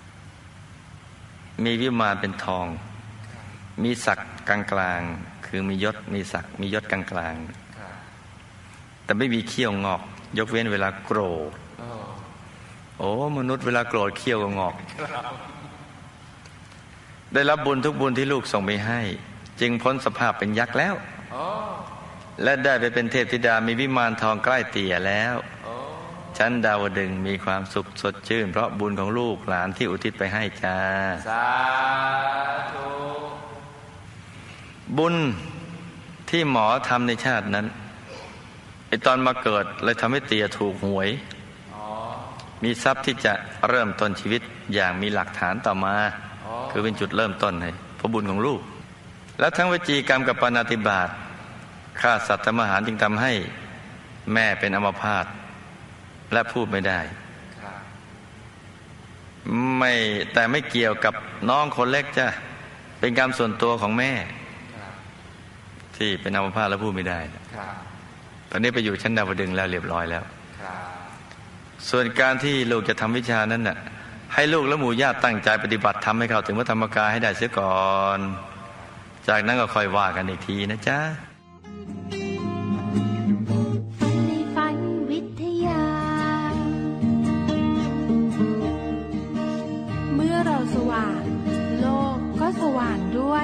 [SPEAKER 1] มีวิมานเป็นทองมีศักดิ์กลางกลางคือมียศมีศักดิ์มียศกลางกลางแต่ไม่มีเขี้ยวงอกยกเว้นเวลาโกรธโอ้มนุษย์เวลาโกรธเขี้ยวก็งอกได้รับบุญทุกบุญที่ลูกส่งไปให้จึงพ้นสภาพเป็นยักษ์แล้วและได้ไปเป็นเทพธิดามีวิมานทองใกล้เตี่ยแล้วชั้นดาวดึงส์มีความสุขสดชื่นเพราะบุญของลูกหลานที่อุทิศไปให้จ้าสาธุบุญที่หมอทำในชาตินั้นไอตอนมาเกิดเลยทำให้เตี่ยถูกหวยมีทรัพย์ที่จะเริ่มต้นชีวิตอย่างมีหลักฐานต่อมาคือเป็นจุดเริ่มต้นให้เพราะบุญของลูกและทั้งวจีกรรมกับปาณาติบาตฆ่าสัตว์ทำอาหารจึงทำให้แม่เป็นอัมพาตและพูดไม่ได้ไม่แต่ไม่เกี่ยวกับน้องคนเล็กจ้ะเป็นกรรมส่วนตัวของแม่ที่เป็นอัมพาตและพูดไม่ได้ตอนนี้ไปอยู่ชั้นดาวดึงส์แล้วเรียบร้อยแล้วส่วนการที่ลูกจะทำวิชานั้นน่ะให้ลูกและหมู่ญาติตั้งใจปฏิบัติทำให้เข้าถึงพระธรรมกายให้ได้เสียก่อนจากนั้นก็ค่อยว่ากันอีกทีนะจ๊ะ
[SPEAKER 3] ในฝันวิทยาเมื่อเราสว่างโลกก็สว่างด้วย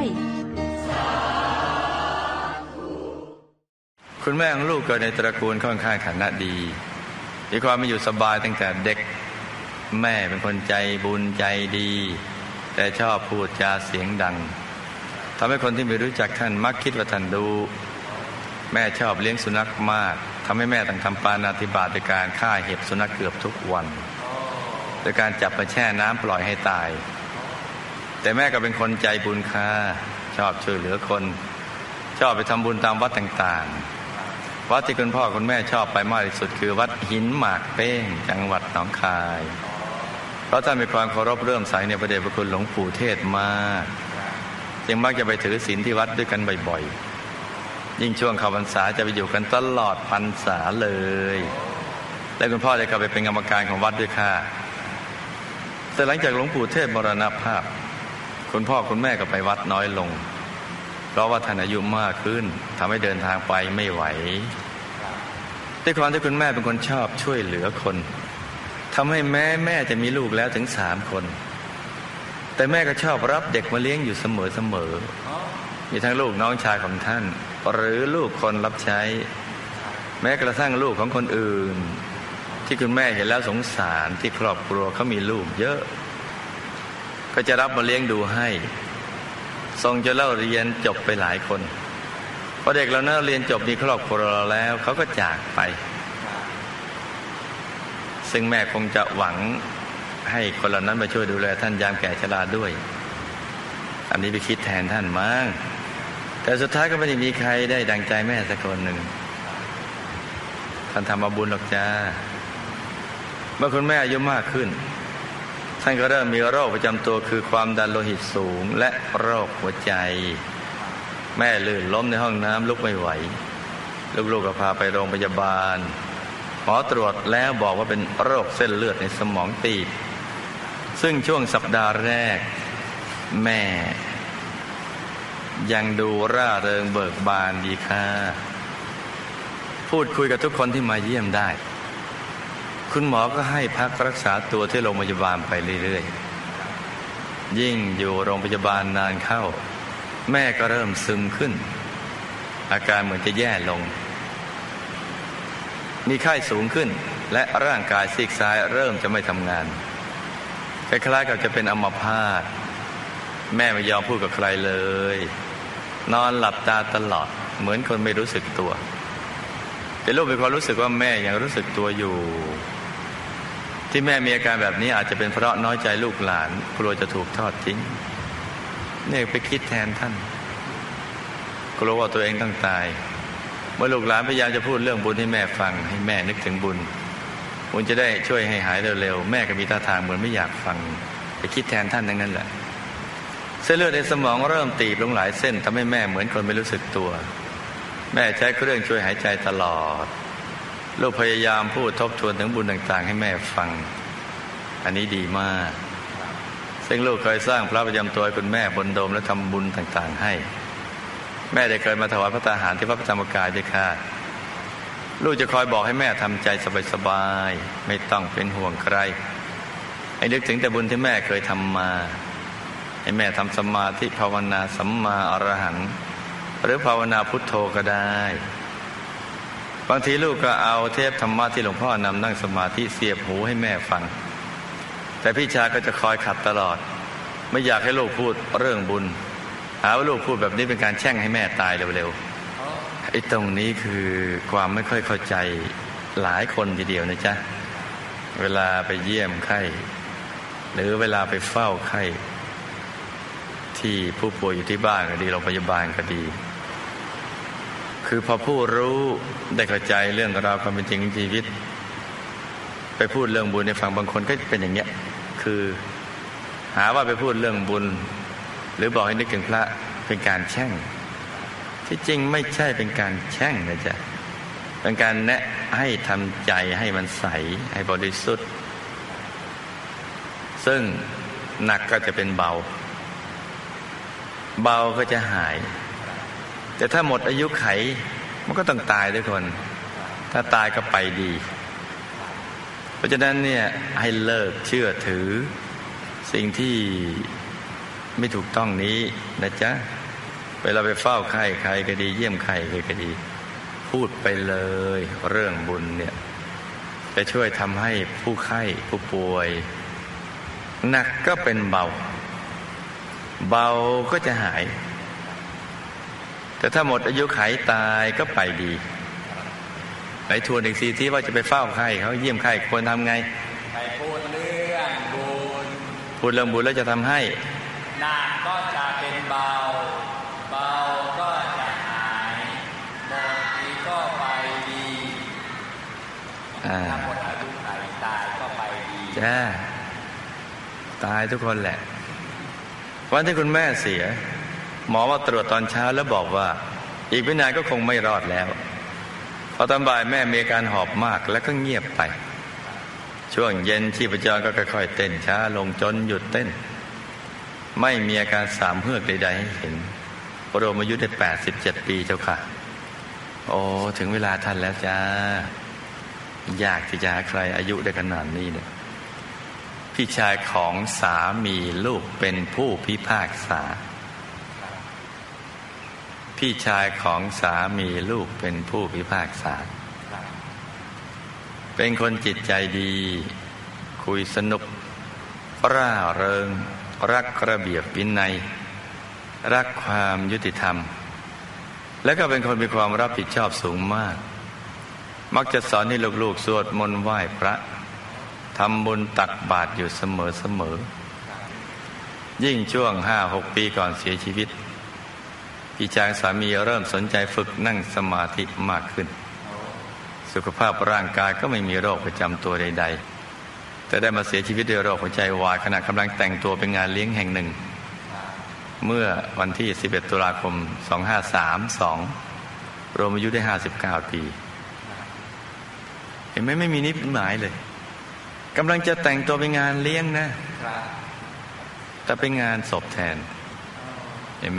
[SPEAKER 1] คุณแม่ของลูกเกิดในตระกูลค่อนข้างฐานะดีมีความมีอยู่สบายตั้งแต่เด็กแม่เป็นคนใจบุญใจดีแต่ชอบพูดจาเสียงดังทำให้คนที่ไม่รู้จักท่านมักคิดว่าท่านดูแม่ชอบเลี้ยงสุนัขมากทำให้แม่ต้องทำปาณาติบาตในการฆ่าเห็บสุนัขเกือบทุกวันโดยการจับมาแช่น้ำปล่อยให้ตายแต่แม่ก็เป็นคนใจบุญค่ะชอบช่วยเหลือคนชอบไปทำบุญตามวัดต่างๆวัดที่คุณพ่อคุณแม่ชอบไปมากที่สุดคือวัดหินหมากเป้งจังหวัดหนองคายเพราะท่านมีความเคารพเลื่อมใสในพระเดชพระคุณหลวงปู่เทศมากจึงมักจะไปถือศีลที่วัดด้วยกันบ่อยๆยิ่งช่วงเข้าพรรษาจะไปอยู่กันตลอดพรรษาเลยและคุณพ่อได้กลับไปเป็นกรรมการของวัดด้วยค่ะแต่หลังจากหลวงปู่เทศมรณภาพคุณพ่อคุณแม่ก็ไปวัดน้อยลงเพราะว่าท่านอายุมากขึ้นทำให้เดินทางไปไม่ไหวด้วยความที่คุณแม่เป็นคนชอบช่วยเหลือคนทำให้แม่แม่จะมีลูกแล้วถึงสามคนแต่แม่ก็ชอบรับเด็กมาเลี้ยงอยู่เสมอเสมอมีทั้งลูกน้องชายของท่านหรือลูกคนรับใช้แม้กระทั่งลูกของคนอื่นที่คุณแม่เห็นแล้วสงสารที่ครอบครัวเขามีลูกเยอะก็จะรับมาเลี้ยงดูให้ส่งจนเล่าเรียนจบไปหลายคนพอเด็กเราเน่าเรียนจบมีครอบครัวแล้วเขาก็จากไปซึ่งแม่คงจะหวังให้คนเหล่านั้นมาช่วยดูแลท่านยามแก่ชราด้วยอันนี้ไปคิดแทนท่านมั้งแต่สุดท้ายก็ไม่ได้มีใครได้ดังใจแม่สักคนหนึ่งท่านทำมาบุญหรอกจ้าเมื่อคุณแม่อายุมากขึ้นท่านก็เริ่มมีโรคประจำตัวคือความดันโลหิตสูงและโรคหัวใจแม่ลื่นล้มในห้องน้ำลุกไม่ไหวลูกๆก็พาไปโรงพยาบาลหมอตรวจแล้วบอกว่าเป็นโรคเส้นเลือดในสมองตีบซึ่งช่วงสัปดาห์แรกแม่ยังดูร่าเริงเบิกบานดีค่ะพูดคุยกับทุกคนที่มาเยี่ยมได้คุณหมอก็ให้พักรักษาตัวที่โรงพยาบาลไปเรื่อยๆยิ่งอยู่โรงพยาบาลนานเข้าแม่ก็เริ่มซึมขึ้นอาการเหมือนจะแย่ลงมีไข้สูงขึ้นและร่างกายซีกซ้ายเริ่มจะไม่ทำงานคล้ายๆกับจะเป็นอัมพาตแม่ไม่ยอมพูดกับใครเลยนอนหลับตาตลอดเหมือนคนไม่รู้สึกตัวแต่ลูกมีความรู้สึกว่าแม่ยังรู้สึกตัวอยู่ที่แม่มีอาการแบบนี้อาจจะเป็นเพราะน้อยใจลูกหลานกลัวจะถูกทอดทิ้งเนี่ยไปคิดแทนท่านกลัวว่าตัวเองต้องตายเมื่อลูกหลานพยายามจะพูดเรื่องบุญให้แม่ฟังให้แม่นึกถึงบุญบุญจะได้ช่วยให้หายเร็วๆแม่ก็มีท่าทางเหมือนไม่อยากฟังไปคิดแทนท่านทั้งนั้นแหละเส้นเลือดในสมองเริ่มตีบลงหลายเส้นทำให้แม่เหมือนคนไม่รู้สึกตัวแม่ใช้เครื่องช่วยหายใจตลอดลูกพยายามพูดทบทวนถึงบุญต่างๆให้แม่ฟังอันนี้ดีมากซึ่งลูกเคยสร้างพระประจำตัวให้คุณแม่บนโดมและทำบุญต่างๆให้แม่ได้เคยมาถวายพระตาหารที่พระธรรมกายด้วยค่ะลูกจะคอยบอกให้แม่ทำใจสบายๆไม่ต้องเป็นห่วงใครให้นึกถึงแต่บุญที่แม่เคยทำมาให้แม่ทำสมาธิภาวนาสัมมาอรหังหรือภาวนาพุทโธก็ได้บางทีลูกก็เอาเทปธรรมะที่หลวงพ่อนำนั่งสมาธิเสียบหูให้แม่ฟังแต่พี่ชายก็จะคอยขัดตลอดไม่อยากให้ลูกพูดเรื่องบุญหาว่าลูกพูดแบบนี้เป็นการแช่งให้แม่ตายเร็วๆไอ้ตรงนี้คือความไม่ค่อยเข้าใจหลายคนทีเดียวนะจ๊ะเวลาไปเยี่ยมไข้หรือเวลาไปเฝ้าไข้ที่ผู้ป่วยอยู่ที่บ้านก็ดีโรงพยาบาลก็ดีคือพอผู้รู้ได้เข้าใจเรื่องราวความเป็นจริงของชีวิตไปพูดเรื่องบุญในฝั่งบางคนก็เป็นอย่างเงี้ยคือหาว่าไปพูดเรื่องบุญหรือบอกให้นึกถึงพระเป็นการแช่งที่จริงไม่ใช่เป็นการแช่งนะจ๊ะเป็นการแนะให้ทำใจให้มันใสให้บริสุทธิ์ซึ่งหนักก็จะเป็นเบาเบาก็จะหายแต่ถ้าหมดอายุไขมันก็ต้องตายด้วยคนถ้าตายก็ไปดีเพราะฉะนั้นเนี่ยให้เลิกเชื่อถือสิ่งที่ไม่ถูกต้องนี้นะจ๊ะเวลาไปเฝ้าไข้ใครก็ดีเยี่ยมใครใครก็ดีพูดไปเลยเรื่องบุญเนี่ยจะช่วยทำให้ผู้ไข้ผู้ป่วยหนักก็เป็นเบาเบาก็จะหายแต่ถ้าหมดอายุไขตายก็ไปดีไหนทวนอีกทีที่ว่าจะไปเฝ้าไข้เขาเยี่ยมไข้ควรทำไง
[SPEAKER 2] ไปพูดเรื่องบุญ
[SPEAKER 1] พูดเรื่องบุญแล้วจะทำให้
[SPEAKER 2] หนักก็จะเป็นเบาเบาก็จะหาย
[SPEAKER 1] อ่า
[SPEAKER 2] ถ้าหมดอายุไขตายก็ไปดี
[SPEAKER 1] จ้าตายทุกคนแหละวันที่คุณแม่เสียหมอมาตรวจตอนเช้าแล้วบอกว่าอีกไม่นานก็คงไม่รอดแล้วพอตอนบ่ายแม่มีอาการหอบมากแล้วก็เงียบไปช่วงเย็นชีพจรก็ค่อยๆเต้นช้าลงจนหยุดเต้นไม่มีอาการสามเฮือกใดๆให้เห็นรวมอายุได้แปดสิบเจ็ดปีเจ้าค่ะโอ้ถึงเวลาท่านแล้วจ้ายากที่จะหาใครอายุได้ขนาดนี้เนี่ยพี่ชายของสามีลูกเป็นผู้พิพากษาพี่ชายของสามีลูกเป็นผู้พิพากษาเป็นคนจิตใจดีคุยสนุกร่าเริงรักระเบียบวินัยรักความยุติธรรมและก็เป็นคนมีความรับผิดชอบสูงมากมักจะสอนให้ลูกๆสวดมนต์ไหว้พระทำบุญตักบาตรอยู่เสมอๆยิ่งช่วงห้าหกปีก่อนเสียชีวิตพี่ชายสามีเริ่มสนใจฝึกนั่งสมาธิมากขึ้นสุขภาพร่างกายก็ไม่มีโรคประจำตัวใดๆแต่ได้มาเสียชีวิตด้วยโรคหัวใจวายขณะกำลังแต่งตัวเป็นงานเลี้ยงแห่งหนึ่งเมื่อวันที่สิบเอ็ดตุลาคมสองห้าสามสองรวมอายุได้ห้าสิบเก้าปีเห็นไหมไม่มีนิดหมายเลยกำลังจะแต่งตัวเป็นงานเลี้ยงนะแต่เป็นงานศพแทนเห็นไหม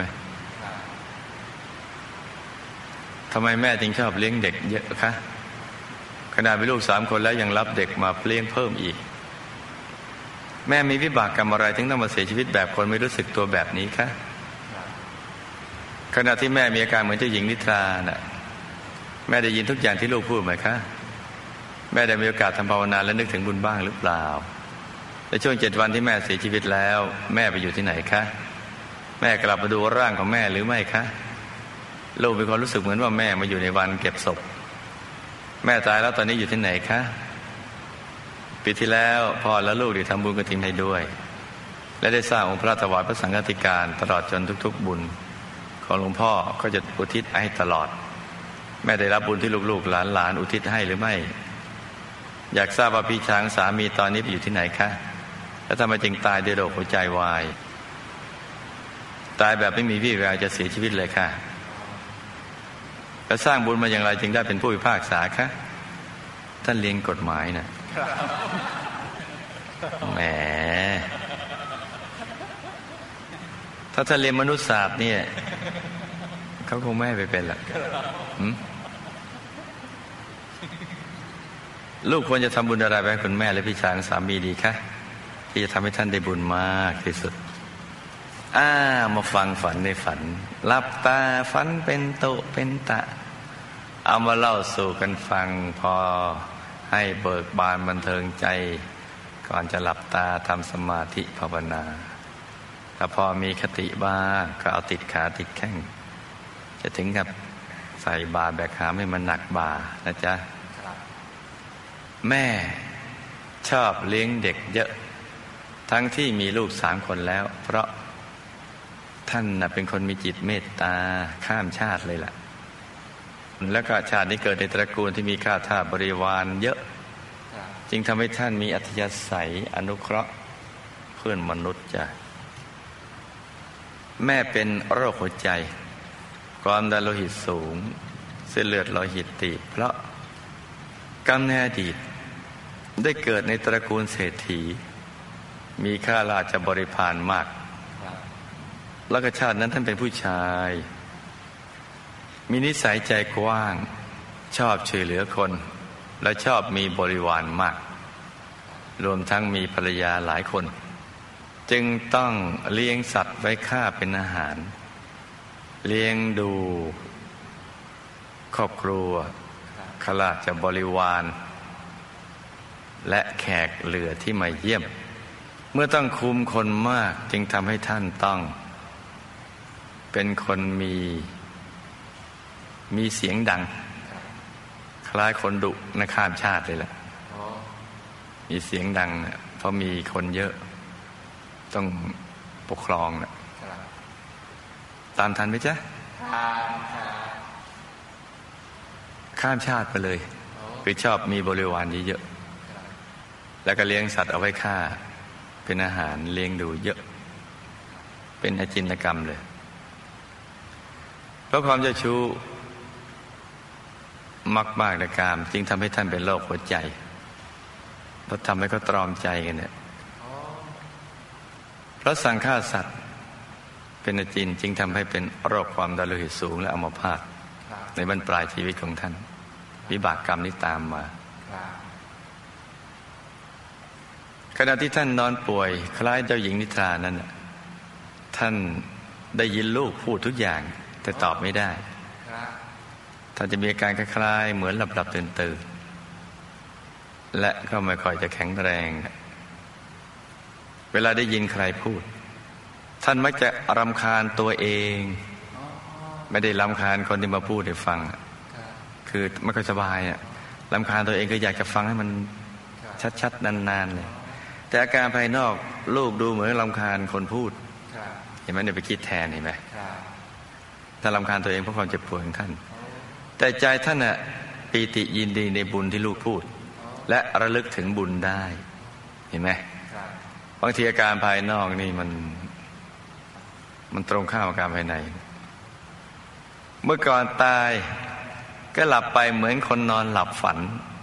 [SPEAKER 1] ทำไมแม่จึงชอบเลี้ยงเด็กเยอะคะขนาดมีลูกสามคนแล้วยังรับเด็กมาเลี้ยงเพิ่มอีกแม่มีวิบากกรรมอะไรถึงต้องมาเสียชีวิตแบบคนไม่รู้สึกตัวแบบนี้คะขณะที่แม่มีอาการเหมือนเจ้าหญิงนิทราน่ะแม่ได้ยินทุกอย่างที่ลูกพูดไหมคะแม่ได้มีโอกาสทำภาวนาและนึกถึงบุญบ้างหรือเปล่าในช่วงเจ็ดวันที่แม่เสียชีวิตแล้วแม่ไปอยู่ที่ไหนคะแม่กลับมาดูร่างของแม่หรือไม่คะลูกมีความรู้สึกเหมือนว่าแม่มาอยู่ในวันเก็บศพแม่ตายแล้วตอนนี้อยู่ที่ไหนคะปีที่แล้วพ่อและลูกได้ทำบุญกฐินให้ด้วยและได้สร้างองค์พระถวายพระสังฆาธิการตลอดจนทุกๆบุญของหลวงพ่อก็จะอุทิศให้ตลอดแม่ได้รับบุญที่ลูกๆหลานๆอุทิศให้หรือไม่อยากทราบว่าพี่ช้างสามีตอนนี้ไปอยู่ที่ไหนคะและทำไมจึงตายด้วยโรคหัวใจวายตายแบบไม่มีวี่แววจะเสียชีวิตเลยค่ะแล้วสร้างบุญมาอย่างไรจึงได้เป็นผู้พิพากษาคะท่านเรียนกฎหมายนะแหมถ้าท่านเรียนมนุษยศาสตร์เนี่ยเขาคงไม่ให้ไปเป็นหรอกลูกควรจะทำบุญอะไรไปให้คุณแม่และพี่ชายสามีดีคะที่จะทำให้ท่านได้บุญมากที่สุดอ้ามาฟังฝันในฝันหลับตาฝันเป็นโตเป็นตะเอามาเล่าสู่กันฟังพอให้เบิกบานบันเทิงใจก่อนจะหลับตาทำสมาธิภาวนาถ้าพอมีคติบ้างก็เอาติดขาติดแข้งจะถึงกับใส่บาแบกหามให้มันหนักบ่านะจ๊ะแม่ชอบเลี้ยงเด็กเยอะทั้งที่มีลูกสามคนแล้วเพราะท่านน่ะเป็นคนมีจิตเมตตาข้ามชาติเลยล่ะแล้วก็ชาตินี้เกิดในตระกูลที่มีข้าทาสบริวารเยอะจึงทำให้ท่านมีอัธยาศัยอนุเคราะห์เพื่อนมนุษย์จ้ะแม่เป็นโรคหัวใจความดันโลหิตสูงเส้นเลือดโลหิตตีบเพราะกรรมในอดีตได้เกิดในตระกูลเศรษฐีมีข้าราชบริพารมากแล้วก็ชาตินั้นท่านเป็นผู้ชายมีนิสัยใจกว้างชอบช่วยเหลือคนและชอบมีบริวารมากรวมทั้งมีภรรยาหลายคนจึงต้องเลี้ยงสัตว์ไว้ฆ่าเป็นอาหารเลี้ยงดูครอบครัวข้าราชบริวารและแขกเหลือที่มาเยี่ยมเมื่อต้องคุมคนมากจึงทำให้ท่านต้องเป็นคนมีมีเสียงดังคล้ายคนดุในข้ามชาติเลยแหละมีเสียงดังเพราะมีคนเยอะต้องปกครองนะตามทันไหมจ๊ะข้ามชาติไปเลยคือชอบมีบริวารเยอะๆแล้วก็เลี้ยงสัตว์เอาไว้ฆ่าเป็นอาหารเลี้ยงดูเยอะเป็นอจินกรรมเลยเพราะความเจ้าชู้มากๆในกามจึงทำให้ท่านเป็นโรคหัวใจเพราะทำให้เขาตรอมใจกันเนี่ยเพราะสั่งฆ่าสัตว์เป็นอจินจึงทำให้เป็นโรคความดันโลหิตสูงและอัมพาตในบรรปลายชีวิตของท่านวิบากกรรมนี้ตามมาขณะที่ท่านนอนป่วยคล้ายเจ้าหญิงนิทรานั้นท่านได้ยินลูกพูดทุกอย่างแต่ตอบไม่ได้ท่านจะมีอาการคล้ายๆเหมือนหลับๆตื่นๆและก็ไม่ค่อยจะแข็งแรงเวลาได้ยินใครพูดท่านมักจะรำคาญตัวเองไม่ได้รำคาญคนที่มาพูดให้ฟังคือไม่ค่อยสบายอ่ะรำคาญตัวเองก็อยากจะฟังให้มันชัดๆนานๆเลยแต่อาการภายนอกลูกดูเหมือนรำคาญคนพูดเห็นไหมเนี่ยไปคิดแทนเห็นไหมถ้ารำคาญตัวเองเพราะความเจ็บปวดของท่านแต่ใจท่านน่ะปีติยินดีในบุญที่ลูกพูดและระลึกถึงบุญได้เห็นไหมบางทีอาการภายนอกนี่มันมันตรงข้ามกับอาการภายในเมื่อก่อนตายก็หลับไปเหมือนคนนอนหลับฝัน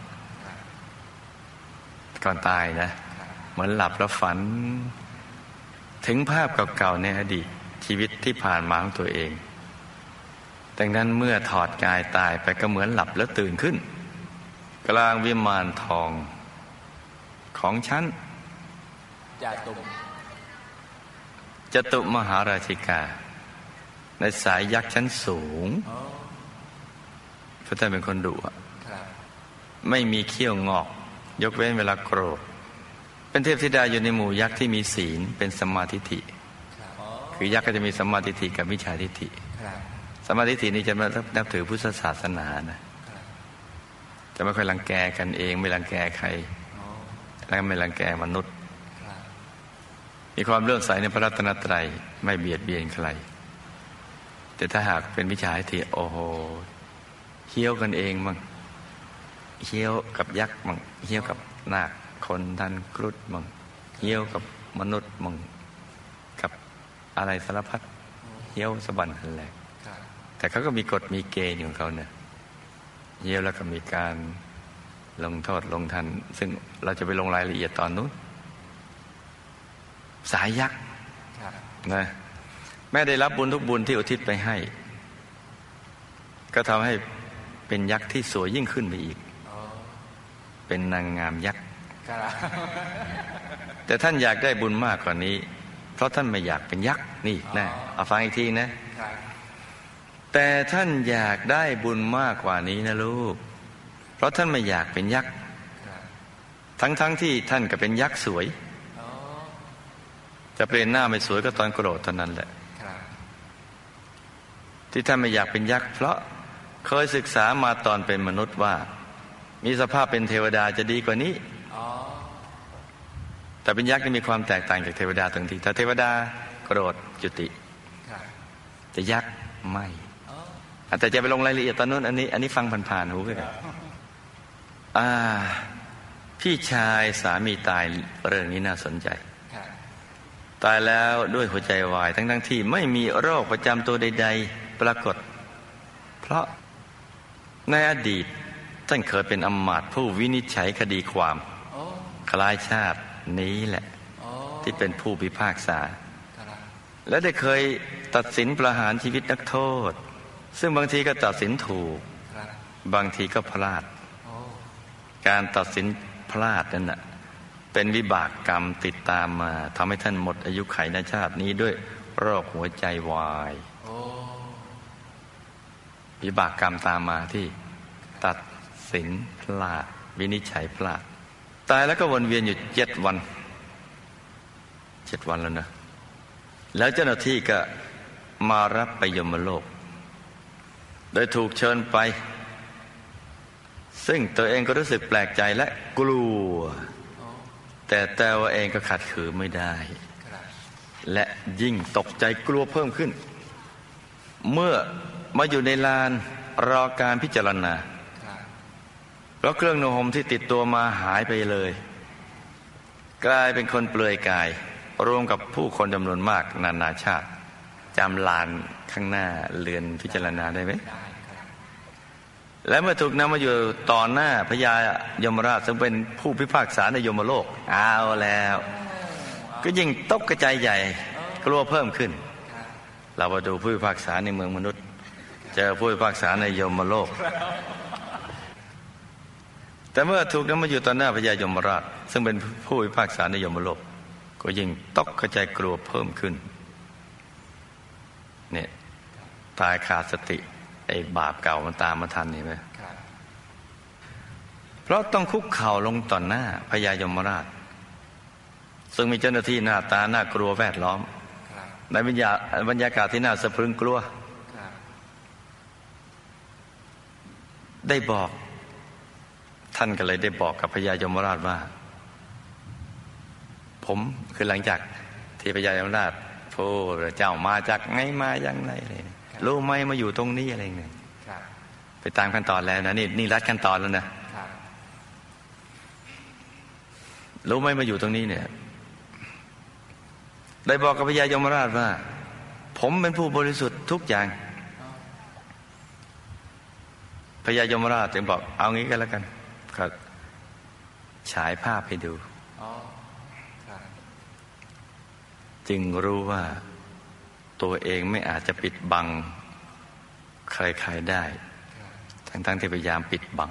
[SPEAKER 1] ก่อนตายนะเหมือนหลับแล้วฝันถึงภาพเก่าๆในอดีตชีวิตที่ผ่านมาของตัวเองดังนั้นเมื่อถอดกายตายไปก็เหมือนหลับแล้วตื่นขึ้นกลางวิมานทองของฉัน
[SPEAKER 2] จตุม
[SPEAKER 1] จตุมหาราชิกาในสายยักษ์ชั้นสูงพระท่านเป็นคนดุไม่มีเขี้ยวงอกยกเว้นเวลาโกรธเป็นเทพธิดาอยู่ในหมู่ยักษ์ที่มีศีลเป็นสัมมาทิฏฐิคือยักษ์ก็จะมีสัมมาทิฏฐิกับมิจฉาทิฏฐิสัมมาทิฏฐินี่จะมานับถือพุทธศาสนานะจะไม่ค่อยรังแกกันเองไม่รังแกใครและไม่รังแกมนุษย์มีความเลื่อมใสในพระรัตนตรัยไม่เบียดเบียนใครแต่ถ้าหากเป็นมิจฉาทิฏฐิโอ้โหเหี้ยวกันเองมั่งเหี้ยวกับยักษ์มั่งเหี้ยวกับนาคคนทันครุฑมั่งเหี้ยวกับมนุษย์มั่งกับอะไรสารพัดเหี้ยวสะบันหันแหลกแต่เขาก็มีกฎมีเกณฑ์ของเขาเนี่ยเหี้ยวแล้วก็มีการลงโทษลงทันซึ่งเราจะไปลงรายละเอียดตอนนู้นสายยักษ์นะแม้ได้รับบุญทุกบุญที่อุทิศไปให้ก็ทำให้เป็นยักษ์ที่สวยยิ่งขึ้นไปอีกเป็นนางงามยักษ์แต่ท่านอยากได้บุญมากกว่านี้เพราะท่านไม่อยากเป็นยักษ์นี่นะเอาฟังอีกทีนะแต่ท่านอยากได้บุญมากกว่านี้นะลูกเพราะท่านไม่อยากเป็นยักษ์ทั้งๆที่ท่านก็เป็นยักษ์สวยจะเปลี่ยนหน้าไม่สวยก็ตอนโกรธเท่านั้นแหละที่ท่านไม่อยากเป็นยักษ์เพราะเคยศึกษามาตอนเป็นมนุษย์ว่ามีสภาพเป็นเทวดาจะดีกว่านี้แต่เป็นยักษ์นี่มีความแตกต่างจากเทวดาตรงที่ถ้าเทวดาโกรธจุติแต่ยักษ์ไม่แต่จะไปลงรายละเอียดตอนนู้นอันนี้อันนี้ฟังผ่านๆหูไปกันอ่าพี่ชายสามีตายเรื่องนี้น่าสนใจตายแล้วด้วยหัวใจวายทั้งๆที่ไม่มีโรคประจำตัวใดๆปรากฏเพราะในอดีตท่านเคยเป็นอำมาตย์ผู้วินิจฉัยคดีความคล้ายชาตินี้แหละที่เป็นผู้พิพากษาและได้เคยตัดสินประหารชีวิตนักโทษซึ่งบางทีก็ตัดสินถูกบางทีก็พลาดการตัดสินพลาดนั่นน่ะเป็นวิบากกรรมติดตามมาทำให้ท่านหมดอายุขัยในชาตินี้ด้วยโรคหัวใจวายวิบากกรรมตามมาที่ตัดสินพลาดวินิจฉัยพลาดตายแล้วก็วนเวียนอยู่เจ็ดวันเจ็ดวันแล้วนะแล้วเจ้าหน้าที่ก็มารับไปยมโลกโดยถูกเชิญไปซึ่งตัวเองก็รู้สึกแปลกใจและกลัวแต่ตัวเองก็ขัดขืนไม่ได้และยิ่งตกใจกลัวเพิ่มขึ้นเมื่อมาอยู่ในลานรอการพิจารณาราะเครื่องนุ่งห่มที่ติดตัวมาหายไปเลยกลายเป็นคนเปลือยกายรวมกับผู้คนจำนวนมากนานาชาติจำลานข้างหน้าเรือนพิจารณาได้ไหมและเมื่อถูกนำมาอยู่ต่อหน้าพญายมราชซึ่งเป็นผู้พิพากษาในยมโลกเอาแล้วก็ยิ่งตกกระจายใหญ่กลัวเพิ่มขึ้นเรามาดูผู้พิพากษาในเมืองมนุษย์เจอผู้พิพากษาในยมโลกแต่เมื่อถูกนำมาอยู่ต่อหน้าพญายมราชซึ่งเป็นผู้พิพากษาในยมโลกก็ยิ่งตกกระจายกลัวเพิ่มขึ้นเนี่ยตายขาดสติไอ้บาปเก่ามันตามมาทันเห็นไหมเพราะต้องคุกเข่าลงต่อหน้าพญายมราชซึ่งมีเจ้าหน้าที่หน้าตาน่ากลัวแวดล้อมในบรรยาบรรยากาศที่น่าสะพรึงกลัวได้บอกท่านก็เลยได้บอกกับพญายมราชว่าผมคือหลังจากที่พญายมราชผู้เจ้ามาจากไงมาอย่างไรอะไรรู้ไหมมาอยู่ตรงนี้อะไรเนี่ยไปตามขั้นตอนแล้วนะนี่นี่รัดขั้นตอนแล้วนะรู้ไหมมาอยู่ตรงนี้เนี่ยได้บอกกับพญายมราชว่าผมเป็นผู้บริสุทธิ์ทุกอย่างพญายมราชจึงบอกเอางี้กันแล้วกันก็ฉายภาพให้ดูจึงรู้ว่าตัวเองไม่อาจจะปิดบังใครๆได้ทั้งๆที่พยายามปิดบัง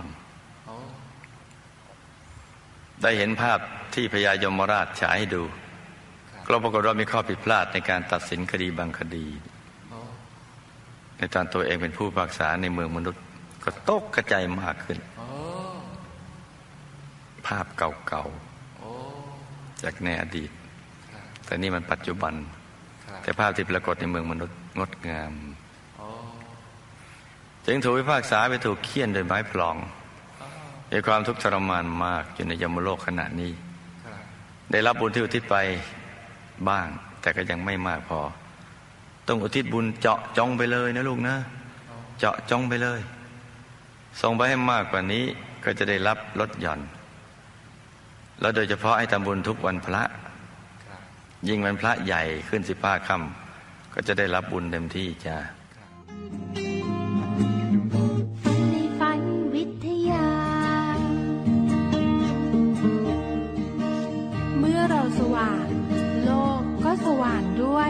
[SPEAKER 1] ได้เห็นภาพที่พญายมราชฉายให้ดูก็ปรากฏว่ามีข้อผิดพลาดในการตัดสินคดีบางคดีในตอนตัวเองเป็นผู้พิพากษาในเมืองมนุษย์ก็ตกกระจายมากขึ้นภาพเก่าๆจากในอดีตแต่นี่มันปัจจุบันแต่ภาพที่ปรากฏในเมืองมนุษย์งดงามจึงถูกพิพากษาไปถูกเฆี่ยนโดยไม้พลองมีความทุกข์ทรมานมากอยู่ในยมโลกขณะนี้ได้รับบุญที่อุทิศไปบ้างแต่ก็ยังไม่มากพอต้องอุทิศบุญเจาะจงไปเลยนะลูกนะเจาะจงไปเลยส่งไปให้มากกว่านี้ก็จะได้รับลดหย่อนแล้วโดยเฉพาะให้ทำบุญทุกวันพระยิ่งวันพระใหญ่ขึ้นสิบห้าค่ำก็จะได้รับบุญเต็มที่จ้า
[SPEAKER 3] ในฝันวิทยาเมื่อเราสว่างโลกก็สว่างด้วย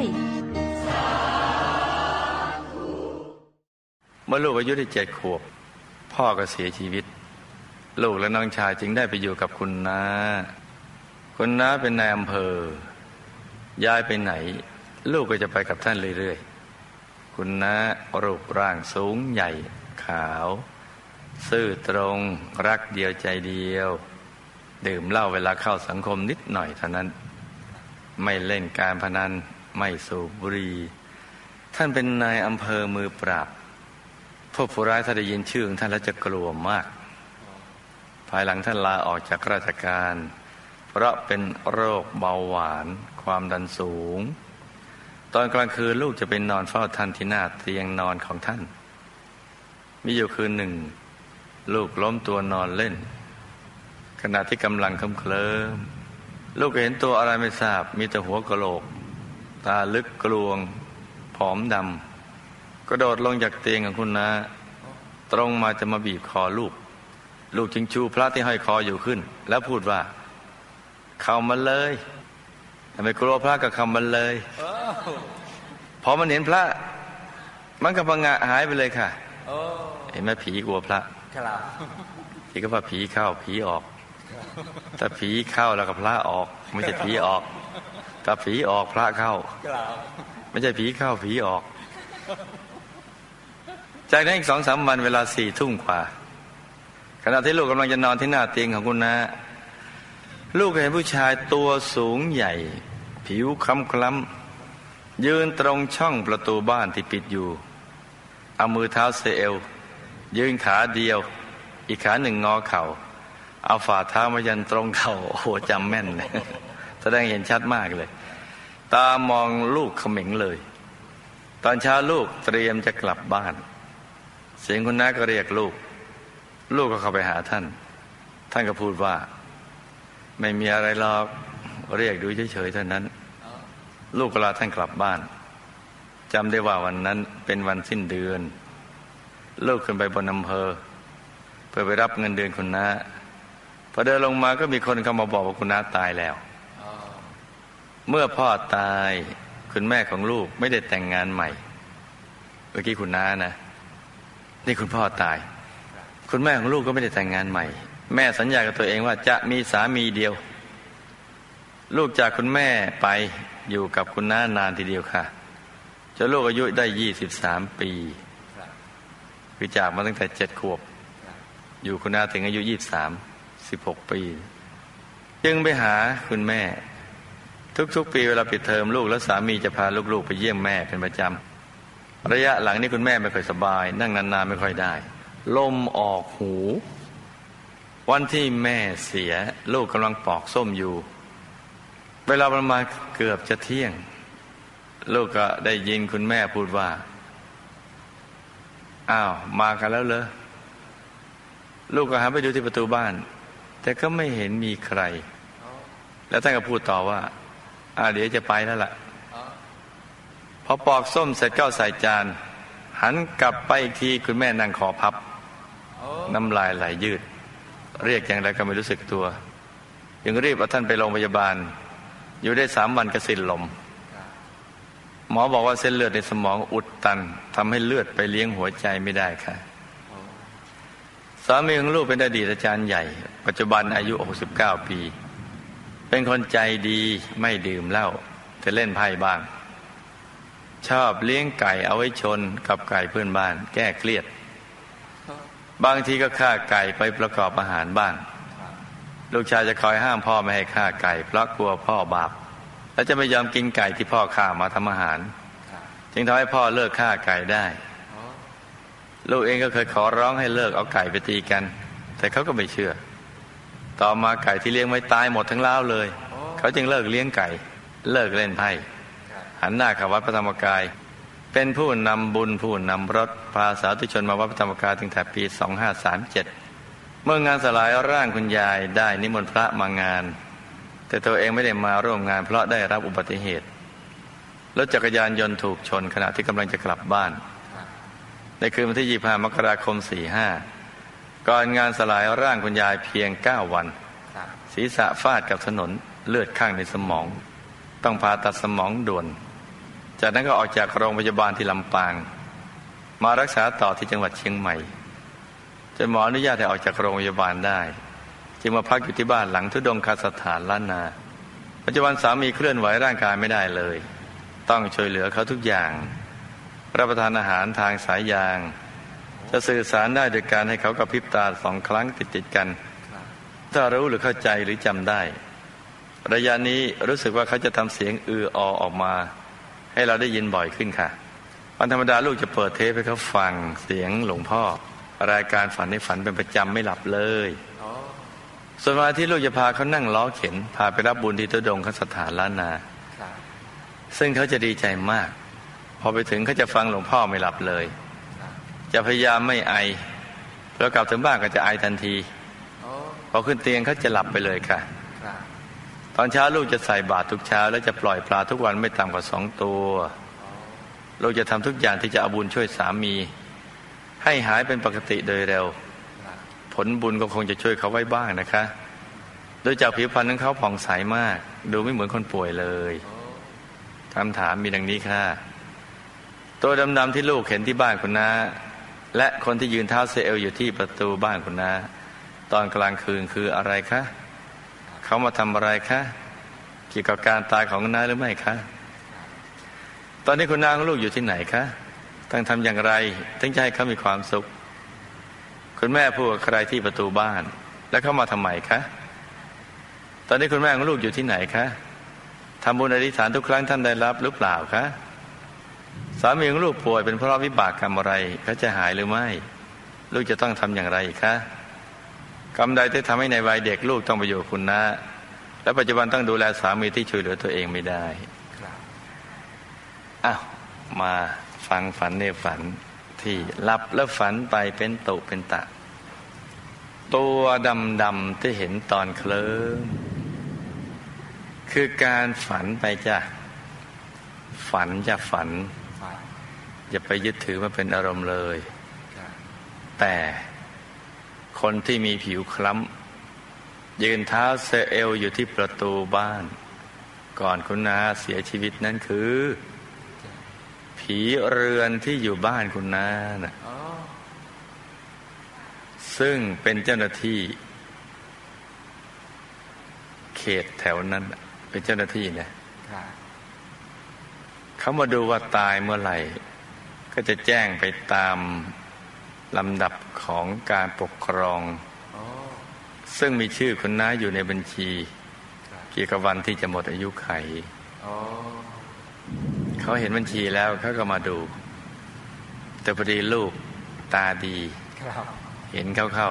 [SPEAKER 1] เมื่อลูกอายุได้เจ็ดขวบพ่อก็เสียชีวิตลูกและน้องชายจึงได้ไปอยู่กับคุณน้าคุณน้าเป็นนายอำเภอย้ายไปไหนลูกก็จะไปกับท่านเรื่อยๆคุณน้ารูปร่างสูงใหญ่ขาวซื่อตรงรักเดียวใจเดียวดื่มเหล้าเวลาเข้าสังคมนิดหน่อยเท่านั้นไม่เล่นการพนันไม่สูบบุหรี่ท่านเป็นนายอำเภอมือปราบพวกผู้ร้ายถ้าได้ยินชื่อของท่านแล้วจะกลัวมากภายหลังท่านลาออกจากราชการเพราะเป็นโรคเบาหวานความดันสูงตอนกลางคืนลูกจะไปนอนเฝ้าท่านที่หน้าเตียงนอนของท่านมีอยู่คืนหนึ่งลูกล้มตัวนอนเล่นขณะที่กำลังเคลิ้มลูกเห็นตัวอะไรไม่ทราบมีแต่หัวกะโหลกตาลึกกลวงผอมดำกระโดดลงจากเตียงของคุณน้าตรงมาจะมาบีบคอลูกลูกจึงชูพระที่ห้อยคออยู่ขึ้นแล้วพูดว่าเข้ามาเลยทำไมกลัวพระก็เข้ามาเลยพอมันเห็นพระมันก็พังงะหายไปเลยค่ะเห็นไหมผีกลัวพระผีก็ว่าผีเข้าผีออกถ้าผีเข้าแล้วก็พระออกไม่ใช่ผีออกถ้าผีออกพระเข้าไม่ใช่ผีเข้าผีออกจากนั้นอีกสองสามวันเวลาสี่ทุ่มกว่าขณะที่ลูกกำลังจะนอนที่หน้าเตียงของคุณน้าลูกเห็นผู้ชายตัวสูงใหญ่ผิวคล้ำคล้ำยืนตรงช่องประตูบ้านที่ปิดอยู่เอามือเท้าเซเอลยืนขาเดียวอีกขาหนึ่งงอเข่าเอาฝ่าเท้ามายันตรงเข่าโอ้โหจำแม่นเลยแสดงเห็นชัดมากเลยตามองลูกเขม็งเลยตอนเช้าลูกเตรียมจะกลับบ้านเสียงคุณน้าก็เรียกลูกลูกก็เข้าไปหาท่านท่านก็พูดว่าไม่มีอะไรหรอกเรียกดูเฉยๆเท่านั้นลูกก็ลาท่านกลับบ้านจำได้ว่าวันนั้นเป็นวันสิ้นเดือนลูกขึ้นไปบนอำเภอเพื่อไปรับเงินเดือนคุณน้าพอเดินลงมาก็มีคนเข้ามาบอกว่าคุณน้าตายแล้วเมื่อพ่อตายคุณแม่ของลูกไม่ได้แต่งงานใหม่เมื่อกี้คุณน้านะนี่คุณพ่อตายคุณแม่ของลูกก็ไม่ได้แต่งงานใหม่แม่สัญญากับตัวเองว่าจะมีสามีเดียวลูกจากคุณแม่ไปอยู่กับคุณน้านานทีเดียวค่ะจนลูกอายุได้ยี่สิบสามปีคือจากมาตั้งแต่เจ็ดขวบอยู่คุณน้าถึงอายุยี่สิบสามสิบหกปีจึงไปหาคุณแม่ทุกๆปีเวลาปิดเทอมลูกและสามีจะพาลูกๆไปเยี่ยมแม่เป็นประจำระยะหลังนี้คุณแม่ไม่ค่อยสบายนั่งนานๆไม่ค่อยได้ลมออกหูวันที่แม่เสียลูกกำลังปอกส้มอยู่เวลาประมาณเกือบจะเที่ยงลูกก็ได้ยินคุณแม่พูดว่าอ้าวมากันแล้วเหรอลูกก็หันไปดูที่ประตูบ้านแต่ก็ไม่เห็นมีใครแล้วท่านก็พูดต่อว่าอ่าเดี๋ยวจะไปแล้วล่ะพอปอกส้มเสร็จก็ใส่จานหันกลับไปอีกทีคุณแม่นั่งคอพับน้ำลายไหลยืดเรียกอย่างไรก็ไม่รู้สึกตัวยังรีบเอาท่านไปโรงพยาบาลอยู่ได้สามวันก็สิ้นลมหมอบอกว่าเส้นเลือดในสมองอุดตันทำให้เลือดไปเลี้ยงหัวใจไม่ได้ค่ะสามีของลูกเป็นอดีตอาจารย์ใหญ่ปัจจุบันอายุหกสิบเก้าปีเป็นคนใจดีไม่ดื่มเหล้าแต่เล่นไพ่บ้างชอบเลี้ยงไก่เอาไว้ชนกับไก่เพื่อนบ้านแก้เครียดบางทีก็ฆ่าไก่ไปประกอบอาหารบ้างลูกชายจะคอยห้ามพ่อไม่ให้ฆ่าไก่เพราะกลัวพ่อบาปและจะไม่ยอมกินไก่ที่พ่อฆ่ามาทำอาหารจึงทำให้พ่อเลิกฆ่าไก่ได้ลูกเองก็เคยขอร้องให้เลิกเอาไก่ไปตีกันแต่เขาก็ไม่เชื่อต่อมาไก่ที่เลี้ยงไว้ตายหมดทั้งเล้าเลยเขาจึงเลิกเลี้ยงไก่เลิกเล่นไพ่หันหน้าเข้าวัดพระธรรมกายเป็นผู้นำบุญผู้นำรถพาสาธุชนมาวัดพระธรรมกายตั้งแต่ปีสองห้าสามเจ็ดเมื่องานสลายร่างคุณยายได้นิมนต์พระมางานแต่ตัวเองไม่ได้มาร่วมงานเพราะได้รับอุบัติเหตุรถจักรยานยนต์ถูกชนขณะที่กำลังจะกลับบ้านในคืนวันที่ยี่สิบห้ามกราคมสี่ห้าก่อนงานสลายร่างคุณยายเพียงเก้าวันศีรษะฟาดกับถนนเลือดข้างในสมองต้องผ่าตัดสมองด่วนจากนั้นก็ออกจากโรงพยาบาลที่ลำปางมารักษาต่อที่จังหวัดเชียงใหม่จนหมออนุญาตให้ออกจากโรงพยาบาลได้จึงมาพักอยู่ที่บ้านหลังทุดงคสถานล้านนาปัจจุบันสามีเคลื่อนไหวร่างกายไม่ได้เลยต้องช่วยเหลือเขาทุกอย่างรับประทานอาหารทางสายยางจะสื่อสารได้โดยการให้เขากระพริบตาสองครั้งติดๆกันถ้ารู้หรือเข้าใจหรือจำได้ระยะนี้รู้สึกว่าเขาจะทำเสียงอืออออกมาให้เราได้ยินบ่อยขึ้นค่ะวันธรรมดาลูกจะเปิดเทปให้เขาฟังเสียงหลวงพ่อรายการฝันในฝันเป็นประจำไม่หลับเลยส่วนวันที่ลูกจะพาเขานั่งล้อเข็นพาไปรับบุญที่ทุดงคสถานล้านนาซึ่งเขาจะดีใจมากพอไปถึงเขาจะฟังหลวงพ่อไม่หลับเลยจะพยายามไม่ไอแล้วกลับถึงบ้านก็จะไอทันทีพอขึ้นเตียงเขาจะหลับไปเลยค่ะตอนเช้าลูกจะใส่บาตรทุกเช้าและจะปล่อยปลาทุกวันไม่ต่ำกว่าสองตัวลูกจะทำทุกอย่างที่จะเอาบุญช่วยสามีให้หายเป็นปกติโดยเร็วผลบุญก็คงจะช่วยเขาไว้บ้างนะคะโดยจากผิวพรรณของเขาผ่องใสมากดูไม่เหมือนคนป่วยเลยคำถามมีดังนี้ค่ะตัวดำๆที่ลูกเห็นที่บ้านคุณน้าและคนที่ยืนเท้าเซลอยู่ที่ประตูบ้านคุณน้าตอนกลางคืนคืออะไรคะเขามาทำอะไรคะเกี่ยวกับการตายของคุณน้าหรือไม่คะตอนนี้คุณน้าของลูกอยู่ที่ไหนคะต้องทำอย่างไรถึงจะให้เขามีความสุขคุณแม่พูดกับใครที่ประตูบ้านแล้วเขามาทำไมคะตอนนี้คุณแม่ของลูกอยู่ที่ไหนคะทำบุญอธิษฐานทุกครั้งท่านได้รับหรือเปล่าคะสามีของลูกป่วยเป็นเพราะวิบากกรรมอะไรเขาจะหายหรือไม่ลูกจะต้องทำอย่างไรคะกรรมใดที่ทำให้ในวัยเด็กลูกต้องไปอยู่คุณน้าและปัจจุบันต้องดูแลสามีที่ช่วยเหลือตัวเองไม่ได้อ้าวมาฟังฝันในฝันที่หลับแล้วฝันไปเป็นตุเป็นตะตัวดำๆที่เห็นตอนเคลิ้มคือการฝันไปจ้ะฝันจะฝันอย่าไปยึดถือมาเป็นอารมณ์เลยแต่คนที่มีผิวคล้ำยืนเท้าเซเอลอยู่ที่ประตูบ้านก่อนคุณนาเสียชีวิตนั้นคือผีเรือนที่อยู่บ้านคุณนาน่ะซึ่งเป็นเจ้าหน้าที่เขตแถวนั้นเป็นเจ้าหน้าที่เนี่ยเขามาดูว่าตายเมื่อไหร่ก็จะแจ้งไปตามลำดับของการปกครองซึ่งมีชื่อคุณน้าอยู่ในบัญชีเกี่ยวกับวันที่จะหมดอายุไขเขาเห็นบัญชีแล้วเขาก็มาดูแต่พอดีลูกตาดีเห็นเข้า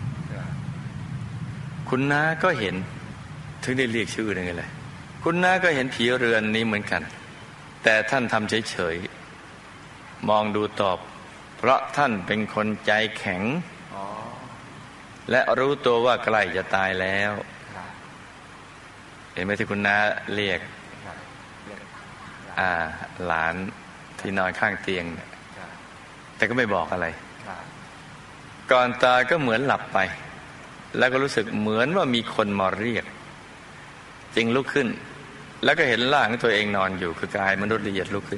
[SPEAKER 1] ๆคุณน้าก็เห็นถึงได้เรียกชื่อนั่นไงเลยคุณน้าก็เห็นผีเรือนนี้เหมือนกันแต่ท่านทำเฉยๆมองดูตอบเพราะท่านเป็นคนใจแข็งและรู้ตัวว่าใกล้จะตายแล้วเห็นไหมที่คุณน้าเรียกอ่าหลานที่นอนข้างเตียงเนี่ยแต่ก็ไม่บอกอะไรก่อนตายก็เหมือนหลับไปแล้วก็รู้สึกเหมือนว่ามีคนมาเรียกจึงลุกขึ้นแล้วก็เห็นร่างของตัวเองนอนอยู่คือกายมนุษย์ละเอียดลุกขึ้น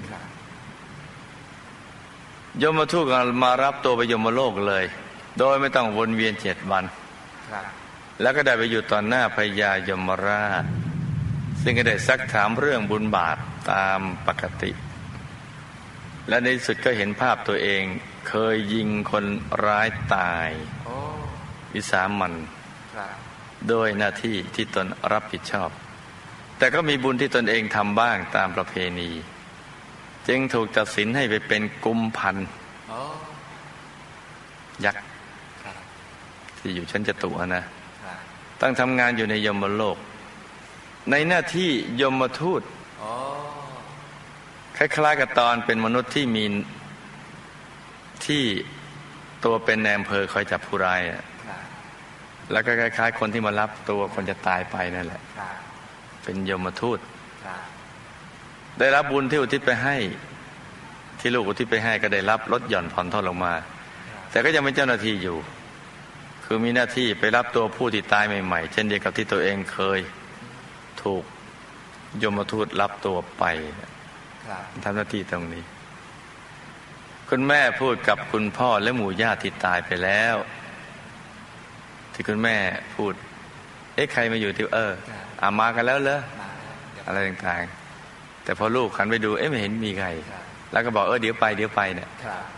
[SPEAKER 1] ยมทูตมารับตัวไปยมโลกเลยโดยไม่ต้องวนเวียนเจ็ดวันแล้วก็ได้ไปอยู่ต่อหน้าพญายมราชซึ่งก็ได้ซักถามเรื่องบุญบาปตามปกติและในที่สุดก็เห็นภาพตัวเองเคยยิงคนร้ายตายวิสามันโดยหน้าที่ที่ตนรับผิดชอบแต่ก็มีบุญที่ตนเองทำบ้างตามประเพณีจึงถูกตัดสินให้ไปเป็นกุมพันยักษ์ที่อยู่ชั้นจตุนะตั้งทำงานอยู่ในยมโลกในหน้าที่ยมทูตคล้ายๆกับตอนเป็นมนุษย์ที่มีที่ตัวเป็นนายอำเภอคอยจับผู้ร้ายแล้วก็คล้ายๆคนที่มารับตัวคนจะตายไปนั่นแหละเป็นยมทูตได้รับบุญที่อุทิศไปให้ที่ลูกอุทิศไปให้ก็ได้รับลดหย่อนผ่อนทอดลงมาแต่ก็ยังเป็นเจ้าหน้าที่อยู่คือมีหน้าที่ไปรับตัวผู้ที่ตายใหม่ๆเช่นเดียวกับที่ตัวเองเคยถูกยมทูตรับตัวไปทำหน้าที่ตรงนี้คุณแม่พูดกับคุณพ่อและหมู่ญาติที่ตายไปแล้วที่คุณแม่พูดเอ๊ะใครมาอยู่ที่เอออามากันแล้วเหรออะไรต่างๆแต่พอลูกหันไปดูเอ๊ะไม่เห็นมีใครแล้วก็บอกเออเดี๋ยวไปเดี๋ยวไปเนี่ย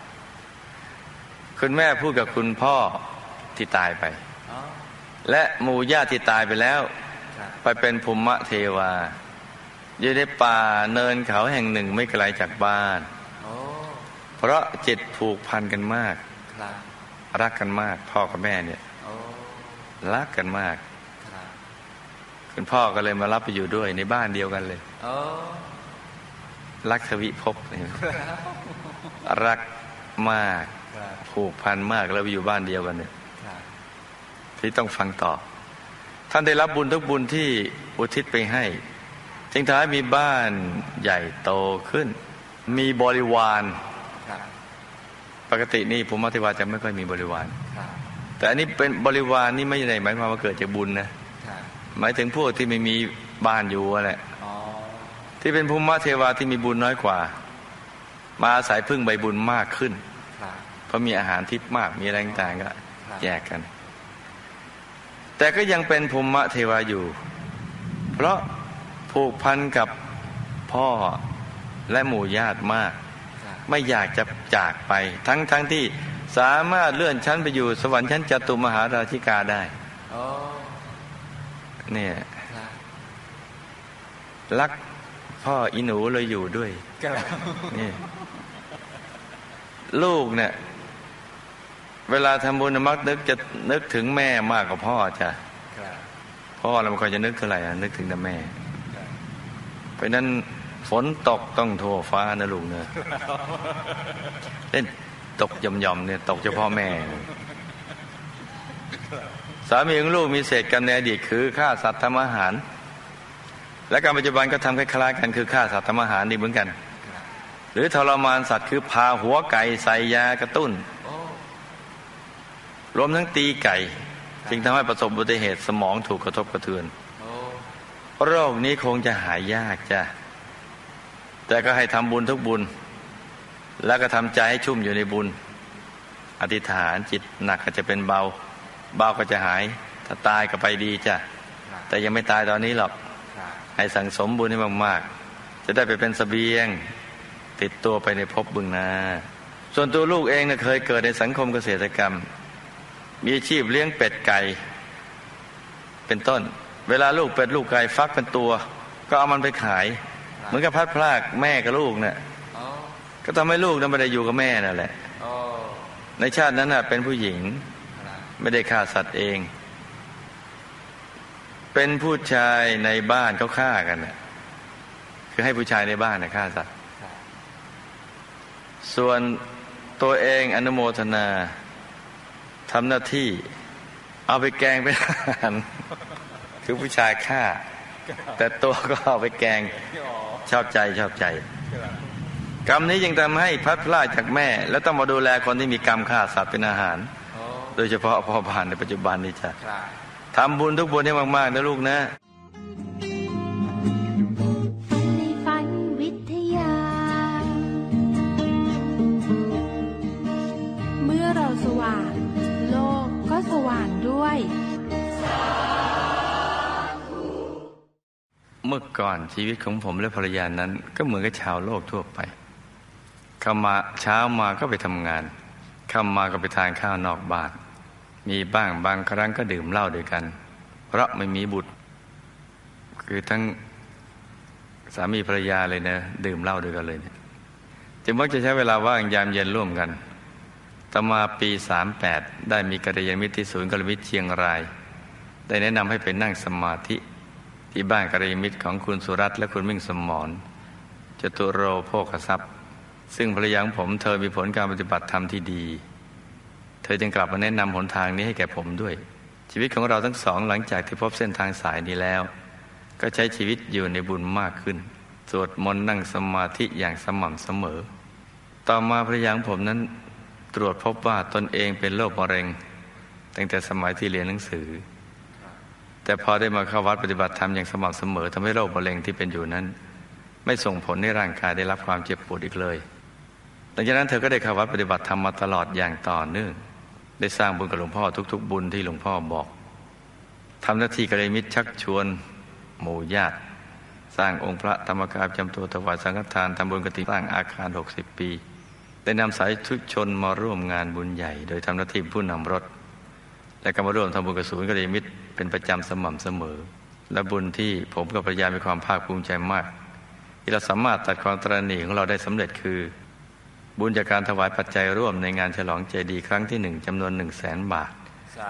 [SPEAKER 1] คุณแม่พูดกับคุณพ่อที่ตายไปและหมู่ญาติที่ตายไปแล้วไปเป็นภูมิเทวาอยู่ในป่าเนินเขาแห่งหนึ่งไม่ไกลจากบ้านเพราะจิตผูกพันกันมากรักกันมากพ่อกับแม่เนี่ยรักกันมากคุณพ่อก็เลยมารับไปอยู่ด้วยในบ้านเดียวกันเลยรักทวิภพรักมากผูกพันมากแล้วไปอยู่บ้านเดียวกันเนี่ยที่ต้องฟังต่อท่านได้รับบุญทุกบุญที่อุทิศไปให้จึงทำให้มีบ้านใหญ่โตขึ้นมีบริวารปกตินี่ภูมิเทวาจะไม่ค่อยมีบริวารแต่อันนี้เป็นบริวารนี่ไม่ได้หมายความว่าเกิดจากบุญนะหมายถึงพวกที่ไม่มีบ้านอยู่แหละที่เป็นภูมิเทวาที่มีบุญน้อยกว่ามาอาศัยพึ่งใบบุญมากขึ้นเพราะมีอาหารทิพย์มากมีอะไรต่างๆก็แยกกันแต่ก็ยังเป็นภูมิเทวาอยู่เพราะผูกพันกับพ่อและหมู่ญาติมากไม่อยากจะจากไปทั้งทั้งที่สามารถเลื่อนชั้นไปอยู่สวรรค์ชั้นจตุมหาราชิกาได้เนี่ยรักพ่ออีหนูเลยอยู่ด้วยนี่ลูกเนี่ยเวลาทำบุญมักนึกจะนึกถึงแม่มากกว่าพ่อจ้ะพ่อเราไม่ค่อยจะนึกเท่าไหร่นึกถึงแต่แม่เพราะนั้นฝนตกต้องโทรฟ้านะลูกเนอะเล่นตกย่อมๆเนี่ยตกเฉพาะแม่สามีของลูกมีเศษกรรมในอดีตคือฆ่าสัตว์ทำอาหารและการปัจจุบันก็ทำคล้ายๆกันคือฆ่าสัตว์ทำอาหารนี่เหมือนกันหรือทรมานสัตว์คือพาหัวไก่ใส่ยากระตุ้นรวมทั้งตีไก่จึงทำให้ประสบอุบัติเหตุสมองถูกกระทบกระเทือนโรคนี้คงจะหายยากจ้ะแต่ก็ให้ทำบุญทุกบุญแล้วก็ทำใจให้ชุ่มอยู่ในบุญอธิษฐานจิตหนักก็จะเป็นเบาเบาก็จะหายถ้าตายก็ไปดีจ้ะแต่ยังไม่ตายตอนนี้หรอกให้สั่งสมบุญให้มากๆจะได้ไปเป็นเสบียงติดตัวไปในภพบึงหน้าส่วนตัวลูกเองเนี่ยเคยเกิดในสังคมเกษตรกรรมมีอาชีพเลี้ยงเป็ดไก่เป็นต้นเวลาลูกเป็ดลูกไก่ฟักเป็นตัวก็เอามันไปขายเหมือนกับพัดพรากแม่กับลูกเนี่ยก็ทำให้ลูกนั้นไม่ได้อยู่กับแม่นั่นแหละในชาตินั้นน่ะเป็นผู้หญิงไม่ได้ฆ่าสัตว์เองเป็นผู้ชายในบ้านเขาฆ่ากันน่ะคือให้ผู้ชายในบ้านน่ะฆ่าสัตว์ส่วนตัวเองอนุโมทนาทำหน้าที่เอาไปแกงเป็นอาหารคือผู้ชายฆ่าแต่ตัวก็เอาไปแกงชอบใจชอบใจกรรมนี้ยังทำให้พลัดพรากจากแม่แล้วต้องมาดูแลคนที่มีกรรมฆ่าสัตว์เป็นอาหารโดยเฉพาะพ่อบ้านในปัจจุบันนี้จ้ะทำบุญทุกบุญให้มากๆนะลูกนะ
[SPEAKER 3] ในฝันวิทยาเมื่อเราสว่างโลกก็สว่างด้วย
[SPEAKER 1] เมื่อก่อนชีวิตของผมและภรรยานั้นก็เหมือนกับชาวโลกทั่วไปเข้ามาเช้ามาก็ไปทำงานค่ำมาก็ไปทานข้าวนอกบ้านมีบ้างบางครั้งก็ดื่มเหล้าด้วยกันเพราะไม่มีบุตรคือทั้งสามีภรรยาเลยนะดื่มเหล้าด้วยกันเลยเนี่ยจึงมักจะใช้เวลาว่างยามเย็นร่วมกันต่อมาปีสามแปดได้มีกัลยาณมิตรที่ศูนย์กัลยาณมิตรเชียงรายได้แนะนำให้ไปนั่งสมาธิที่บ้านกัลยาณมิตรของคุณสุรัตน์และคุณมิ่งสมรจตุโรโภคทรัพย์ซึ่งภรรยาของผมเธอมีผลการปฏิบัติธรรมที่ดีเธอจึงกลับมาแนะนำหนทางนี้ให้แก่ผมด้วยชีวิตของเราทั้งสองหลังจากที่พบเส้นทางสายนี้แล้วก็ใช้ชีวิตอยู่ในบุญมากขึ้นสวดมนต์นั่งสมาธิอย่างสม่ำเสมอต่อมาภรรยาของผมนั้นตรวจพบว่าตนเองเป็นโรคมะเร็งตั้งแต่สมัยที่เรียนหนังสือแต่พอได้มาเข้าวัดปฏิบัติธรรมอย่างสม่ำเสมอทำให้โรคมะเร็งที่เป็นอยู่นั้นไม่ส่งผลให้ร่างกายได้รับความเจ็บปวดอีกเลยหลังจากนั้นเธอก็ได้เข้าวัดปฏิบัติธรรมมาตลอดอย่างต่อเนื่องได้สร้างบุญกับหลวงพ่อทุกๆบุญที่หลวงพ่อบอกทำหน้าที่กัลยาณมิตรชักชวนหมู่ญาติสร้างองค์พระธรรมกายประจำตัวถวายสังฆทานทำบุญกฐินสร้างอาคารหกสิบปีได้นำสายทุกชนมาร่วมงานบุญใหญ่โดยทำหน้าที่ผู้นำรถและก็มาร่วมทำบุญกับศูนย์กัลยาณมิตรเป็นประจำสม่ำเสมอและบุญที่ผมกับภรรยามีความภาคภูมิใจมากที่เราสามารถตัดความตระหนี่ของเราได้สำเร็จคือบุญจากการถวายปัจจัยร่วมในงานฉลองเจดีย์ครั้งที่หนึ่งจำนวนหนึ่งแสนบาท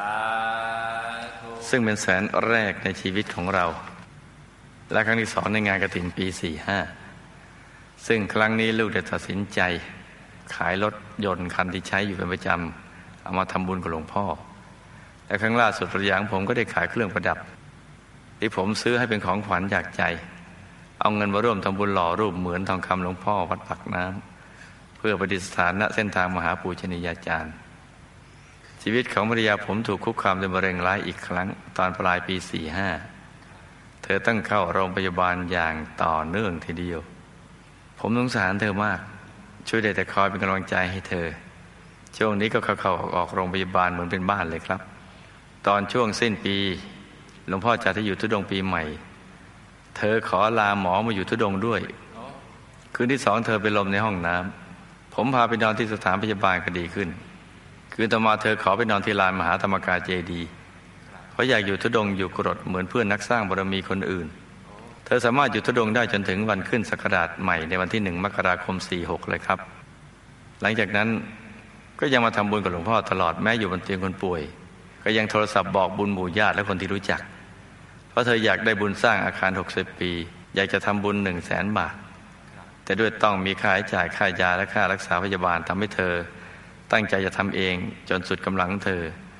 [SPEAKER 1] ซึ่งเป็นแสนแรกในชีวิตของเราและครั้งที่สองในงานกฐินปีสี่ห้าซึ่งครั้งนี้ลูกได้ตัดสินใจขายรถยนต์คันที่ใช้อยู่เป็นประจำเอามาทำบุญกับหลวงพ่อและครั้งล่าสุดภรรยาของผมก็ได้ขายเครื่องประดับที่ผมซื้อให้เป็นของขวัญจากใจเอาเงินมาร่วมทำบุญหล่อรูปเหมือนทองคำหลวงพ่อวัดปากน้ำเพื่อประดิษฐานณเส้นทางมหาปูชนียาจารย์ชีวิตของภรรยาผมถูกคุกคามด้วยมะเร็งร้ายอีกครั้งตอนปลายปีสี่ห้าเธอต้องเข้าโรงพยาบาลอย่างต่อเนื่องทีเดียวผมสงสารเธอมากช่วยได้แต่คอยเป็นกำลังใจให้เธอช่วงนี้ก็เข้าๆออกโรงพยาบาลเหมือนเป็นบ้านเลยครับตอนช่วงสิ้นปีหลวงพ่อจัดให้อยู่ทุดงค์ปีใหม่เธอขอลาหมอมาอยู่ทุดงค์ด้วยคืนที่สองเธอเป็นลมในห้องน้ำผมพาไปนอนที่สถานพยาบาลก็ดีขึ้นคืนต่อมาเธอขอไปนอนที่ลานมหาธรรมกายเจดีย์เพราะอยากอยู่ทุดงค์อยู่กรดเหมือนเพื่อนนักสร้างบารมีคนอื่นเธอสามารถอยู่ทุดงค์ได้จนถึงวันขึ้นศักราชใหม่ในวันที่หนึ่งมกราคมสี่หกเลยครับหลังจากนั้นก็ยังมาทำบุญกับหลวงพ่อตลอดแม้อยู่บนเตียงคนป่วยก็ยังโทรศัพท์บอกบุญหมู่ญาติและคนที่รู้จักเพราะเธออยากได้บุญสร้างอาคารหกสิบปีอยากจะทำบุญหนึ่งแสนบาทแต่ด้วยต้องมีค่าใช้จ่ายค่ายาและค่ารักษาพยาบาลทำให้เธอตั้งใจจะทำเองจนสุดกำลังเธอ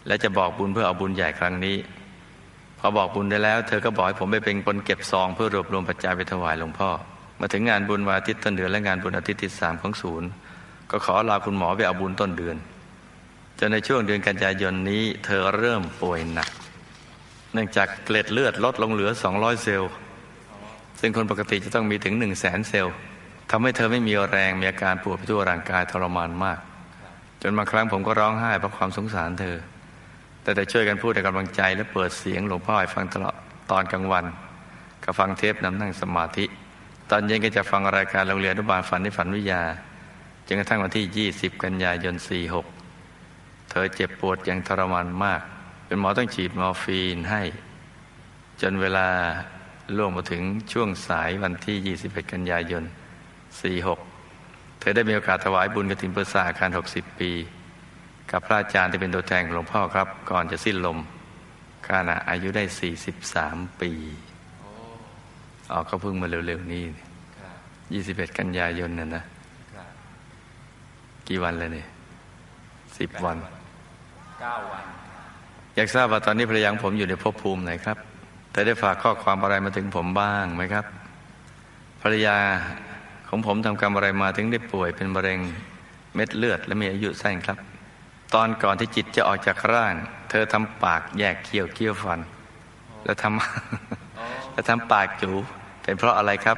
[SPEAKER 1] และจะบอกบุญเพื่อเอาบุญใหญ่ครั้งนี้พอบอกบุญได้แล้วเธอก็บอกให้ผมไปเป็นคนเก็บซองเพื่อรวบรวมปัจจัยไปถวายหลวงพ่อมาถึงงานบุญวันอาทิตย์ต้นเดือนและงานบุญอาทิตย์ที่สามของศูนย์ก็ขอลาคุณหมอไปเอาบุญต้นเดือนจนในช่วงเดือนกันยายนนี้เธอเริ่มป่วยหนักเนื่องจากเกล็ดเลือดลดลงเหลือสองร้อยเซลล์ซึ่งคนปกติจะต้องมีถึงหนึ่งแสนเซลล์ทำให้เธอไม่มีแรงมีอาการปวดไปทั่วร่างกายทรมานมากจนบางครั้งผมก็ร้องไห้เพราะความสงสารเธอแต่ได้ช่วยกันพูดให้กำลังใจและเปิดเสียงหลวงพ่อให้ฟังตลอดตอนกลางวันก็ฟังเทปนำนั่งสมาธิตอนเย็นก็จะฟังรายการโรงเรียนอนุบาลฝันในฝันวิทยาจนกระทั่งวันที่ยี่สิบกันยายนสี่สิบหกเธอเจ็บปวดอย่างทรมานมากจนหมอต้องฉีดมอร์ฟีนให้จนเวลาล่วงมาถึงช่วงสายวันที่ยี่สิบเอ็ดกันยายนสี่สิบหกเธอได้มีโอกาสถวายบุญกฐินเพื่อสร้างอาคารหกสิบปีกับพระอาจารย์ที่เป็นตัวแทนของหลวงพ่อครับก่อนจะสิ้นลมขณะอายุได้สี่สิบสามปีอ๋อก็เพิ่งมาเร็วๆนี้ยี่สิบเอ็ดกันยายนน่ะนะกี่วันเลยเนี่ยสิบวัน
[SPEAKER 2] เก้าวัน
[SPEAKER 1] อยากทราบว่าตอนนี้ภรรยาของผมอยู่ในภพภูมิไหนครับเธอได้ฝากข้อความอะไรมาถึงผมบ้างไหมครับภรรยาของผมทำกรรมอะไรมาถึงได้ป่วยเป็นมะเร็งเม็ดเลือดและมีอายุสั้นครับตอนก่อนที่จิตจะออกจากร่างเธอทำปากแยกเคี้ยวเคี้ยวฟันแล้วทำแล้วทำปากจูเป็นเพราะอะไรครับ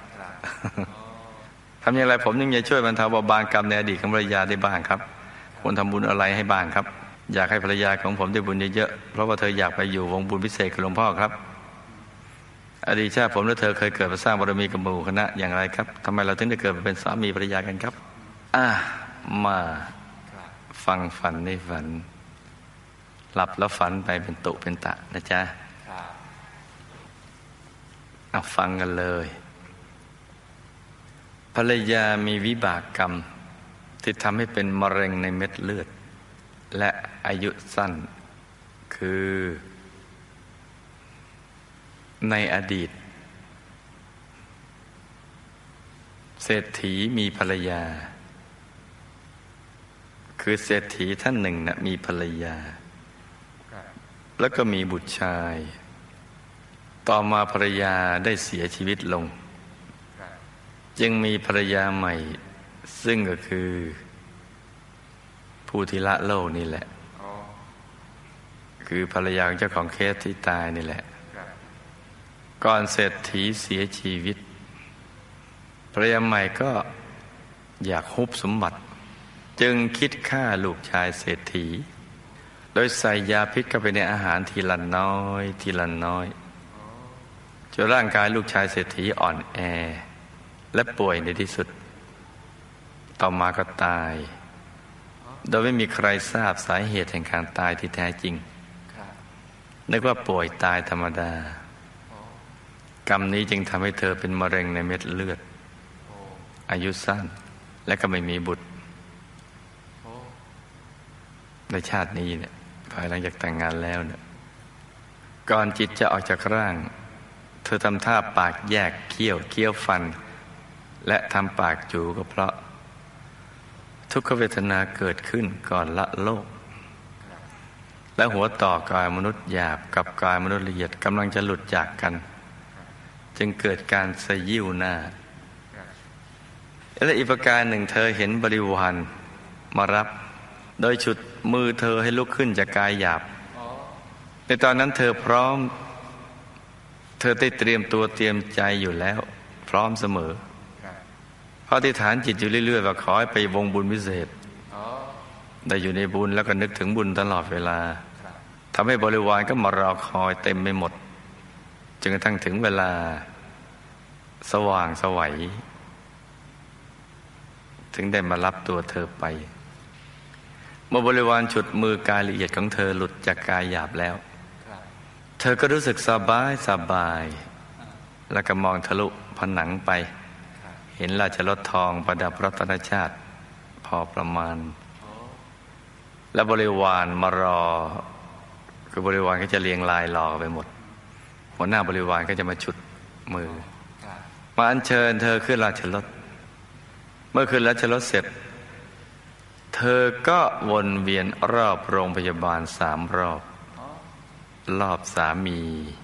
[SPEAKER 1] ทำอย่างไรผมยังจะช่วยบรรเทาเบาบางกรรมในอดีตของภรรยาได้บ้างครับควรทำบุญอะไรให้บ้างครับอยากให้ภรรยาของผมได้บุญเยอะๆเพราะว่าเธออยากไปอยู่วงบุญพิเศษกับหลวงพ่อครับอดีตชาติผมและเธอเคยเกิดมาสร้างบารมีกับหมู่คณะอย่างไรครับทำไมเราถึงได้เกิดมาเป็นสามีภรรยากันครับอ่ะมาฟังฝันในฝันหลับแล้วฝันไปเป็นตุเป็นตะนะจ๊ะเอาฟังกันเลยภรรยามีวิบากกรรมที่ทำให้เป็นมะเร็งในเม็ดเลือดและอายุสั้นคือในอดีตเศรษฐีมีภรรยาคือเศรษฐีท่านหนึ่งนะมีภรรยาแล้วก็มีบุตรชายต่อมาภรรยาได้เสียชีวิตลงจึงมีภรรยาใหม่ซึ่งก็คือผู้ที่ละโลกนี่แหละคือภรรยาของเจ้าของเคสที่ตายนี่แหละก่อนเศรษฐีเสียชีวิตภรรยาใหม่ก็อยากฮุบสมบัติจึงคิดฆ่าลูกชายเศรษฐีโดยใส่ยาพิษเข้าไปในอาหารทีละน้อยทีละน้อยจนร่างกายลูกชายเศรษฐีอ่อนแอและป่วยในที่สุดต่อมาก็ตายโดยไม่มีใครทราบสาเหตุแห่งการตายที่แท้จริงนึกว่าป่วยตายธรรมดากรรมนี้จึงทำให้เธอเป็นมะเร็งในเม็ดเลือดอายุสั้นและก็ไม่มีบุตรในชาตินี้เนี่ยภายหลังจากแต่งงานแล้วเนี่ยก่อนจิตจะออกจากร่างเธอทำท่าปากแยกเคี้ยวเคี้ยวฟันและทำปากจูก็เพราะทุกขเวทนาเกิดขึ้นก่อนละโลกและหัวต่อกายมนุษย์หยาบกับกายมนุษย์ละเอียดกำลังจะหลุดจากกันจึงเกิดการสยิวหน้าและอีกประการหนึ่งเธอเห็นบริวารมารับโดยฉุดมือเธอให้ลุกขึ้นจากกายหยาบในตอนนั้นเธอพร้อมเธอได้เตรียมตัวเตรียมใจอยู่แล้วพร้อมเสมอเพราะอธิษฐานจิตอยู่เรื่อยๆว่าขอให้ไปวงบุญพิเศษได้อยู่ในบุญแล้วก็นึกถึงบุญตลอดเวลาทำให้บริวารก็มารอคอยเต็มไปหมดจนกระทั่งถึงเวลาสว่างไสวถึงได้มารับตัวเธอไปเมื่อบริวารฉุดมือกายละเอียดของเธอหลุดจากกายหยาบแล้วเธอก็รู้สึกสบายสบายแล้วก็มองทะลุผนังไปเห็นราชรถทองประดับรัตนชาติพอประมาณและบริวารมารอคือบริวารก็จะเรียงรายรอไปหมดหัวหน้าบริวารก็จะมาฉุดมือมาอัญเชิญเธอขึ้นราชรถเมื่อขึ้นราชรถเสร็จเธเธอก็วนเวียนรอบโรงพยาบาลสามรอบรอบสามี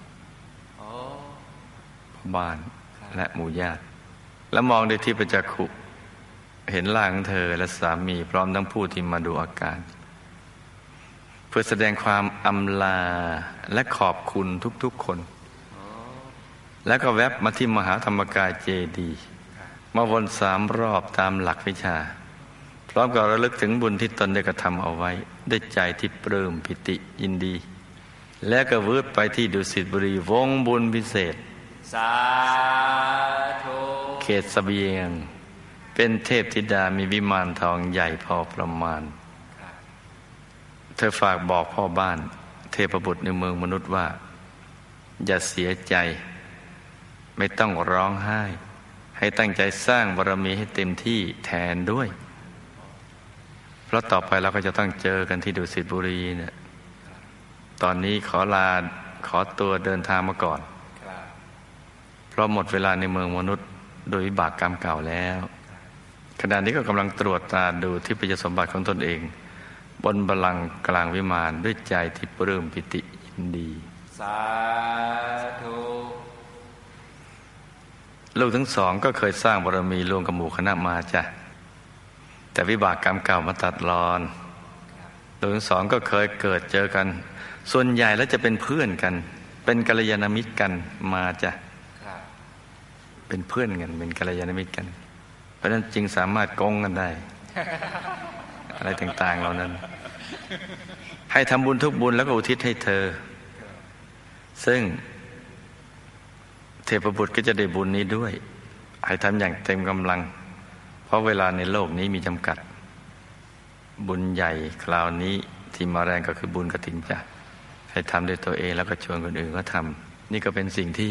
[SPEAKER 1] บ้านและหมู่ญาติแล้วมองด้วยที่ประจักขุเห็นร่างของเธอและสามีพร้อมทั้งผู้ที่มาดูอาการเพื่อแสดงความอำลาและขอบคุณทุกๆคนแล้วก็แวบมาที่มหาธรรมกายเจดีย์มาวนสามรอบตามหลักวิชาพร้อมกับระลึกถึงบุญที่ตนได้กระทำเอาไว้ด้วยใจที่ปลื้มปิติยินดีและก็วืดไปที่ดุสิตบุรีวงบุญพิเศษ
[SPEAKER 2] สาธุ
[SPEAKER 1] เขตเสบียงเป็นเทพธิดามีวิมานทองใหญ่พอประมาณเธอฝากบอกพ่อบ้านเทพบุตรในเมืองมนุษย์ว่าอย่าเสียใจไม่ต้องร้องไห้ให้ตั้งใจสร้างบารมีให้เต็มที่แทนด้วยเพราะต่อไปเราก็จะต้องเจอกันที่ดุสิตบุรีเนี่ยตอนนี้ขอลาขอตัวเดินทางมาก่อนเพราะหมดเวลาในเมืองมนุษย์โดยวิบากกรรมเก่าแล้วขณะนี้ก็กำลังตรวจตาดูทิพยสมบัติของตนเองบนบัลลังก์กลางวิมานด้วยใจที่ปลื้มปิติยินดี
[SPEAKER 2] สาธุ
[SPEAKER 1] ลูกทั้งสองก็เคยสร้างบารมีรวมกับหมู่คณะมาจ้ะแต่วิบากกรรมเก่ามาตัดรอนลูกทั้งสองก็เคยเกิดเจอกันส่วนใหญ่แล้วจะเป็นเพื่อนกันเป็นกัลยาณมิตรกันมาจ้ะเป็นเพื่อนกันเป็นกัลยาณมิตรกันเพราะนั้นจึงสามารถโกงกันได้ อะไรต่างๆเหล่านั้นให้ทำบุญทุกบุญแล้วก็อุทิศให้เธอซึ่งเทพบุตรก็จะได้บุญนี้ด้วยให้ทำอย่างเต็มกำลังเพราะเวลาในโลกนี้มีจำกัดบุญใหญ่คราวนี้ที่มาแรงก็คือบุญกฐินจ้ะให้ทำด้วยตัวเองแล้วก็ชวนคนอื่นก็ทำนี่ก็เป็นสิ่งที่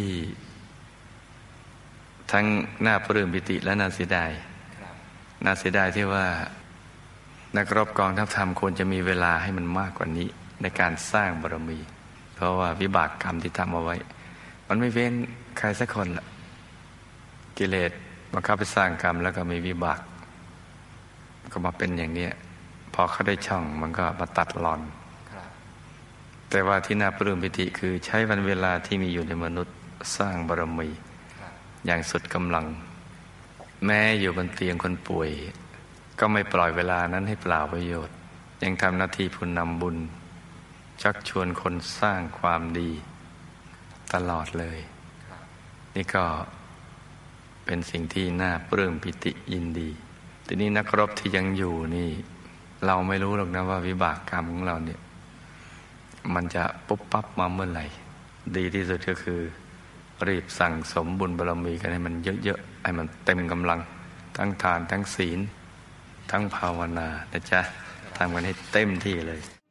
[SPEAKER 1] ทั้งน่าปลื้มปิติและน่าเสียดายน่าเสียดายที่ว่านักรบกองทัพธรรมควรจะมีเวลาให้มันมากกว่านี้ในการสร้างบารมีเพราะว่าวิบากกรรมที่ทำเอาไว้มันไม่เว้นใครสักคนละกิเลสบังคับไปสร้างกรรมแล้วก็มีวิบากก็มาเป็นอย่างนี้พอเขาได้ช่องมันก็มาตัดรอนแต่ว่าที่น่าปลื้มปิติคือใช้วันเวลาที่มีอยู่ในมนุษย์สร้างบารมีอย่างสุดกำลังแม้อยู่บนเตียงคนป่วยก็ไม่ปล่อยเวลานั้นให้เปล่าประโยชน์ยังทำหน้าที่ผู้นำบุญชักชวนคนสร้างความดีตลอดเลยนี่ก็เป็นสิ่งที่น่าปลื้มปิติยินดีทีนี้นักรบที่ยังอยู่นี่เราไม่รู้หรอกนะว่าวิบากกรรมของเราเนี่ยมันจะปุ๊บปั๊บมาเมื่อไหร่ดีที่สุดก็คือรีบสั่งสมบุญบารมีกันให้มันเยอะๆให้มันเต็มกำลังทั้งทานทั้งศีลทั้งภาวนานะจ๊ะทำกันให้เต็มที่เลย